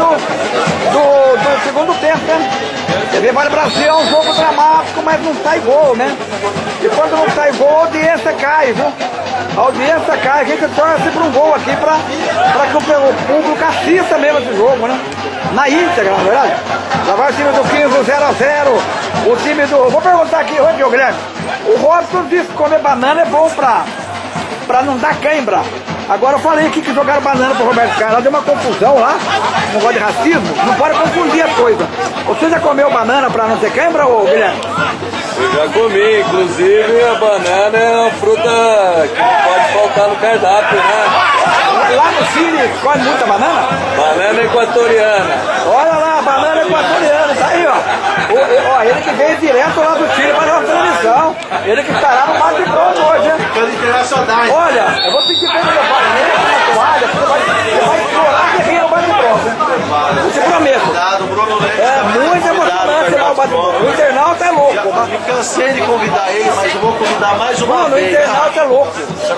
do segundo tempo, né? TV Vale Brasil é um jogo dramático, mas não sai gol, né? E quando não sai gol, a audiência cai, viu? A audiência cai, a gente torce para um gol aqui pra que o público assista mesmo esse jogo, né? Na íntegra, na verdade. Lá vai o time do 15, 0 a 0. O time do... Vou perguntar aqui, Guilherme. O Robson disse que comer banana é bom pra não dar cãibra. Agora eu falei aqui que jogaram banana pro Roberto Carlos, lá deu uma confusão lá, um negócio de racismo, não pode confundir a coisa. Você já comeu banana pra não ter cãibra, ô Guilherme? Eu já comi, inclusive a banana é uma fruta que não pode faltar no cardápio, né? Lá no Chile, come muita banana? Banana equatoriana. Olha lá, banana equatoriana, tá aí, ó. Ele que veio direto lá do Chile para nossa transmissão. Ele que estará no bate-pronto hoje, hein? Ficando internacional. Olha, eu vou pedir para ele levar uma toalha, você vai explorar que vem no bate-pronto, hein? Eu te prometo. Cuidado, Bruno Leite. É muito emocionante lá o bate-pronto. O internauta é louco. Me cansei de convidar ele, mas eu vou convidar mais uma Mano, o vez. internauta é louco.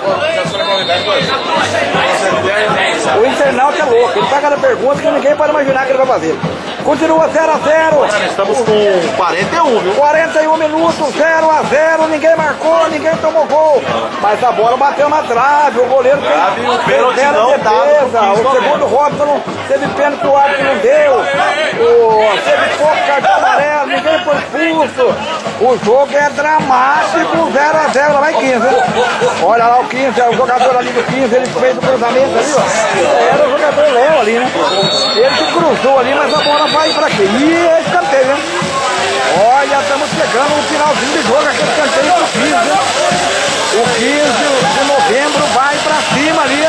O internauta é louco. Ele paga a pergunta que ninguém pode imaginar que ele vai fazer. Continua 0 a 0. Estamos com 41, viu? 41 minutos, 0 a 0. Ninguém marcou, ninguém tomou gol. Mas a bola bateu na trave. O goleiro Trave, o pênalti zero não defesa. dado. O segundo Robson não teve pênalti, o árbitro não deu. Teve pouco cartão amarelo, ninguém foi expulso. O jogo é dramático, 0 a 0. Lá vai 15. Olha lá o 15, o jogador ali do 15, ele fez o cruzamento ali, ó. Era o jogador Léo ali, né? Ele que cruzou ali, mas a bola vai pra quê? E é escanteio, né? Olha, estamos chegando no finalzinho de jogo, aquele escanteio do 15, né? O 15 de novembro vai pra cima ali.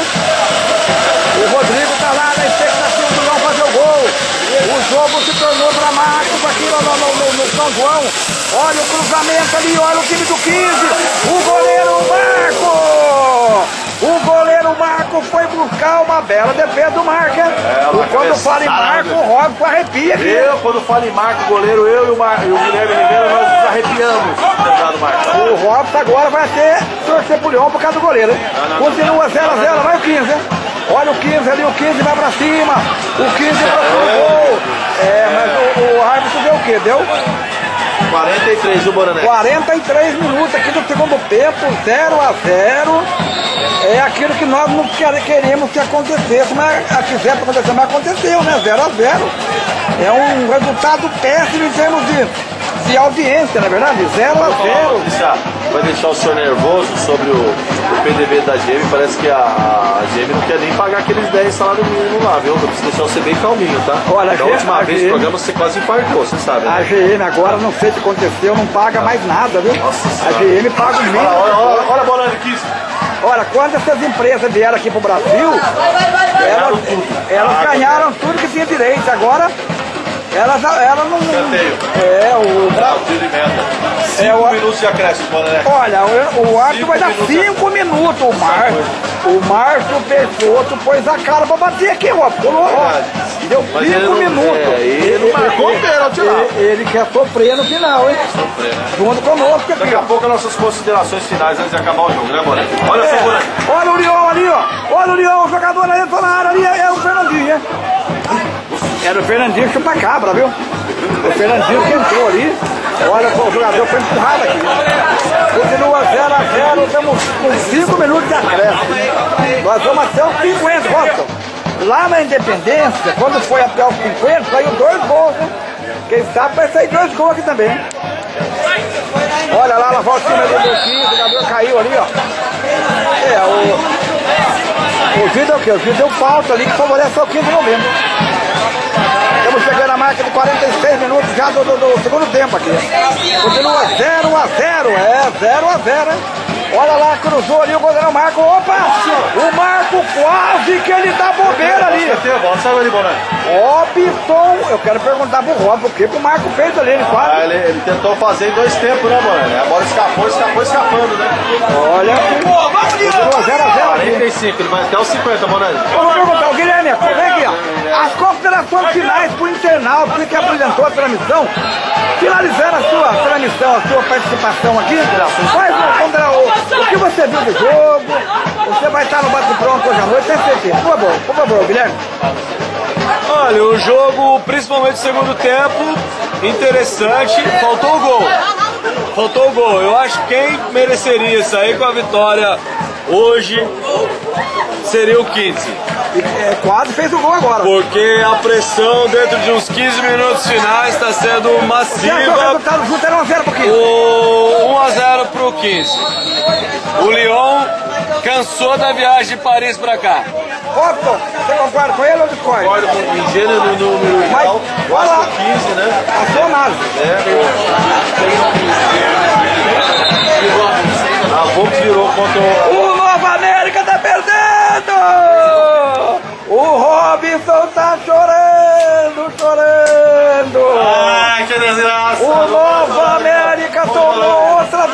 O Rodrigo tá lá na expectativa do não fazer o gol. O jogo se tornou dramático aqui no São João. Olha o cruzamento ali, olha o time do 15. O goleiro Marco! O goleiro Marco foi buscar uma bela defesa do Marco. Quando fala em Marco, o Robson arrepia aqui. Quando fala em Marco, goleiro, eu e o Guilherme Ribeiro, nós nos arrepiamos. O Robson agora vai ter torcer pro Leão por causa do goleiro. Continua 0 a 0, vai o 15. Olha o 15 ali, o 15 vai pra cima. O 15 procura o gol. Mas o árbitro deu o quê? Deu? 43 do Borané. 43 minutos aqui do segundo tempo, 0 a 0. É aquilo que nós não queremos que acontecesse, mas quisemos acontecer, mas aconteceu, né? 0 a 0. É um resultado péssimo em termos de audiência, na verdade, 0 a 0. Vai deixar o senhor nervoso sobre o PDB da GM. Parece que a GM não quer nem pagar aqueles 10 salários mínimos lá, viu? Eu preciso deixar você bem calminho, tá? Olha, da última vez do programa você quase infartou, você sabe, né? A GM agora, não sei o que aconteceu, não paga mais nada, viu? A GM paga o mínimo. Olha a bola aqui. Olha, quando essas empresas vieram aqui pro Brasil, elas ganharam tudo que tinha direito. Agora, elas não... Tiro de meta. 5 minutos de acréscimo, né? Olha, o árbitro vai dar 5 minutos. O Márcio Peixoto pôs a cara pra bater aqui, ó. Deu 5 minutos. Ele não marcou o pênalti lá. Ele quer sofrer no final, hein? Junto conosco aqui. Daqui a pouco as nossas considerações finais antes de acabar o jogo, né, Boné? Olha só, Boné. Olha o Leão ali, ó. Olha o Leão, o jogador ali entrou na área ali. É o Fernandinho, hein? Era o Fernandinho chupa-cabra, viu? O Fernandinho que entrou ali. Olha, o jogador foi empurrado aqui. Continua 0 a 0, estamos com 5 minutos de acréscimo. Nós vamos até os 50, Robson. Lá na Independência, quando foi até os 50, saiu 2 gols, né? Quem sabe vai sair 2 gols aqui também. Olha lá volta o time ali do 15, o jogador caiu ali, ó. O vídeo é o quê? O vídeo deu falta ali que favorece o 15 de novembro. Estamos chegando à marca de 46 minutos já do segundo tempo aqui. Continua 0 a 0, 0 a 0, hein? Olha lá, cruzou ali o goleiro Marco. Opa! O Marco quase que ele dá bobeira ali. Robson, eu quero perguntar pro Robson o que o Marco fez ali. Ele quase. Ele tentou fazer em 2 tempos, né, mano? A bola escapou escapando, né? Olha, continua 0 a 0. 45, ele vai até os 50, mano. Eu vou perguntar, o Guilherme, como é que é? As considerações finais pro internauta que apresentou a transmissão, finalizando a sua transmissão, a sua participação aqui, faz o que você viu do jogo, você vai estar no bate-pronto hoje à noite, tem certeza. Por favor, Guilherme. Olha, o jogo, principalmente no segundo tempo, interessante, faltou o gol. Eu acho que quem mereceria sair com a vitória hoje seria o 15. Quase fez o gol agora. Porque a pressão dentro de uns 15 minutos finais está sendo massiva. O resultado junto era 1-0 pro 15. 1-0 pro 15. O Lyon cansou da viagem de Paris pra cá. Robson, você concorda com ele ou discorda? Concordo com o Ingênio no número geral. Olha lá. 15, né? A sua análise. A Volks virou contra o Nova América tá perdendo! O Robson tá chorando! Ai, que desgraça! O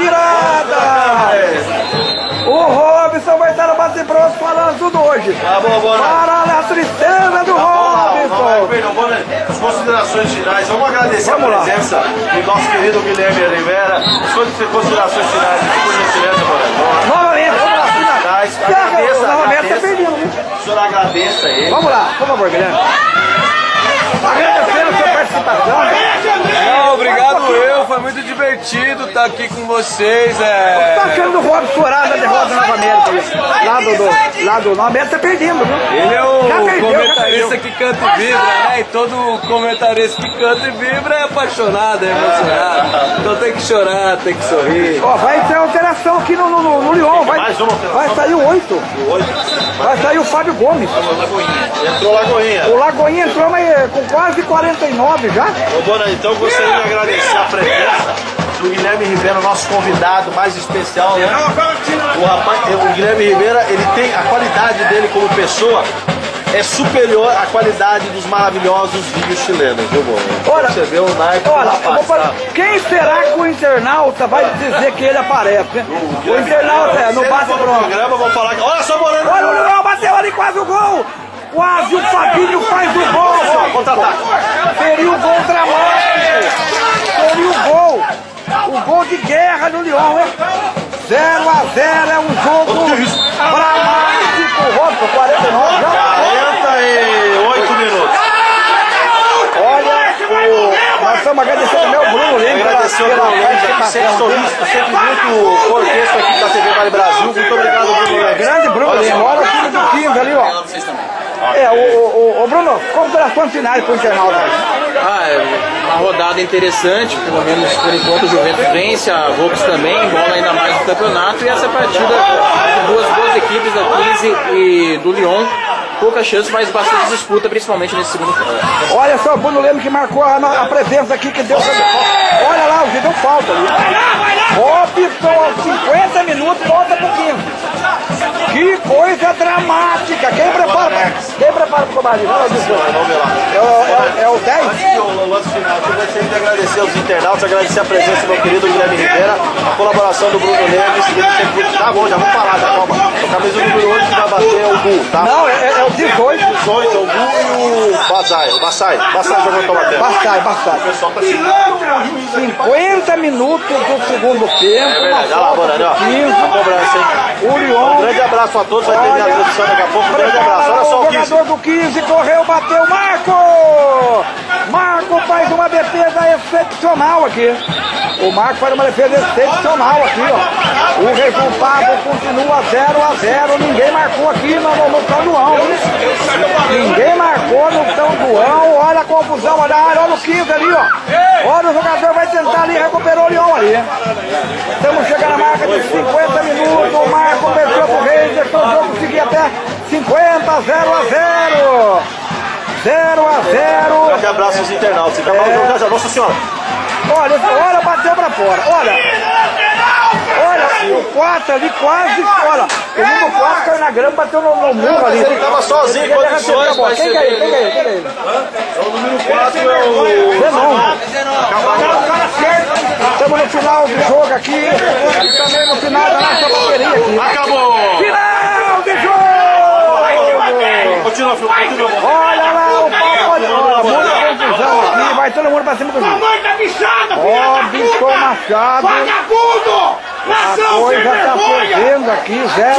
tirada! O Robson vai estar no bate pronto falando tudo hoje. Tá bom, para a tristeza do Robson. As considerações finais, vamos agradecer a presença do nosso querido Guilherme Rivera. As considerações finais, por gentileza, novamente, vamos lá, finais. O senhor agradeça ele. Vamos lá, por favor, Guilherme. Agradecendo a sua participação. Não, obrigado foi muito divertido estar aqui com vocês. Tá achando o Robson chorar da derrota na Nova América? Lá do Nova América tá perdendo, viu? Ele é o comentarista que canta e vibra, né? E todo comentarista que canta e vibra é apaixonado, é emocionado. Então tem que chorar, tem que sorrir. Ó, vai ter alteração aqui no Lyon. Vai sair o 8. Vai sair o Fábio Gomes. Entrou o Lagoinha. O Lagoinha entrou mas com quase 49 já. Ô, Bona, então gostaria de agradecer a presença do Guilherme Rivera, nosso convidado mais especial, né? O Guilherme Rivera, ele tem a qualidade dele como pessoa é superior à qualidade dos maravilhosos vídeos chilenos, viu, Bona? Olha, você vê o naipe do rapaz, tá? Quem será que o internauta vai dizer que ele aparece, né? O internauta no bate pronto. Programa, vou falar que... Olha só, Bona! Olha o Leão, bateu ali quase o gol! Quase o Fabinho faz o gol! Contra-ataque! Seria o gol dramático! Seria o gol! O gol de guerra do Lyon, hein? 0-0 é um jogo dramático! Robson, 49 já? 48 minutos! Olha, nós estamos agradecendo o meu Bruno Leme. Agradecer ao Bruno Leme, sempre solícito, sempre muito contexto aqui da TV Vale Brasil. Muito obrigado, Bruno Leme. Grande Bruno Leme, olha o time do 15 ali, ó. O Bruno, considerações finais para o internauta. É uma rodada interessante, pelo menos por enquanto o Juventus vence, a Volks também, bola ainda mais no campeonato, e essa partida de duas boas equipes, da 15 e do Lyon, pouca chance, mas bastante disputa, principalmente nesse segundo tempo. Olha só o Bruno Leme que marcou a presença aqui, que deu. Olha lá, o que deu falta ali. Robson aos 50 minutos, volta pro 15. Que coisa dramática! Quem prepara pro combate? É o 10? O lance final, eu gostaria de agradecer aos internautas, agradecer a presença do meu querido Guilherme Rivera, a colaboração do Bruno Leme. Tá bom, já vamos falar, já, calma. O camisa número 8 que vai bater é o Bu, tá? Não, é o 18. 18, o Bu e o Bassai. O Bassai jogou pra bater. Bassai. O pessoal tá chegando. 50 minutos do segundo tempo. É verdade, olha lá, Bona, ó. A cobrança, hein? O Lyon. Um grande abraço a todos, vai terminar a transmissão daqui a pouco. Um grande abraço, olha só o 15. O jogador do 15 correu, bateu, Marco faz uma defesa excepcional aqui. O Marco faz uma defesa excepcional aqui, ó. O resultado continua 0-0. Ninguém marcou aqui no São João. Ninguém marcou no São João. Olha a confusão, olha a área, olha o 15 ali, ó. Olha o jogador vai tentar ali, recuperou o Lyon ali. Estamos chegando à marca de 50 minutos. O Marco venceu pro Reis, deixou o jogo seguir até 50, 0-0. 0-0. Grande abraço aos internautas. Você acabou o jogo já, Nossa Senhora. Olha, bateu pra fora. Olha, o 4 ali quase. Olha, o número 4 caiu na grama, bateu no muro ali. Ele tava sozinho em condições. Quem é ele? O número 4 é o Zenon. Estamos no final do jogo aqui. E também no final da nossa bateria aqui. Acabou! Final de jogo! Continua, filho. Olha lá, o pau pode. Muita confusão aqui. Vai todo mundo pra cima do jogo. Robson Machado. A coisa tá perdendo aqui,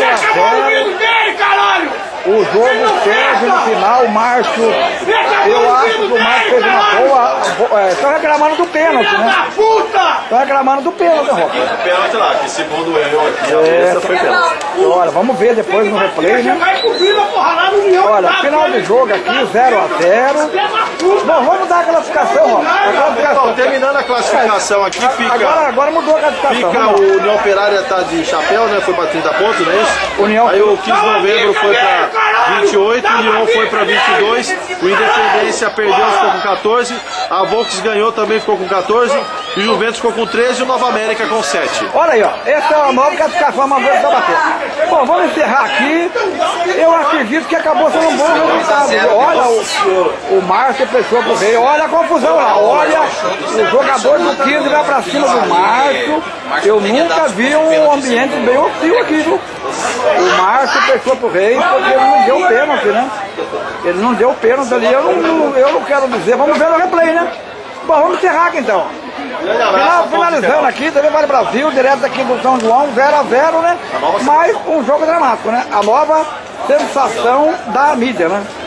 0-0. O jogo segue no final, o Márcio. Eu acho que o Márcio fez uma boa. Estão reclamando do pênalti, né? Estão reclamando do pênalti, Robson. Pênalti lá, que segundo eu aqui, essa foi pênalti. Olha, vamos ver depois no replay, né? Olha, final do jogo aqui, 0-0. Bom, vamos dar a classificação, ó. Então, terminando a classificação aqui, fica. Agora mudou a classificação. Fica o União Operária tá de chapéu, né? Foi pra 30 pontos, não é isso? Aí o 15 de novembro foi pra 28, o Lyon foi pra 22, o Independência perdeu, ficou com 14, a Volks ganhou também, ficou com 14, E o Juventus ficou com 13 e o Nova América com 7. Olha aí, ó. Essa é a nova classificação, uma vez pra bater. Bom, vamos encerrar aqui. Eu acredito que acabou sendo um bom resultado. Olha o Márcio Pessoa pro Rei. Olha a confusão lá. Olha o jogador do 15 vai pra cima do Márcio. Eu nunca vi um ambiente bem hostil aqui, viu? O Márcio Pessoa pro Rei, porque ele não deu pênalti, né? Ele não deu pênalti ali. Eu não quero dizer. Vamos ver no replay, né? Bom, vamos encerrar aqui então. Finalizando aqui, TV Vale Brasil, direto aqui do São João, 0-0, né? Mais um jogo dramático, né? A nova sensação da mídia, né?